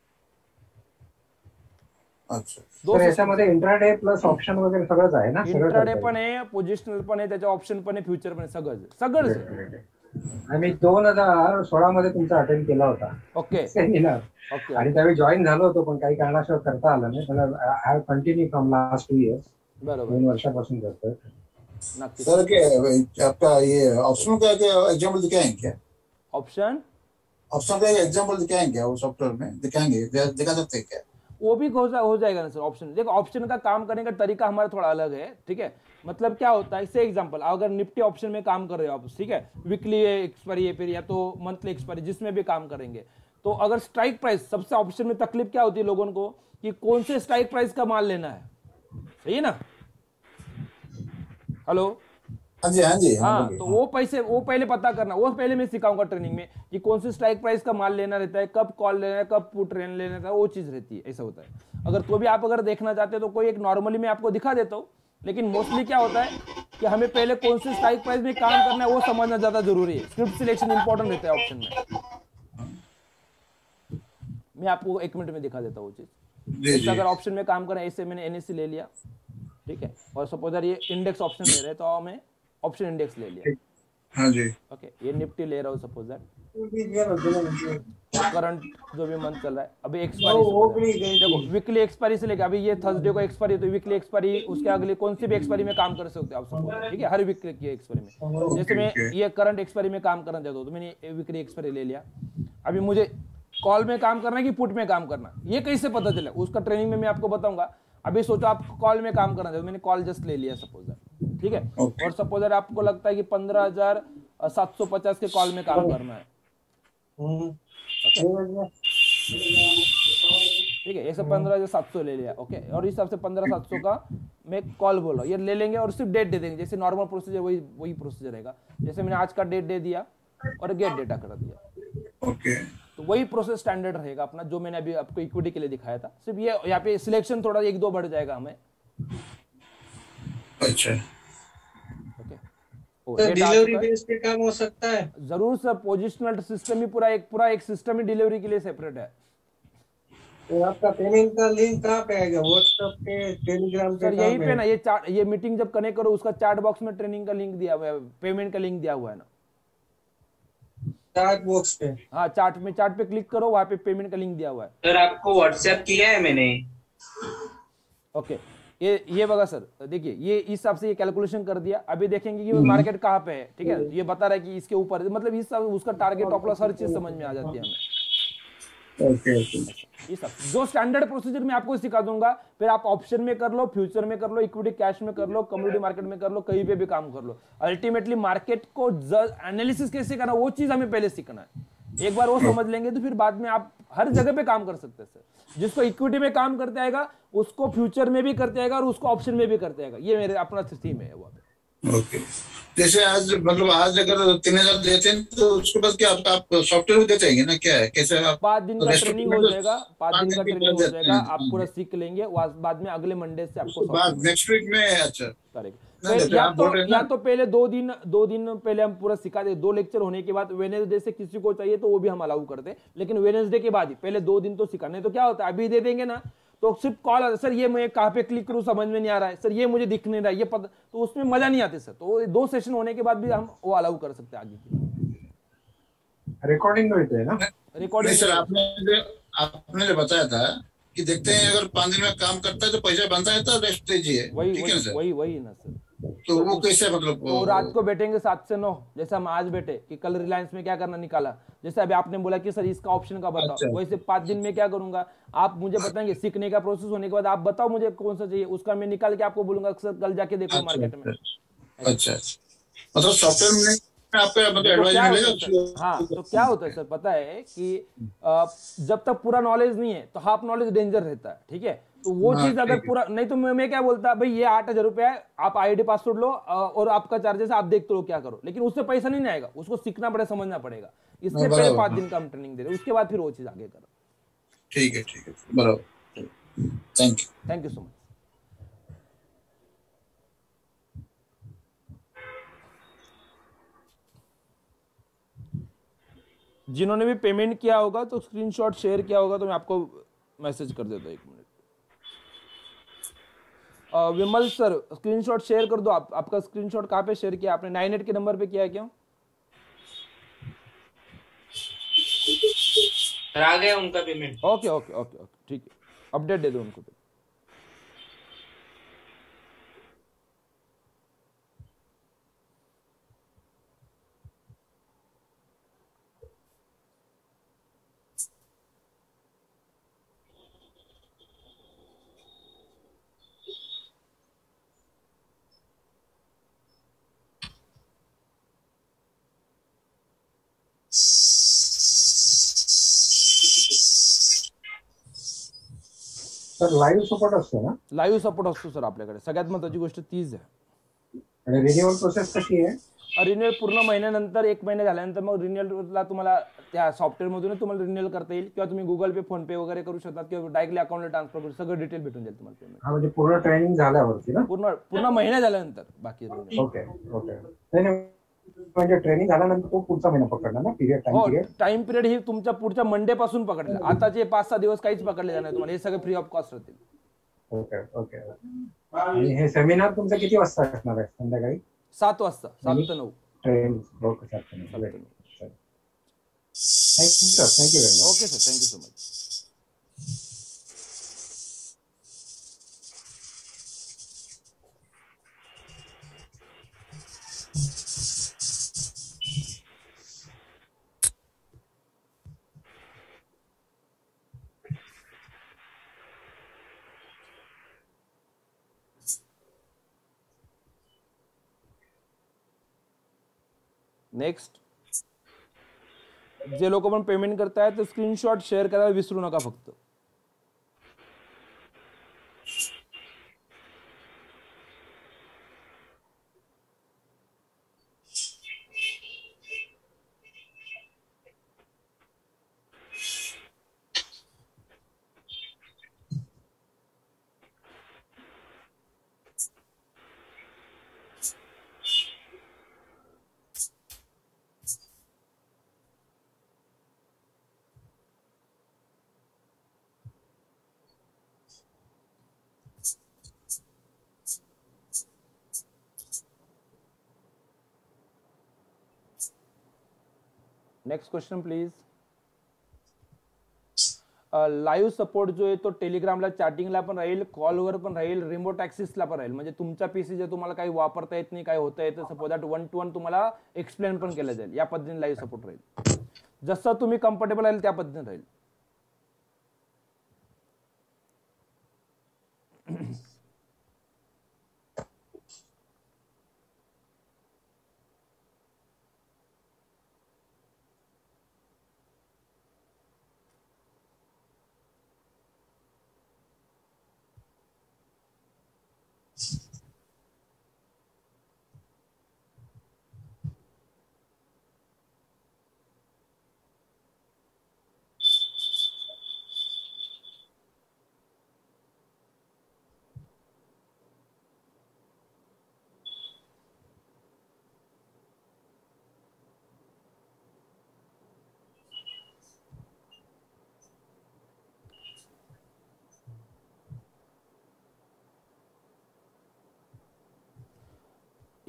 Speaker 11: अच्छा,
Speaker 9: तर याच्यामध्ये इंट्राडे प्लस ऑप्शन वगैरे सगळंच आहे ना?
Speaker 1: इंट्राडे पण आहे, पोजिशनल पण आहे, त्याच्या ऑप्शन पण आहे, फ्युचर पण आहे, सगळंच आहे।
Speaker 9: आम्ही 2016 मध्ये तुमचा अटेंड केला होता
Speaker 1: ओके
Speaker 9: सेमिनार,
Speaker 1: ओके,
Speaker 9: आणि त्यावेळी जॉईन झालो होतो, पण काही कारणाशिवाय करता आलं नाही। पण I have continue from last 2 years,
Speaker 1: बरोबर,
Speaker 9: 2 वर्षापासून करतोय।
Speaker 1: नक्की
Speaker 11: सर के आपका ये ऑप्शन का एग्जाम्पल दिखाएंगे क्या?
Speaker 1: ऑप्शन
Speaker 11: का एग्जाम्पल दिखाएंगे क्या? वो सॉफ्टवेयर में दिखाएंगे, दिखा सकते हैं क्या?
Speaker 1: वो भी हो जाएगा ना सर। ऑप्शन देखो, ऑप्शन का काम करने का तरीका हमारा थोड़ा अलग है, ठीक है। मतलब क्या होता है, इससे एग्जांपल, अगर निफ्टी ऑप्शन में काम कर रहे हो आप, ठीक है, वीकली एक्सपायरी है फिर या तो मंथली एक्सपायरी, जिसमें भी काम करेंगे, तो अगर स्ट्राइक प्राइस, सबसे ऑप्शन में तकलीफ क्या होती है लोगों को कि कौन से स्ट्राइक प्राइस का माल लेना है, सही है ना? हेलो,
Speaker 11: हाँ जी, हाँ जी,
Speaker 1: हाँ, तो वो पहले पता करना, वो पहले मैं सिखाऊंगा ट्रेनिंग में कि कौन से स्ट्राइक प्राइस का माल लेना रहता है, कब कॉल लेना है, कब पुट लेना रहता है, वो चीज रहती है, ऐसा होता है। अगर तो भी आप अगर देखना चाहते हो तो कोई एक नॉर्मली मैं आपको दिखा देता हूँ, लेकिन मोस्टली क्या होता है कि हमें पहले कौन से स्ट्राइक प्राइस में काम करना है वो समझना ज्यादा जरूरी है। स्क्रिप्ट सिलेक्शन इंपॉर्टेंट रहता है ऑप्शन में। मैं आपको 1 मिनट में दिखा देता हूँ वो चीज। अगर ऑप्शन में काम करें, ऐसे मैंने एनएससी ले लिया, ठीक है, और सपोज ये इंडेक्स ऑप्शन ले रहे हैं, तो हमें ऑप्शन इंडेक्स ले लिया,
Speaker 11: हाँ जी,
Speaker 1: ओके, ये निफ्टी ले रहा हूँ सपोज दैट, करंट जो भी मंथ चल रहा है, अभी एक्सपायरी देखो, वीकली एक्सपायरी से लेकर अभी ये थर्सडे को एक्सपायरी, तो वीकली एक्सपायरी, उसके अगले कौन सी भी एक्सपायरी में काम कर सकते हो आप सब, ठीक है, हर वीकली की एक्सपायरी में। जैसे मैं ये करंट एक्सपायरी में काम करना चाहता हूँ, तो मैंने वीकली एक्सपायरी ले लिया। अभी मुझे कॉल में काम करना है कि पुट में काम करना, ये कैसे पता चला, उसका ट्रेनिंग में मैं आपको बताऊंगा। अभी सोचो आप कॉल में काम करना चाहते हो, मैंने कॉल जस्ट ले लिया सपोज, ठीक है, और सपोज आपको लगता है कि 15,750 के कॉल में काम करना है, ठीक है, 115,700 ले लिया, ओके, और इस हिसाब से 15,700 का मैं कॉल बोल रहा हूँ, ये ले लेंगे और सिर्फ डेट दे देंगे, जैसे नॉर्मल प्रोसीजर वही प्रोसीजर रहेगा। जैसे मैंने आज का डेट दे दिया और गेट डेटा कर दिया,
Speaker 11: ओके,
Speaker 1: तो वही प्रोसेस स्टैंडर्ड रहेगा अपना, जो मैंने अभी आपको इक्विटी के लिए दिखाया था। सिर्फ ये यहाँ पे सिलेक्शन थोड़ा 1-2 बढ़ जाएगा हमें।
Speaker 11: अच्छा,
Speaker 2: तो डिलीवरी बेस पे काम हो सकता है?
Speaker 1: जरूर सर, पोजिशनल सिस्टम ही पूरा एक सिस्टम ही डिलीवरी के लिए सेपरेट है।
Speaker 2: तो आपका पेमेंट का लिंक कहाँ पे आएगा? व्हाट्सएप पे, टेलीग्राम पे?
Speaker 1: सर यही पे ना, ये मीटिंग जब कनेक्ट करो उसका चैट बॉक्स में ट्रेनिंग का लिंक दिया हुआ है, पेमेंट का लिंक दिया हुआ है ना
Speaker 2: चैट बॉक्स पे।
Speaker 1: हाँ, चैट पे क्लिक करो, वहाँ पे पेमेंट का लिंक दिया हुआ है।
Speaker 10: सर आपको व्हाट्सएप किया है मैंने।
Speaker 1: ओके, ये बगा सर, देखिए ये इस हिसाब से ये कैलकुलेशन कर दिया। अभी देखेंगे कि मार्केट कहाँ पे है, ठीक है, ये बता रहा है कि इसके ऊपर, मतलब इस उसका टारगेट टॉप लॉस हर चीज समझ में आ जाती है हमें। ये सब जो स्टैंडर्ड प्रोसीजर मैं आपको सिखा दूंगा, फिर आप ऑप्शन में कर लो, फ्यूचर में कर लो, इक्विटी कैश में कर लो, कम्युनिटी मार्केट में कर लो, कहीं पे भी काम कर लो। अल्टीमेटली मार्केट को एनालिसिस कैसे करना, वो चीज हमें पहले सीखना है। एक बार वो समझ लेंगे तो फिर बाद में आप हर जगह पे काम कर सकते हैं सर। जिसको इक्विटी में काम करते आएगा उसको फ्यूचर में भी करते आएगा और उसको ऑप्शन में भी करते आएगा। ये मेरे अपना थीम है वो।
Speaker 11: ओके, जैसे आज मतलब आज अगर 3,000 देते हैं तो उसके बाद क्या आप सॉफ्टवेयर देते हैं ना, क्या है, कैसे आप
Speaker 1: 5 दिन का ट्रेनिंग हो जाएगा, 5 दिन का ट्रेनिंग हो जाएगा, आप पूरा सीख लेंगे, बाद में अगले मंडे से आपको
Speaker 11: नेक्स्ट वीक में। अच्छा,
Speaker 1: करेक्ट, या तो पहले 2 दिन पहले हम पूरा सिखा दे, 2 लेक्चर होने के बाद वेडनेसडे से किसी को चाहिए तो वो भी हम अलाउ करते हैं, लेकिन वेडनेसडे के बाद ही पहले 2 दिन तो सिखाने। तो क्या होता है, अभी दे देंगे ना तो सिर्फ कॉल आता है, सर ये मैं कहाँ पे क्लिक करूँ समझ में नहीं आ रहा है, सर ये मुझे दिख नहीं रहा है, ये पता, तो उसमें मजा नहीं आती सर। तो 2 सेशन होने के बाद भी हम वो अलाउ कर सकते हैं आगे की।
Speaker 9: रिकॉर्डिंग मिळते है ना?
Speaker 11: नहीं
Speaker 1: रिकॉर्डिंग
Speaker 11: सर, आपने जो बताया था कि देखते हैं अगर 5 दिन में काम करता है तो पैसा बनता है तो रेस्ट दीजिए,
Speaker 1: वही
Speaker 11: ठीक है ना सर?
Speaker 1: वही ना सर।
Speaker 11: तो वो कैसे मतलब
Speaker 1: तो रात को बैठेंगे 7 से 9, जैसे हम आज बैठे कि कल रिलायंस में क्या करना निकाला, जैसे अभी आपने बोला कि सर इसका ऑप्शन का बताओ,
Speaker 11: अच्छा।
Speaker 1: वैसे 5 दिन में क्या करूंगा, आप मुझे बताएंगे, सीखने का प्रोसेस होने के बाद आप बताओ मुझे कौन सा चाहिए, उसका मैं निकाल के आपको बोलूंगा सर कल जाके देखो मार्केट में।
Speaker 11: अच्छा, मतलब सॉफ्टवेयर में आपका मतलब
Speaker 1: देखो
Speaker 11: एडवाइस
Speaker 1: क्या होता है
Speaker 11: मिलेगा
Speaker 1: सर, हाँ तो क्या होता है सर पता है कि जब तक पूरा नॉलेज नहीं है तो हाफ नॉलेज डेंजर रहता है, ठीक है? तो वो
Speaker 11: हाँ,
Speaker 1: चीज अगर
Speaker 11: ठीक है।
Speaker 1: पूरा नहीं तो मैं क्या बोलता भाई ये 8,000 रुपया है, आप आईडी पासवर्ड लो और आपका चार्जेस आप देखते रहो क्या करो, लेकिन उससे पैसा नहीं आएगा, उसको सीखना पड़ेगा, समझना पड़ेगा, इसलिए
Speaker 11: हाँ,
Speaker 1: पहले
Speaker 11: बराबर,
Speaker 1: 5 दिन का हम ट्रेनिंग दे रहे हैं, उसके बाद फिर वो चीज आगे करो।
Speaker 11: ठीक है, बराबर, थैंक यू
Speaker 1: सो मच। जिन्होंने भी पेमेंट किया होगा तो स्क्रीनशॉट शेयर किया होगा तो मैं आपको मैसेज कर देता हूँ, 1 minute. Vimal sir screenshot share कर दो, आपका स्क्रीनशॉट कहाँ पे शेयर किया आपने? 98 के नंबर पे किया है क्या?
Speaker 12: आ गया उनका payment.
Speaker 1: Okay okay okay okay ठीक है, अपडेट दे दो उनको।
Speaker 9: सर लाईव्ह सपोर्ट असतो ना?
Speaker 1: लाईव्ह सपोर्ट असतो सर आपल्याकडे, सगळ्यात महत्त्वाची गोष्ट तीच आहे।
Speaker 9: आणि रिन्युअल प्रोसेस कशी आहे?
Speaker 1: रिन्युअल पूर्ण महिन्यानंतर 1 महिना झाल्यानंतर मग रिन्युअलला तुम्हाला त्या सॉफ्टवेअर मधून तुम्हाला रिन्युअल करता येईल, किंवा तुम्ही गुगल पे फोन पे वगैरे करू शकता, किंवा डायरेक्टली अकाउंटला ट्रान्सफर करू, सगळं डिटेल भेटून जाईल तुम्हाला पेमेंट।
Speaker 9: हा म्हणजे पूर्ण ट्रेनिंग झाल्यावरती ना?
Speaker 1: पूर्ण महिना झाल्यानंतर बाकी।
Speaker 9: ओके नाही म्हणजे ट्रेनिंग झाल्यानंतर तो पुढचा महिना पकडणार ना period, time period?
Speaker 1: Time period ही तुमच्या पुढच्या मंडे पासून पकडले, आताचे 5-6 दिवस काहीच पकडले जाणार तुम्हाला, हे सगळे फ्री ऑफ कॉस्ट राहतील।
Speaker 9: ओके आणि हे सेमिनार तुमचं किती वाजता असणार आहे? संध्याकाळी
Speaker 1: 7 वाजता, 7 ते 9
Speaker 9: training. Okay sir, thank you very much.
Speaker 1: Okay sir, thank you so much. Next, जे लोक पण पेमेंट करतायत ते स्क्रीनशॉट शेअर करायला विसरू नका फक्त। Next question please. Live support जो आहे तो टेलिग्रामला, चॅटिंगला पण राहील, कॉलवर पण राहील, रिमोट ऍक्सेसला पण राहील, म्हणजे तुमचा पीसी जे तुम्हाला काही वापरता येत नाही, काय होता येतं, सपोज दॅट 1 to 1 तुम्हाला एक्सप्लेन पण केलं जाईल, या पद्धतीने लाईव्ह सपोर्ट राहील, जसं तुम्ही कम्फर्टेबल राहील त्या पद्धतीने राहील।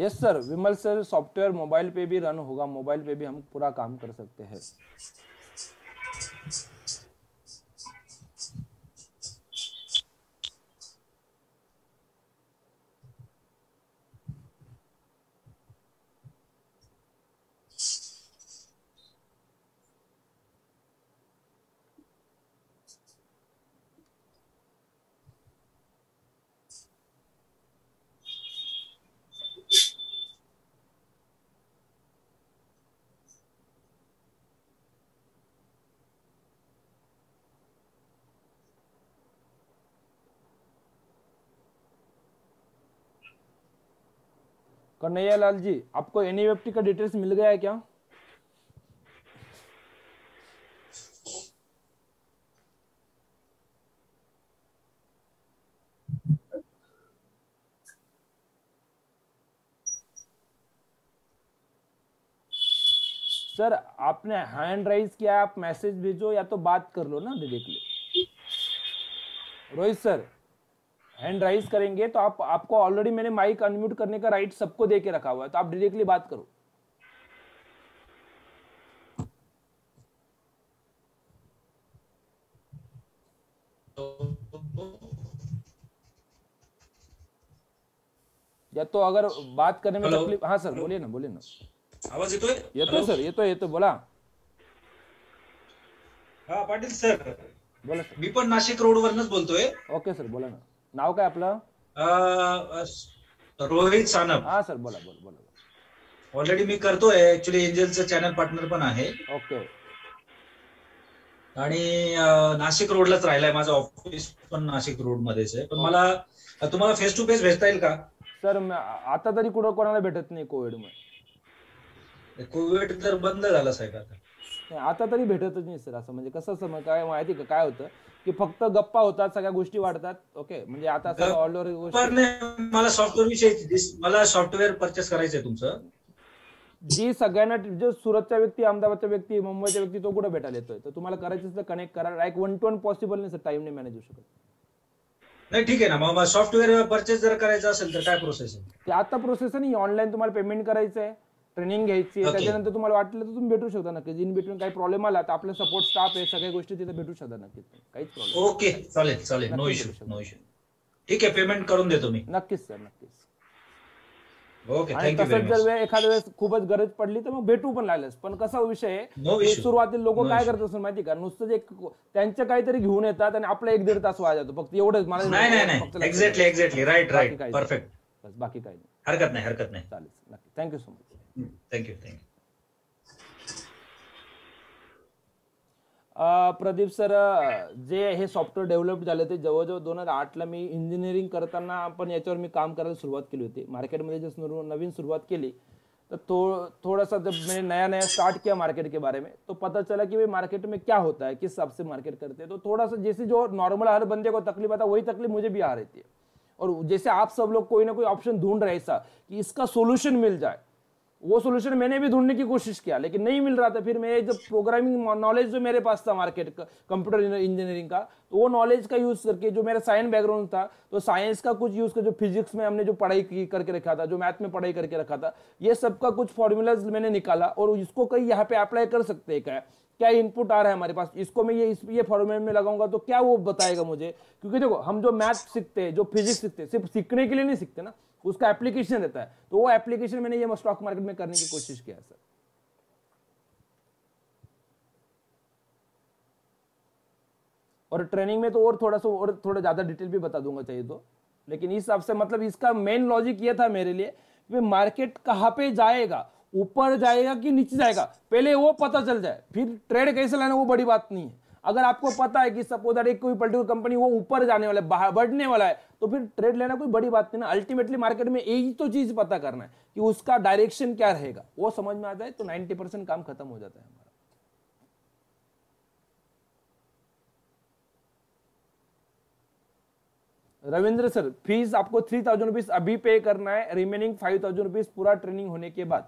Speaker 1: Yes sir, Vimal sir, software mobile पे भी रन होगा, मोबाइल पे भी हम पूरा काम कर सकते हैं। कन्हैया लाल जी, आपको एनईएफटी का डिटेल्स मिल गया है क्या? सर आपने हैंड राइज किया, आप मैसेज भेजो या तो बात कर लो ना directly. Rohit sir, hand raise करेंगे तो आपको ऑलरेडी मैंने माइक अनम्यूट करने का राइट सबको दे के रखा हुआ है, तो आप डायरेक्टली बात करो। या तो अगर बात करने में तकलीफ, हाँ सर बोलिए ना, बोलिए ना।
Speaker 13: आवाज येतोय?
Speaker 1: येतोय सर, येतोय बोला।
Speaker 13: हा पाटील सर,
Speaker 1: बोला सर।
Speaker 13: मी पण नाशिक रोड वरनच बोलतोय।
Speaker 1: ओके सर, बोला ना। नाव काय आपलं?
Speaker 13: रोहित सानप।
Speaker 1: हा सर, बोला बोला बोला।
Speaker 13: ऑलरेडी मी करतोय, ऍक्च्युली एंजलचं चॅनल पार्टनर पण आहे।
Speaker 1: ओके।
Speaker 13: आणि नाशिक रोडलाच राहिलाय, माझं ऑफिस पण नाशिक रोड मध्येच आहे। पण मला तुम्हाला फेस टू फेस भेटता येईल का?
Speaker 1: सर आता तरी कुठं कोणाला भेटत नाही कोविड मध्ये।
Speaker 13: कोविड तर बंद झाला साहेब
Speaker 1: आता तरी भेटतच नाही सर। असं म्हणजे कसं असं काय माहिती का, काय होतं की फक्त गप्पा होतात, सगळ्या गोष्टी वाढतात। ओके, म्हणजे आता सगळं ऑल ओव्हर गोष्टी।
Speaker 13: मला सॉफ्टवेअर विषयी, मला सॉफ्टवेअर परचेस करायचंय तुमचं।
Speaker 1: जी सगळ्यांना, जो सुरतचा व्यक्ती, अहमदाबादचा व्यक्ती, मुंबईचा व्यक्ती, तो कुठे भेटायला येतोय? तर तुम्हाला करायचं तर कनेक्ट करा। लाईक 1 to 1 पॉसिबल नाही सर, टाइम नाही मॅनेज होऊ शकत।
Speaker 13: नाही ठीक आहे ना, मग सॉफ्टवेअर परचेस जर करायचं असेल तर काय प्रोसेस आहे?
Speaker 1: ते आता प्रोसेस नाही, ऑनलाईन तुम्हाला पेमेंट करायचं आहे, ट्रेनिंग घ्यायची आहे, त्याच्यानंतर तुम्हाला वाटलं तर तुम्ही भेटू शकता नक्कीच। इन बिटवीन काही प्रॉब्लेम आला तर आपलं सपोर्ट स्टाफ आहे, सगळ्या गोष्टी तिथे भेटू शकता नक्कीच, काहीच प्रॉब्लेम।
Speaker 13: ओके, चालेल चालेल, नो इश्यू नो इश्यू। ठीक आहे, पेमेंट करून देतो मी।
Speaker 1: नक्कीच सर, नक्कीच।
Speaker 13: ओके,
Speaker 1: आणि
Speaker 13: थँक्यू व्हेरी
Speaker 1: तसंच
Speaker 13: मच।
Speaker 1: जर एखाद्या वेळेस खूपच गरज पडली तर मग भेटू पण लागलेस। पण कसा विषय आहे,
Speaker 13: No issue.
Speaker 1: सुरुवातीला लोक
Speaker 13: No
Speaker 1: काय
Speaker 13: issue.
Speaker 1: करत असतात माहिती का, नुसतं एक त्यांचं काहीतरी घेऊन येतात आणि आपला 1-1.5 तास वाया जातो फक्त एवढंच। मला
Speaker 13: नाही नाही नाही, exactly exactly, right right, perfect.
Speaker 1: बस बाकी काही नाही,
Speaker 13: हरकत नाही हरकत नाही।
Speaker 1: चालेल, नक्की। Thank you so much.
Speaker 13: Thank you thank you.
Speaker 1: Pradeep sir, जे हे सॉफ्टवेअर डेव्हलप झाले ते जवळजवळ 2008ला मी इंजिनिअरिंग करताना पण याच्यावर मी काम करायला सुरुवात केली होती। मार्केटमध्ये जब नवीन सुरुवात केली तो थोड़ा सा जब मैंने नया नया स्टार्ट किया मार्केट के बारे में, तो पता चला कि भाई मार्केट में क्या होता है, किस हिसाब से मार्केट करते हैं। तो थोड़ा सा जैसे जो नॉर्मल हर बंदे को तकलीफ आता, वही तकलीफ मुझे भी आ रही थी। और जैसे आप सब लोग कोई ना कोई ऑप्शन ढूंढ रहे ऐसा कि इसका सोल्यूशन मिल जाए, वो सोल्यूशन मैंने भी ढूंढने की कोशिश किया लेकिन नहीं मिल रहा था। फिर मैं जब प्रोग्रामिंग नॉलेज जो मेरे पास था मार्केट का, कंप्यूटर इंजीनियरिंग का, तो वो नॉलेज का यूज करके, जो मेरा साइंस बैकग्राउंड था तो साइंस का कुछ यूज कर, जो फिजिक्स में हमने जो पढ़ाई करके रखा था, जो मैथ में पढ़ाई करके रखा था, ये सबका कुछ फॉर्मूलाज मैंने निकाला और इसको कहीं यहाँ पे अप्लाई कर सकते हैं। क्या इनपुट आ रहा है हमारे पास, इसको मैं ये फॉर्मूला में लगाऊंगा तो क्या वो बताएगा मुझे। क्योंकि देखो, हम जो मैथ सीखते हैं, जो फिजिक्स सीखते हैं, सिर्फ सीखने के लिए नहीं सीखते ना, उसका एप्लीकेशन रहता है। तो वो एप्लीकेशन मैंने ये स्टॉक मार्केट में करने की कोशिश किया सर। और ट्रेनिंग में तो और थोड़ा ज्यादा डिटेल भी बता दूंगा चाहिए तो। लेकिन इस हिसाब से मतलब इसका मेन लॉजिक ये था मेरे लिए कि मार्केट कहाँ पे जाएगा, ऊपर जाएगा कि नीचे जाएगा, पहले वो पता चल जाए, फिर ट्रेड कैसे लाना वो बड़ी बात नहीं है। अगर आपको पता है कि सपोज दैट एक कोई पर्टिकुलर कंपनी वो ऊपर जाने वाला है, बढ़ने वाला है, तो फिर ट्रेड लेना कोई बड़ी बात नहीं ना। अल्टीमेटली मार्केट में यही तो चीज पता करना है कि उसका डायरेक्शन क्या रहेगा, वो समझ में आ जाए तो 90% काम खत्म हो जाता है हमारा। रविंद्र सर, फीस आपको 3000 रुपीज अभी पे करना है, रिमेनिंग 5000 रुपीज पूरा ट्रेनिंग होने के बाद।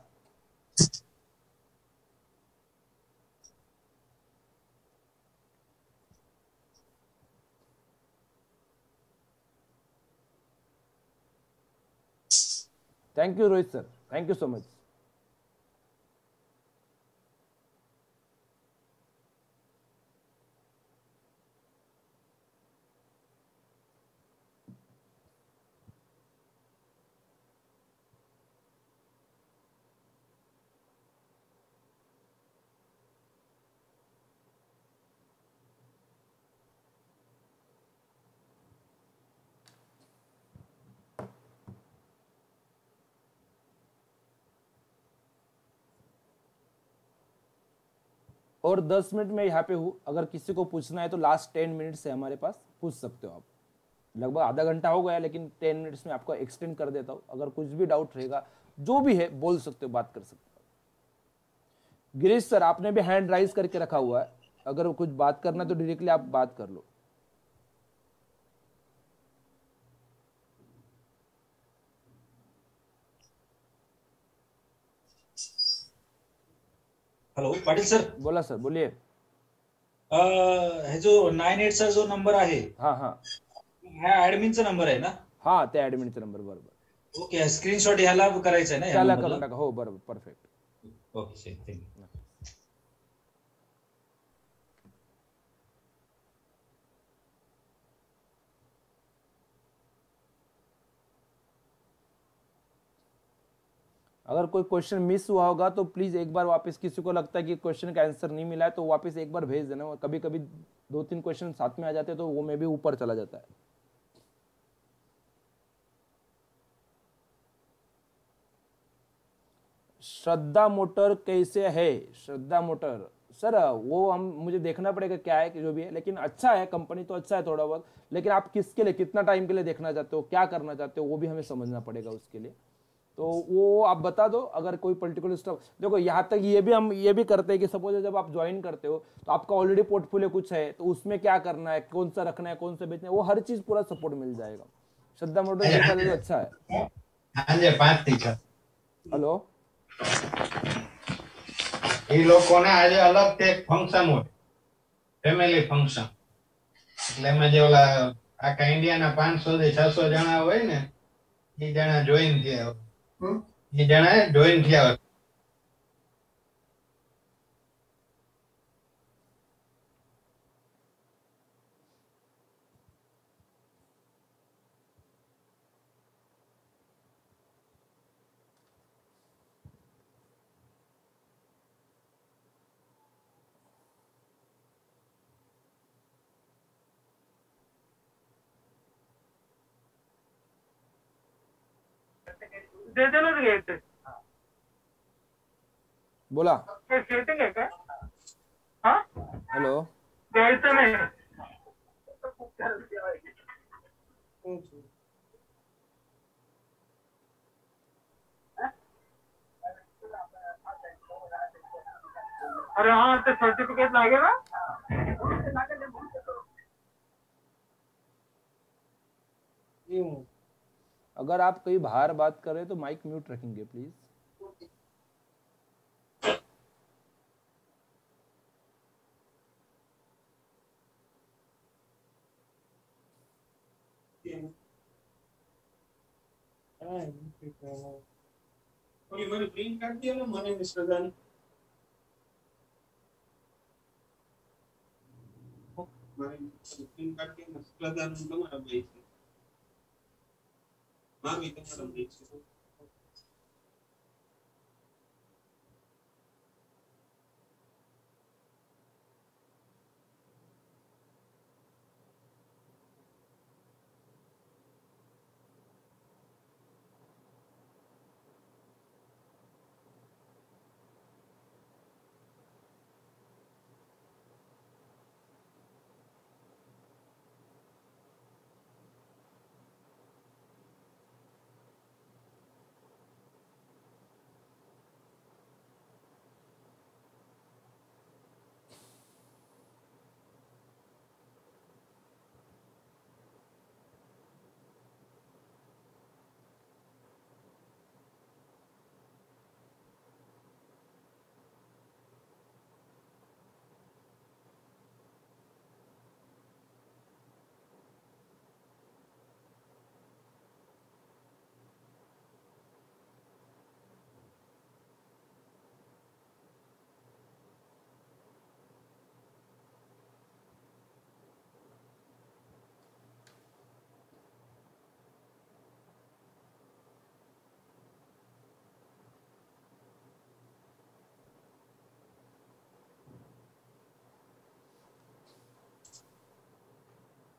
Speaker 1: Thank you Rohit sir, thank you so much. और 10 मिनट में यहाँ पे हूँ, अगर किसी को पूछना है तो लास्ट 10 मिनट्स है हमारे पास, पूछ सकते हो आप। लगभग आधा घंटा हो गया, लेकिन 10 मिनट्स में आपको एक्सटेंड कर देता हूँ। अगर कुछ भी डाउट रहेगा, जो भी है बोल सकते हो, बात कर सकते हो। गिरीश सर, आपने भी हैंड राइज करके रखा हुआ है, अगर कुछ बात करना तो डायरेक्टली आप बात कर लो।
Speaker 13: हॅलो पाटील सर,
Speaker 1: बोला सर, बोलिए।
Speaker 13: हे जो 98 चा जो नंबर आहे,
Speaker 1: हाँ हाँ
Speaker 13: हा ऍडमिनचा नंबर आहे ना?
Speaker 1: हाँ, त्या ऍडमिनचा नंबर, बरोबर।
Speaker 13: ओके, स्क्रीनशॉट ह्याला करायचा आहे ना?
Speaker 1: त्याला करून टाका, हो बरोबर, परफेक्ट।
Speaker 13: Okay, thank you.
Speaker 1: अगर कोई क्वेश्चन मिस हुआ होगा तो प्लीज एक बार वापस, किसी को लगता है कि क्वेश्चन का आंसर नहीं मिला है तो वापस एक बार भेज देना। कभी कभी 2-3 क्वेश्चन साथ में आ जाते हैं तो वो में भी ऊपर चला जाता है। श्रद्धा मोटर कैसे है? श्रद्धा मोटर सर, वो हम मुझे देखना पड़ेगा क्या है कि जो भी है, लेकिन अच्छा है, कंपनी तो अच्छा है थोड़ा बहुत, लेकिन आप किसके लिए, कितना टाइम के लिए देखना चाहते हो, क्या करना चाहते हो, वो भी हमें समझना पड़ेगा उसके लिए। तो वो आप बता दो। अगर कोई पर्टिकुलर स्टॉक, देखो यहाँ तक ये भी हम ये भी करते हैं कि सपोज जब आप ज्वाइन करते हो तो आपका ऑलरेडी पोर्टफोलियो कुछ है, तो उसमें क्या करना है, कौन सा रखना है, कौन सा बेचना है, वो हर चीज पूरा सपोर्ट मिल जाएगा। श्रद्धा मोटर देखा जाए तो अच्छा है। हेलो,
Speaker 14: એ લોકોને આજે અલગ થી એક ફંક્શન હોય, ફેમિલી ફંક્શન, એટલે એમાં જે ઓલા આખા ઇન્ડિયાના 500 થી 600 જણા હોય ને, એ જણા જોઈન થયા હોય, એ જણા જોઈન થયા હોય।
Speaker 1: बोला।
Speaker 8: सेटिंग है क्या? हाँ,
Speaker 1: हेलो,
Speaker 8: द्यायचं नाही। अरे हाँ, तो सर्टिफिकेट लागेल ना?
Speaker 1: अगर आप कहीं बाहर बात कर रहे हैं तो माइक म्यूट रखेंगे प्लीज।
Speaker 2: મને પ્રિન્ટ કાઢી દે ને, મને મિશ્રદાન પ્રિન્ટ કાઢી દે, મિશ્રદાન તમારા ભાઈ છે, મામી તમારા ભાઈ છે।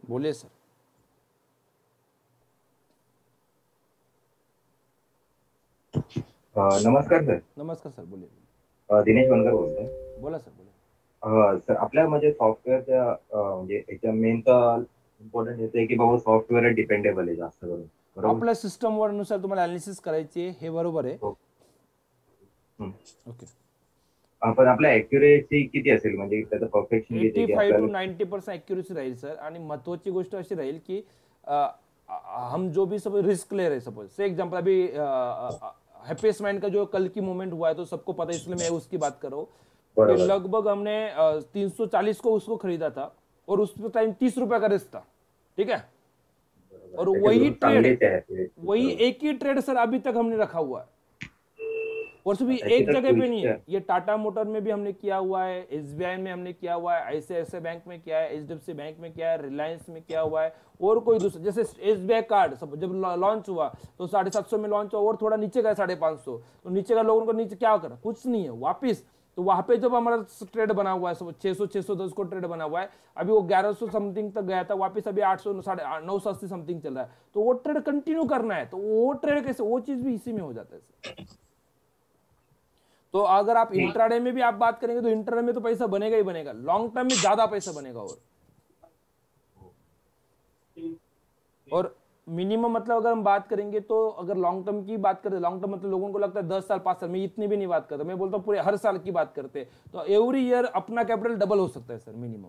Speaker 1: बोलिए सर।
Speaker 15: नमस्कार सर.
Speaker 1: नमस्कार सर, बोलिए.
Speaker 15: दिनेश बनकर बोलतोय.
Speaker 1: बोला सर, बोला.
Speaker 15: सर आपल्या म्हणजे सॉफ्टवेअरच्या म्हणजे याच्या मेन तर इम्पॉर्टंट येते की बाबा सॉफ्टवेअर डिपेंडेबल आहे जास्त करून, बरोबर?
Speaker 1: आपल्या सिस्टमवर नुसार तुम्हाला अनालिसिस करायची हे बरोबर आहे. ओके.
Speaker 15: पण आपल्या ॲक्युरेसी किती असेल म्हणजे त्याचं परफेक्शन किती?
Speaker 1: 85 to 90% ॲक्युरेसी राहील सर. आणि महत्वाची गोष्ट अशी राहील की हम जो भी सब रिस्क ले रहे सपोज से एग्जांपल अभी हैप्पीएस्ट माइंड का जो कल की मूवमेंट हुआ है तो सबको पता है, इसलिए मैं उसकी बात कर रहा हूँ कि लगभग हमने 340 को उसको खरीदा था और उस टाइम 30 रुपए का रिस्क था, ठीक है, और वही एक ही ट्रेड सर अभी तक हमने रखा हुआ है और भी एक जगह पे नहीं है. ये टाटा मोटर में भी हमने किया हुआ है, एसबीआई में हमने किया हुआ है, आईसीआईसीआई बैंक में किया है, एचडीएफसी बैंक में किया है, रिलायंस में किया हुआ है और कोई दूसरा जैसे एसबीआई कार्ड सब जब लॉन्च हुआ तो 750 में लॉन्च हुआ और थोड़ा नीचे गया 550, तो नीचे का लोगों को नीचे क्या करा, कुछ नहीं है वापिस. तो वहां पे जब हमारा ट्रेड बना हुआ है 600-610 को ट्रेड बना हुआ है, अभी वो 1100 समथिंग तक गया था, वापस अभी 800 980 समथिंग चल रहा है. तो वो ट्रेड कंटिन्यू करना है, तो वो ट्रेड कैसे, वो चीज भी इसी में हो जाता है. तो अगर आप इंट्राडे में भी आप बात करेंगे तो इंट्राडे में तो पैसा बनेगा ही बनेगा, लॉन्ग टर्म में ज्यादा पैसा बनेगा. और मिनिमम मतलब अगर हम बात करेंगे तो अगर लॉन्ग टर्म की बात करें, लॉन्ग टर्म मतलब लोगों को लगता है 10 साल 5 साल, मैं इतनी भी नहीं बात करता, मैं बोलता हूँ पूरे हर साल की बात करते हैं, तो एवरी ईयर अपना कैपिटल डबल हो सकता है सर मिनिमम.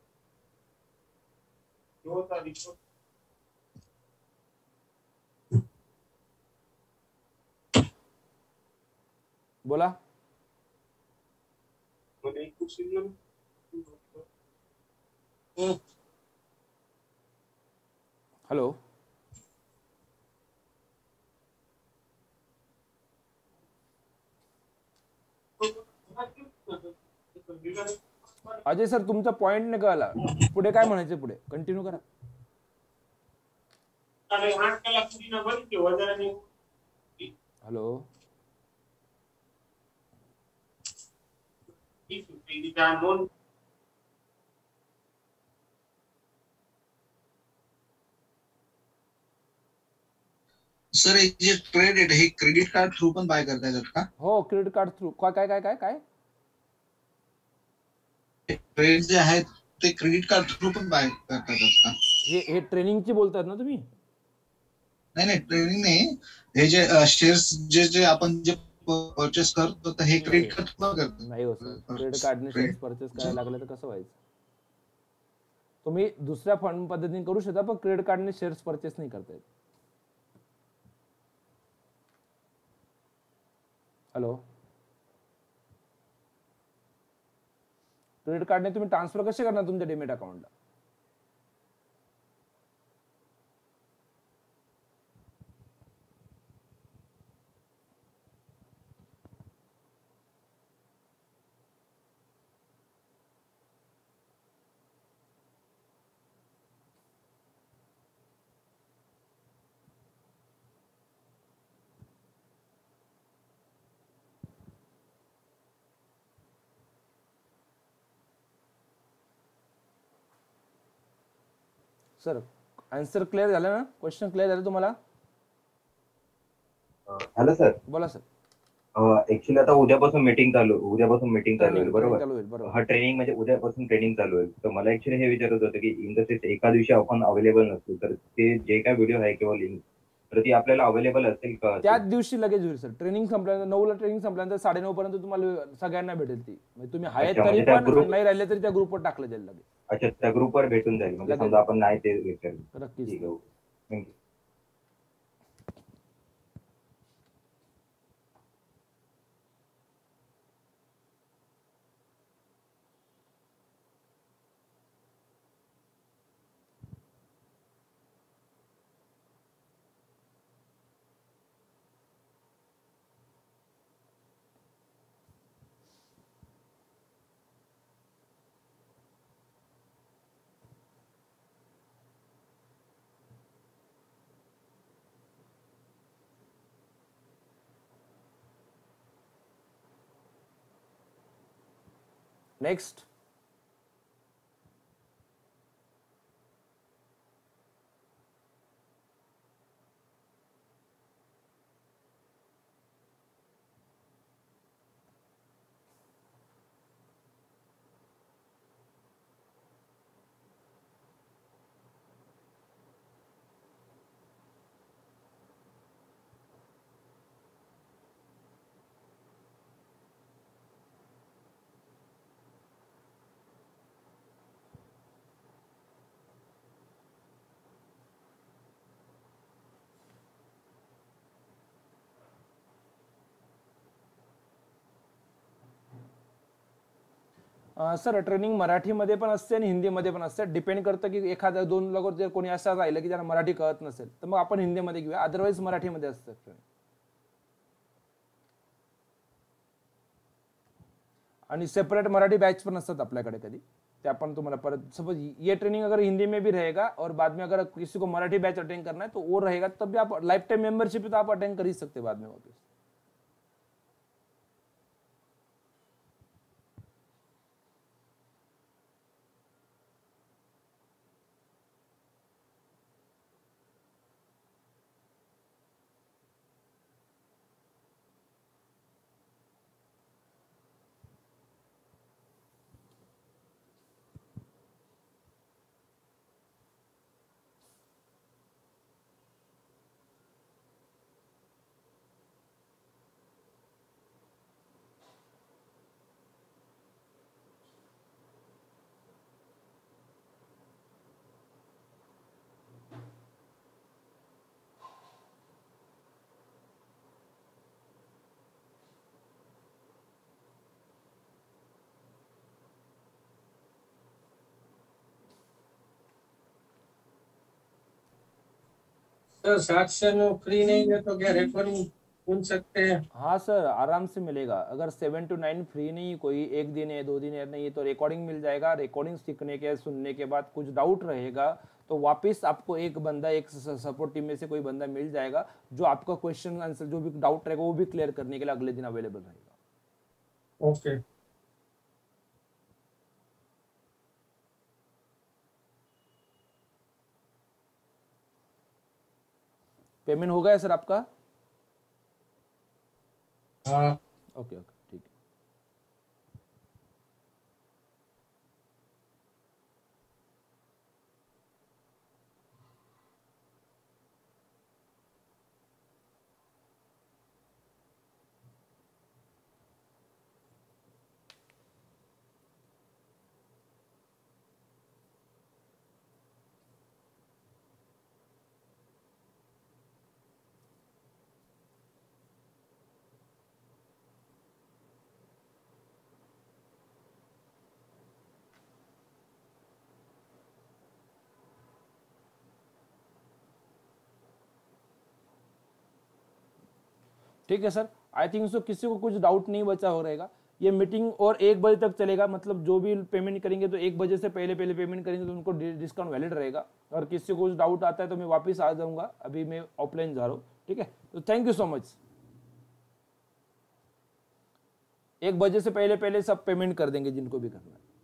Speaker 1: बोला. हेलो. अजय सर तुमचा पॉइंट नाही कळला, पुढे काय म्हणायचं, पुढे कंटिन्यू करा. हॅलो.
Speaker 11: सर हे जे ट्रेड आहे हे क्रेडिट कार्ड थ्रू पण बाय करता येतात का?
Speaker 1: हो, क्रेडिट कार्ड थ्रू. काय काय काय काय
Speaker 11: ट्रेड जे आहेत ते क्रेडिट कार्ड थ्रू पण बाय करता येतात का?
Speaker 1: हे ट्रेनिंगची बोलतात ना तुम्ही?
Speaker 11: नाही ट्रेनिंग नाही, हे जे शेअर्स जे आपण जे परचेस करतो तर हे क्रेडिट कार्ड थ्रू करतो.
Speaker 1: नाही हो सर, क्रेडिट कार्डने शेअर्स परचेस करायला लागले तर कसं व्हायचं? तुम्ही दुसऱ्या फंड पद्धतीने करू शकता पण क्रेडिट कार्डने शेअर्स परचेस नाही करता येत. हॅलो. क्रेडिट कार्डने तुम्ही ट्रान्सफर कसे करणार तुमच्या डीमॅट अकाउंटला? सर आन्सर क्लिअर झाला ना? क्वेश्चन क्लिअर झाला तुम्हाला?
Speaker 15: Hello sir.
Speaker 1: बोला सर.
Speaker 15: ऍक्च्युली आता उद्यापासून मीटिंग चालू होईल, बरोबर? हा ट्रेनिंग म्हणजे उद्यापासून ट्रेनिंग चालू होईल. तर मला ऍक्च्युली हे विचारत होतं की इन द सेन्स एका दिवशी आपण अवेलेबल नसतो तर ते जे काय व्हिडिओ आहे किंवा लिंक तर ती आपल्याला अवेलेबल असेल का?
Speaker 1: त्याच दिवशी लगेच होईल सर. ट्रेनिंग संपल्यानंतर 9 ला ट्रेनिंग संपल्यानंतर 9:30 पर्यंत तुम्हाला सगळ्यांना भेटेल ती. म्हणजे तुम्ही आहेत तरी पण नाही राहिले तरी त्या ग्रुपवर टाकलं जाईल लगेच.
Speaker 15: अच्छा, त्या ग्रुपवर भेटून जाईल म्हणजे समजा आपण नाही ते विचारलं.
Speaker 1: नक्कीच.
Speaker 15: थँक्यू.
Speaker 1: नेक्स्ट. सर ट्रेनिंग मराठीमध्ये पण असते आणि हिंदीमध्ये पण असते. डिपेंड करतं की एखाद्या दोन लोक जर कोणी असं राहिलं की ज्यांना मराठी कळत नसेल तर मग आपण हिंदीमध्ये घेऊया, अदरवाईज मराठीमध्ये असतं ट्रेनिंग. आणि सेपरेट मराठी बैच पण असतात आपल्याकडे कधी, ते आपण तुम्हाला परत. सपोज ये ट्रेनिंग अगर हिंदी में भी रहेगा और बाद में अगर किसी को मराठी बैच अटेंड करना है तो वो रहेगा, तब भी आप लाइफ टाइम मेंबरशिप है तो आप अटेंड कर ही सकते बाद में वापस.
Speaker 2: सर 7 से 9 फ्री नहीं है तो क्या रिकॉर्डिंग सुन सकते हैं?
Speaker 1: हाँ सर, आराम से मिलेगा. अगर 7 to 9 फ्री नहीं, कोई एक दिन है 2 दिन है नहीं, तो रिकॉर्डिंग मिल जाएगा. रिकॉर्डिंग सीखने के सुनने के बाद कुछ डाउट रहेगा तो वापस आपको एक बंदा, एक सपोर्ट टीम में से कोई बंदा मिल जाएगा जो आपका क्वेश्चन आंसर जो भी डाउट रहेगा वो भी क्लियर करने के लिए अगले दिन अवेलेबल रहेगा.
Speaker 2: ओके.
Speaker 1: पेमेंट हो गया सर आपका?
Speaker 2: हाँ.
Speaker 1: ओके ओके ठीक है. ठीक है सर, आई थिंक सो किसी को कुछ डाउट नहीं बचा हो रहेगा. ये मीटिंग और 1 बजे तक चलेगा, मतलब जो भी पेमेंट करेंगे तो 1 बजे से पहले पेमेंट करेंगे तो उनको डिस्काउंट वैलिड रहेगा. और किसी को कुछ डाउट आता है तो मैं वापस आ जाऊंगा, अभी मैं ऑफलाइन जा रहा हूँ. ठीक है, तो थैंक यू सो मच. 1 बजे से पहले सब पेमेंट कर देंगे जिनको भी करना है.